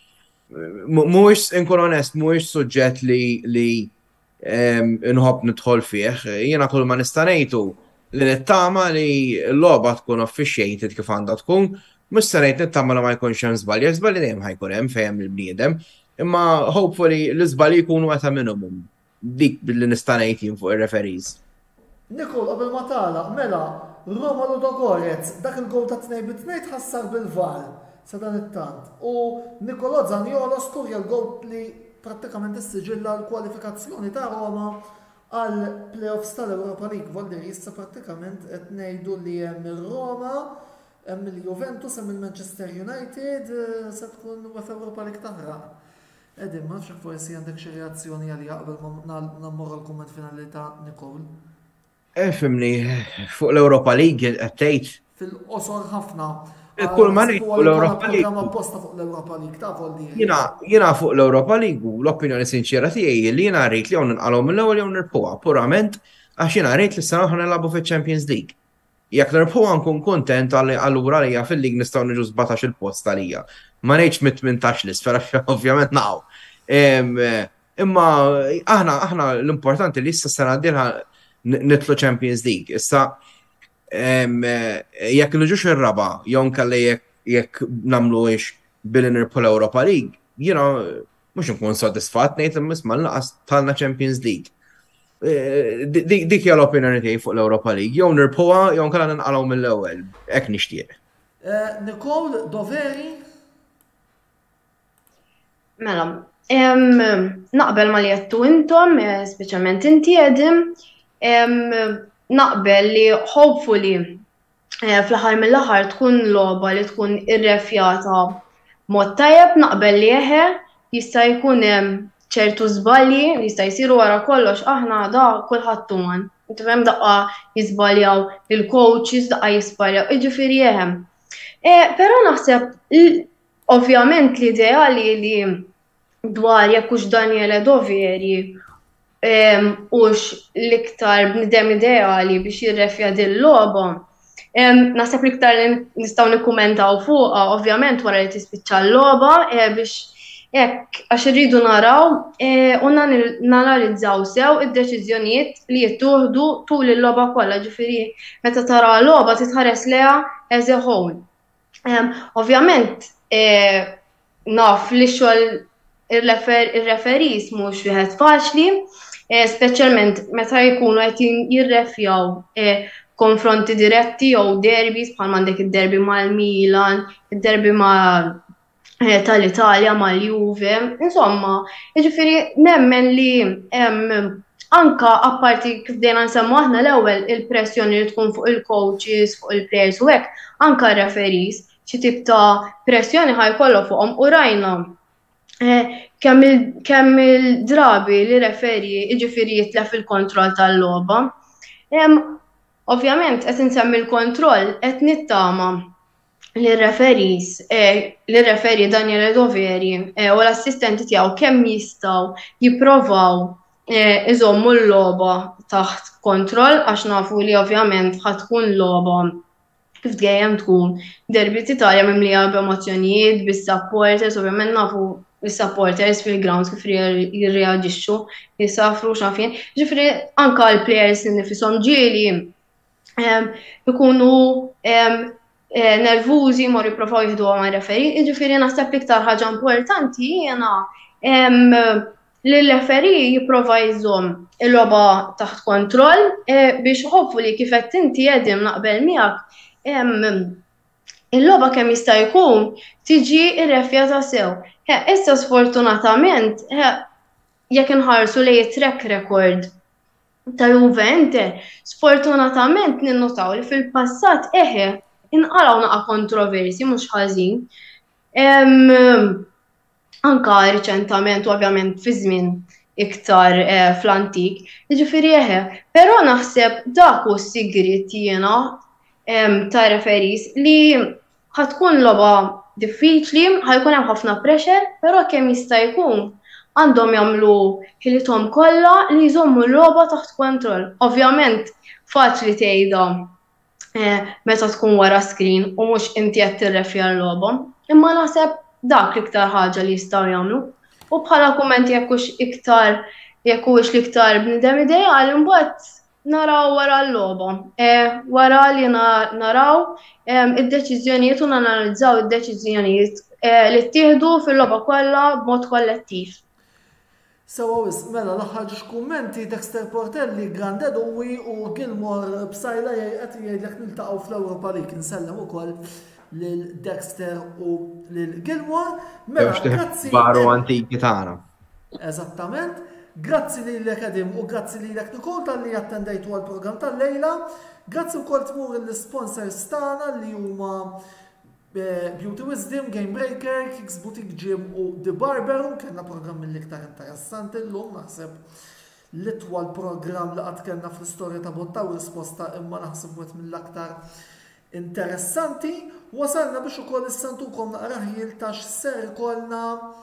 Mux, inkun onest, mux suġġett li nħobb nidħol fih. Jena kull ma nistanejtu li nittama li l-loba tkun officiated kif għanda tkun, mux sanejt nittama la ma jkunx hemm żbalji, żbalji dejjem ħajkun hemm fejn il-bniedem, imma hopefully l-żbalji jkunu għata minimum. Dik billi nistanejt jien fuq ir-referees. Nikol, qabel ma tagħlaq, mela, Roma Ludogorets, dak il-gow ta' tnejn bit-tnejn tħassar bil-var sa dan it-tant. U Nicolo Zaniolo skurja l-gow li prattikament issiġilla l-kwalifikazzjoni ta' Roma għal playoffs tal-Europa League. Volder issa prattikament qed ngħidu li hemm ir-Roma, hemm il-Juventus, hemm il-Manchester United, se tkun f'Europa League taħraq. Edin, ma nafx forsi għandek xi reazzjoni għalija qabel ma nammorra l-kumment finali ta' Nicole. Fimni, fuq l-Europa League għattejt. Fil-qosor ħafna. Kull ma ngħid fuq l-Europa League. Apposta fuq l-Europa League ta' volli. Jiena fuq l-Europa League u l-opinjoni sinċera tiegħi li jiena rrid li hawn nqalgħu mill-ewwel jew nirpuha purament għax jiena rrid li s-sena oħra nilagħbu fiċ-Champions League. Jekk nirpuha nkun kuntent allura li fil-lig nistgħu niġu żbatax il-post għalija. Ma ngħidx mit-tmintax l-isfera ovvjament naqgħu. Imma aħna aħna l-importanti li issa s-sena d-dierha nitlu Champions League. Issa, jekk nġux il-raba, jon kalli jekk namlu ix billi nirpu l-Europa League, jina, mux nkun soddisfat, nejt misma l-naqas talna Champions League. Dik hija l-opinjoni tiegħi fuq l-Europa League. Jew nirpuha, jew nkella ninqalgħu mill-ewwel. Hekk nixtieq. Nicole Doveri. Mela, naqbel ma li jettu intom, speċjalment inti Edim, naqbel li hopefully fl-aħħar mill-aħħar tkun logħba li tkun irrefjata mod tajjeb, naqbel li eħe jista' jkun hemm ċertu żbalji li jista' jsiru wara kollox aħna da kulħadd tuman. Inti fhem daqqa jiżbaljaw il-coaches, daqqa jisbaljaw, jiġifieri eħe. Però naħseb ovvjament l-ideali li dwar jekk hux Daniele Doveri ux l-iktar bnidem ideali biex jirrefja dil-logħba. Naħseb l-iktar nistgħu nikkumentaw fuqha ovvjament wara li tispiċċa l-logħba biex Ek, għax irridu naraw eh, u nan- nanalizzaw sew id-deċiżjonijiet li jittieħdu tul il-logħba kollha, ġifieri meta tara logħba titħares leha as a whole. Em, Ovvjament, eh, naf li xogħol ir-refer- ir-referis mhux wieħed faċli, eh, speċjalment meta jkunu qed jirrefjaw eh, konfronti diretti jew derbis bħal m'għandek id-derbi mal-Milan, id-derbi ma' eh, tal-Italja mal-Juve, insomma, jiġifieri nemmen li hemm anka apparti kif dejna nsemmu aħna l-ewwel il-pressjoni li tkun fuq il-coaches, fuq il-players u hekk, anka referees xi tip ta' pressjoni ħajkollu fuqhom u rajna eh, kemm il- kemm il-drabi li referi jiġifieri jitlef il-kontroll tal-logħba. Em, Ovvjament qed insemmi l-kontroll qed nittama li referis, li referi Daniele Doveri eh, u l-assistenti tiegħu kemm jistgħu jipprovaw eh, iżommu l-logħba taħt kontroll għax nafu li ovvjament ħadd tkun logħba kif dejjem tkun derbi Italja mimlija b'emozzjonijiet, bis-supporters, ovvjament nafu is-supporters fil-grounds kif rea- jirreaġixxu, jisafru x'afin. Ġifri anka l-players nifisom ġieli em, ikunu em, eh, nervużi mor jipprovaw jieħdu ma' referi, ġifiri naħseb iktar ħaġa importanti jiena em, li l-referi jipprova jżomm il-logħba taħt kontroll eh, biex hopefully kif qed inti qegħdin naqbel miegħek em, il-logħba kemm jista' jkun tiġi rrefjata sew. Eh, Issa sfortunatament eh, jekk inħarsu lejn track record tal-Juve, sfortunatament ninnotaw li fil-passat eħe inqalaw naqa' kontroversi mhux ħażin. Em, Anka riċentament u ovvjament fi żmien iktar eh, fl-antik, jiġifieri eħe, però naħseb dak hu s-sigriet jiena em, ta' referis li ħatkun logħba diffiċli, ħajkun hemm ħafna pressure, però kemm jista' jkun għandhom jagħmlu ħilithom kollha li jżommu l-logħba taħt kontroll. Ovvjament faċli tgħidha eh, meta tkun wara screen u mhux inti qed tirrefja l-logħba, imma naħseb dak l-iktar ħaġa li jistgħu jagħmlu. U bħala kumment jekk hux iktar jekk huwiex l-iktar bniedem ideali mbagħad naraw wara l-logħba. Eh, Wara li na- naraw em, id-deċiżjonijiet u nanalizzaw id-deċiżjonijiet eh, li ttieħdu fil-logħba kollha b'mod kollettiv. Sewa wis, mela l-aħħar ġiex kummenti Dexter Portelli, Grande Dewey u Gilmore b'sajla qed jgħidlek niltaqgħu fl-Ewropa League. Insellem ukoll lil Dexter u lil Gilmore. Mela, grazzi. Baru antiki tagħna. Eżattament. Grazzi li l-Akadim u grazzi li l-Eknikol tal-li attendajtu għal-program tal-lejla. Grazzi u kol tmur l-sponsors tana li huma Beauty Wisdom, Game Breaker, Kicks Boutique Gym u The Barber. Kenna program mill-iktar interessanti l-lum, naħseb l-itwal program li għad kenna fl-istoria ta' botta u risposta imma naħseb għet mill-aktar interessanti. Wasalna biex u kol s-santukom naqraħjil ta' x-ser kolna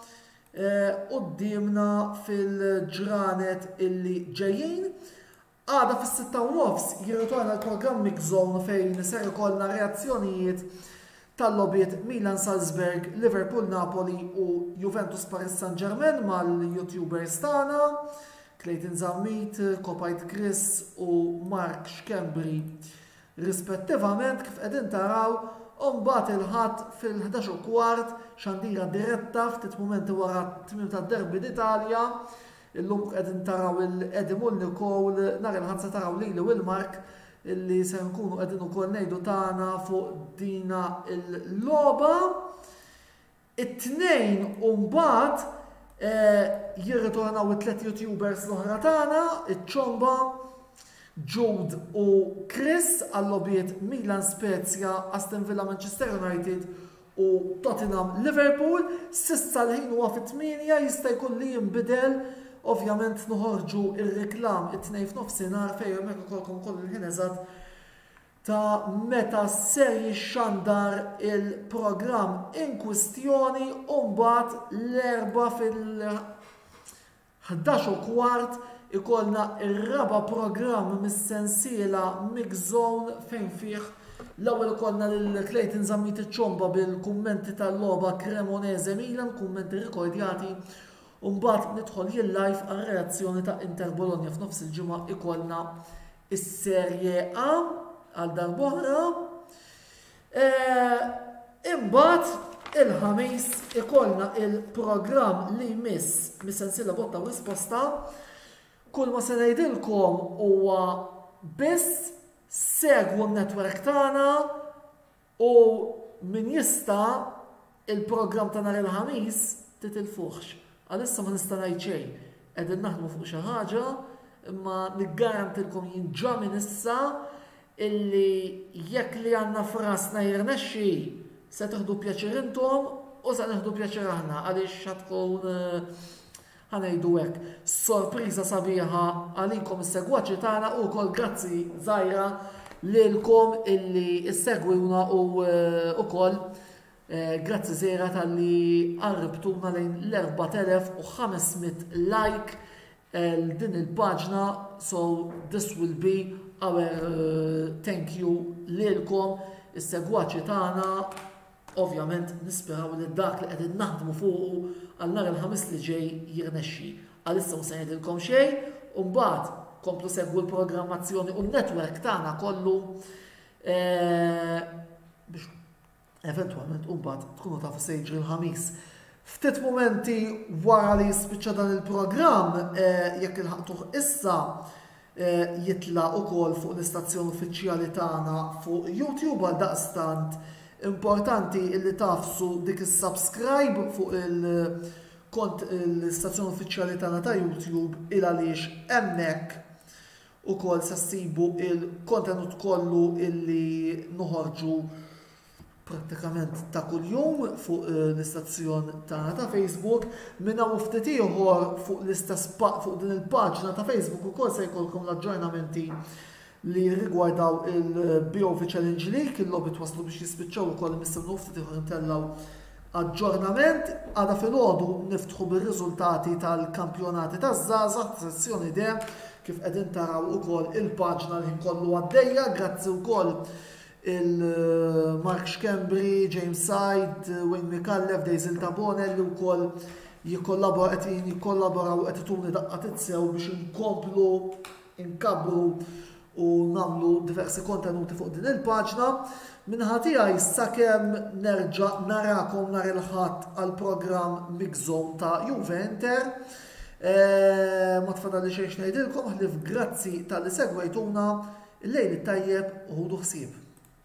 qoddimna fil-ġranet illi ġejjin. Għada fis-sitta u nofs jirritorna l-programm Mix Zone fejn ser ikollna reazzjonijiet tal-lobiet Milan Salzburg, Liverpool Napoli u Juventus Paris Saint-Germain mal-YouTubers tagħna, Clayton Zammit, Kopajt Chris u Mark Xkembri rispettivament kif qegħdin taraw. Umbat il-ħadd fil-ħdax u kwart xandira diretta ftit momenti wara t-tmim tad-derbi d'Italja. Illum qegħdin taraw il-Edim u l-Nikol, nhar il-ħadd se taraw lili u l-Mark illi se nkunu qegħdin ukoll ngħidu tagħna fuq dina l-logħba. It-tnejn u mbagħad jirritornaw it-tliet YouTubers l-oħra tagħna, iċ-ċomba, Jude u Chris għall-lobiet Milan Spezia, Aston Villa Manchester United u Tottenham Liverpool. Sissa l-ħin huwa fit-tminja jista' jkun li jinbidel. Ovvjament noħorġu ir-reklam it-tnejn f'nofsinhar fejn hemmhekk ukoll koll il-ħin eżatt ta' meta ser jixxandar il-programm in kwistjoni u mbagħad l-erba' fil-ħdax u kwart ikollna ir-raba' programm mis-sensiela Mix Zone fejn fih L-ewwel ikollna lil Clayton Zammit iċ-ċomba bil-kummenti tal-logħba Cremonese Milan, kummenti rikordjati, u mbagħad nidħol jien live għar-reazzjoni ta' Inter Bologna f'nofs il-ġimgħa ikollna is-Serje A għal darb'oħra. Imbagħad il-ħamis ikollna il-programm li jmiss mis-sensiela botta u risposta. Kull ma se ngħidilkom huwa biss segwu n-netwerk tagħna u min jista' il-programm ta' nhar il-ħamis titilfuhx. Għalissa ma nista' ngħid xejn. Qegħdin naħdmu fuq xi ħaġa, imma niggarantilkom jien ġa minn issa illi jekk li għandna frasna jirnexxi se tieħdu pjaċir intom u se nieħdu pjaċir aħna għaliex ħadkun ħanejdu hekk. Sorpriża sabiħa għalikom is-segwaċi tagħna u wkoll grazzi żgħira lilkom illi issegwuna u wkoll grazzi żgħira talli qarribtuna lejn l-erba' elef u ħamesmiet like din il-paġna, so this will be our uh, thank you lilkom is-segwaċi tagħna. Ovvjament nisperaw li dak li qegħdin naħdmu fuqu għal nhar il-ħamis li ġej jirnexxi. Għalissa mhux se ngħidilkom xejn, u mbagħad komplu segwu l-programmazzjoni u n-netwerk tagħna kollu biex eventwalment u mbagħad tkunu tafu se jiġri l-ħamis. Ftit momenti wara li jispiċċa dan il-programm, jekk ilħaqtuh issa jitla wkoll fuq l-istazzjon uffiċjali tagħna fuq YouTube għal daqstant importanti illi tafsu dik is-subscribe fuq il-kont l-istazzjon uffiċjali tagħna ta' YouTube il għaliex hemmhekk ukoll se ssibu il-kontenut kollu illi noħorġu prattikament ta' kuljum fuq l-istazzjon tagħna ta' Facebook. Minn hawn ftit ieħor fuq l-istess fuq din il-paġna ta' Facebook ukoll se jkollkom l-aġġornamenti li rigwardaw il-B O V Challenge League, il-lobby twaslu biex jispiċċaw ukoll mistennu ftit ieħor intellaw aġġornament. Għada filgħodu niftħu bir-riżultati tal-kampjonati taż-żgħażagħ sezzjoni D kif qegħdin taraw ukoll il-paġna li nkollu għaddejja, grazzi wkoll il-Mark Schembri, James Side, Wayne Mikallef, Dejzil Tabonel li wkoll jikkollaboraw qed jikkollaboraw qed ituni daqqa titsew biex inkomplu inkabru u nagħmlu diversi kontenuti fuq din il-paġna. Minħa tiegħi sakemm nerġa' narakom nhar il-ħadd għall-programm Mix Zone ta' Juve Inter. Ma tfadali xejn ngħidilkom ħlief grazzi tal-li segwejtuna, il-lejl it-tajjeb u ħudu ħsieb.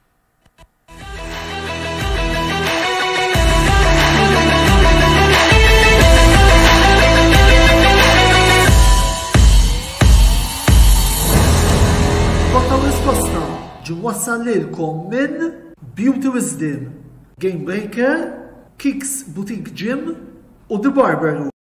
Risposta ġi wassal lilkom minn Beauty Wisdom, Game Breaker, Kicks Boutique Gym u The Barber.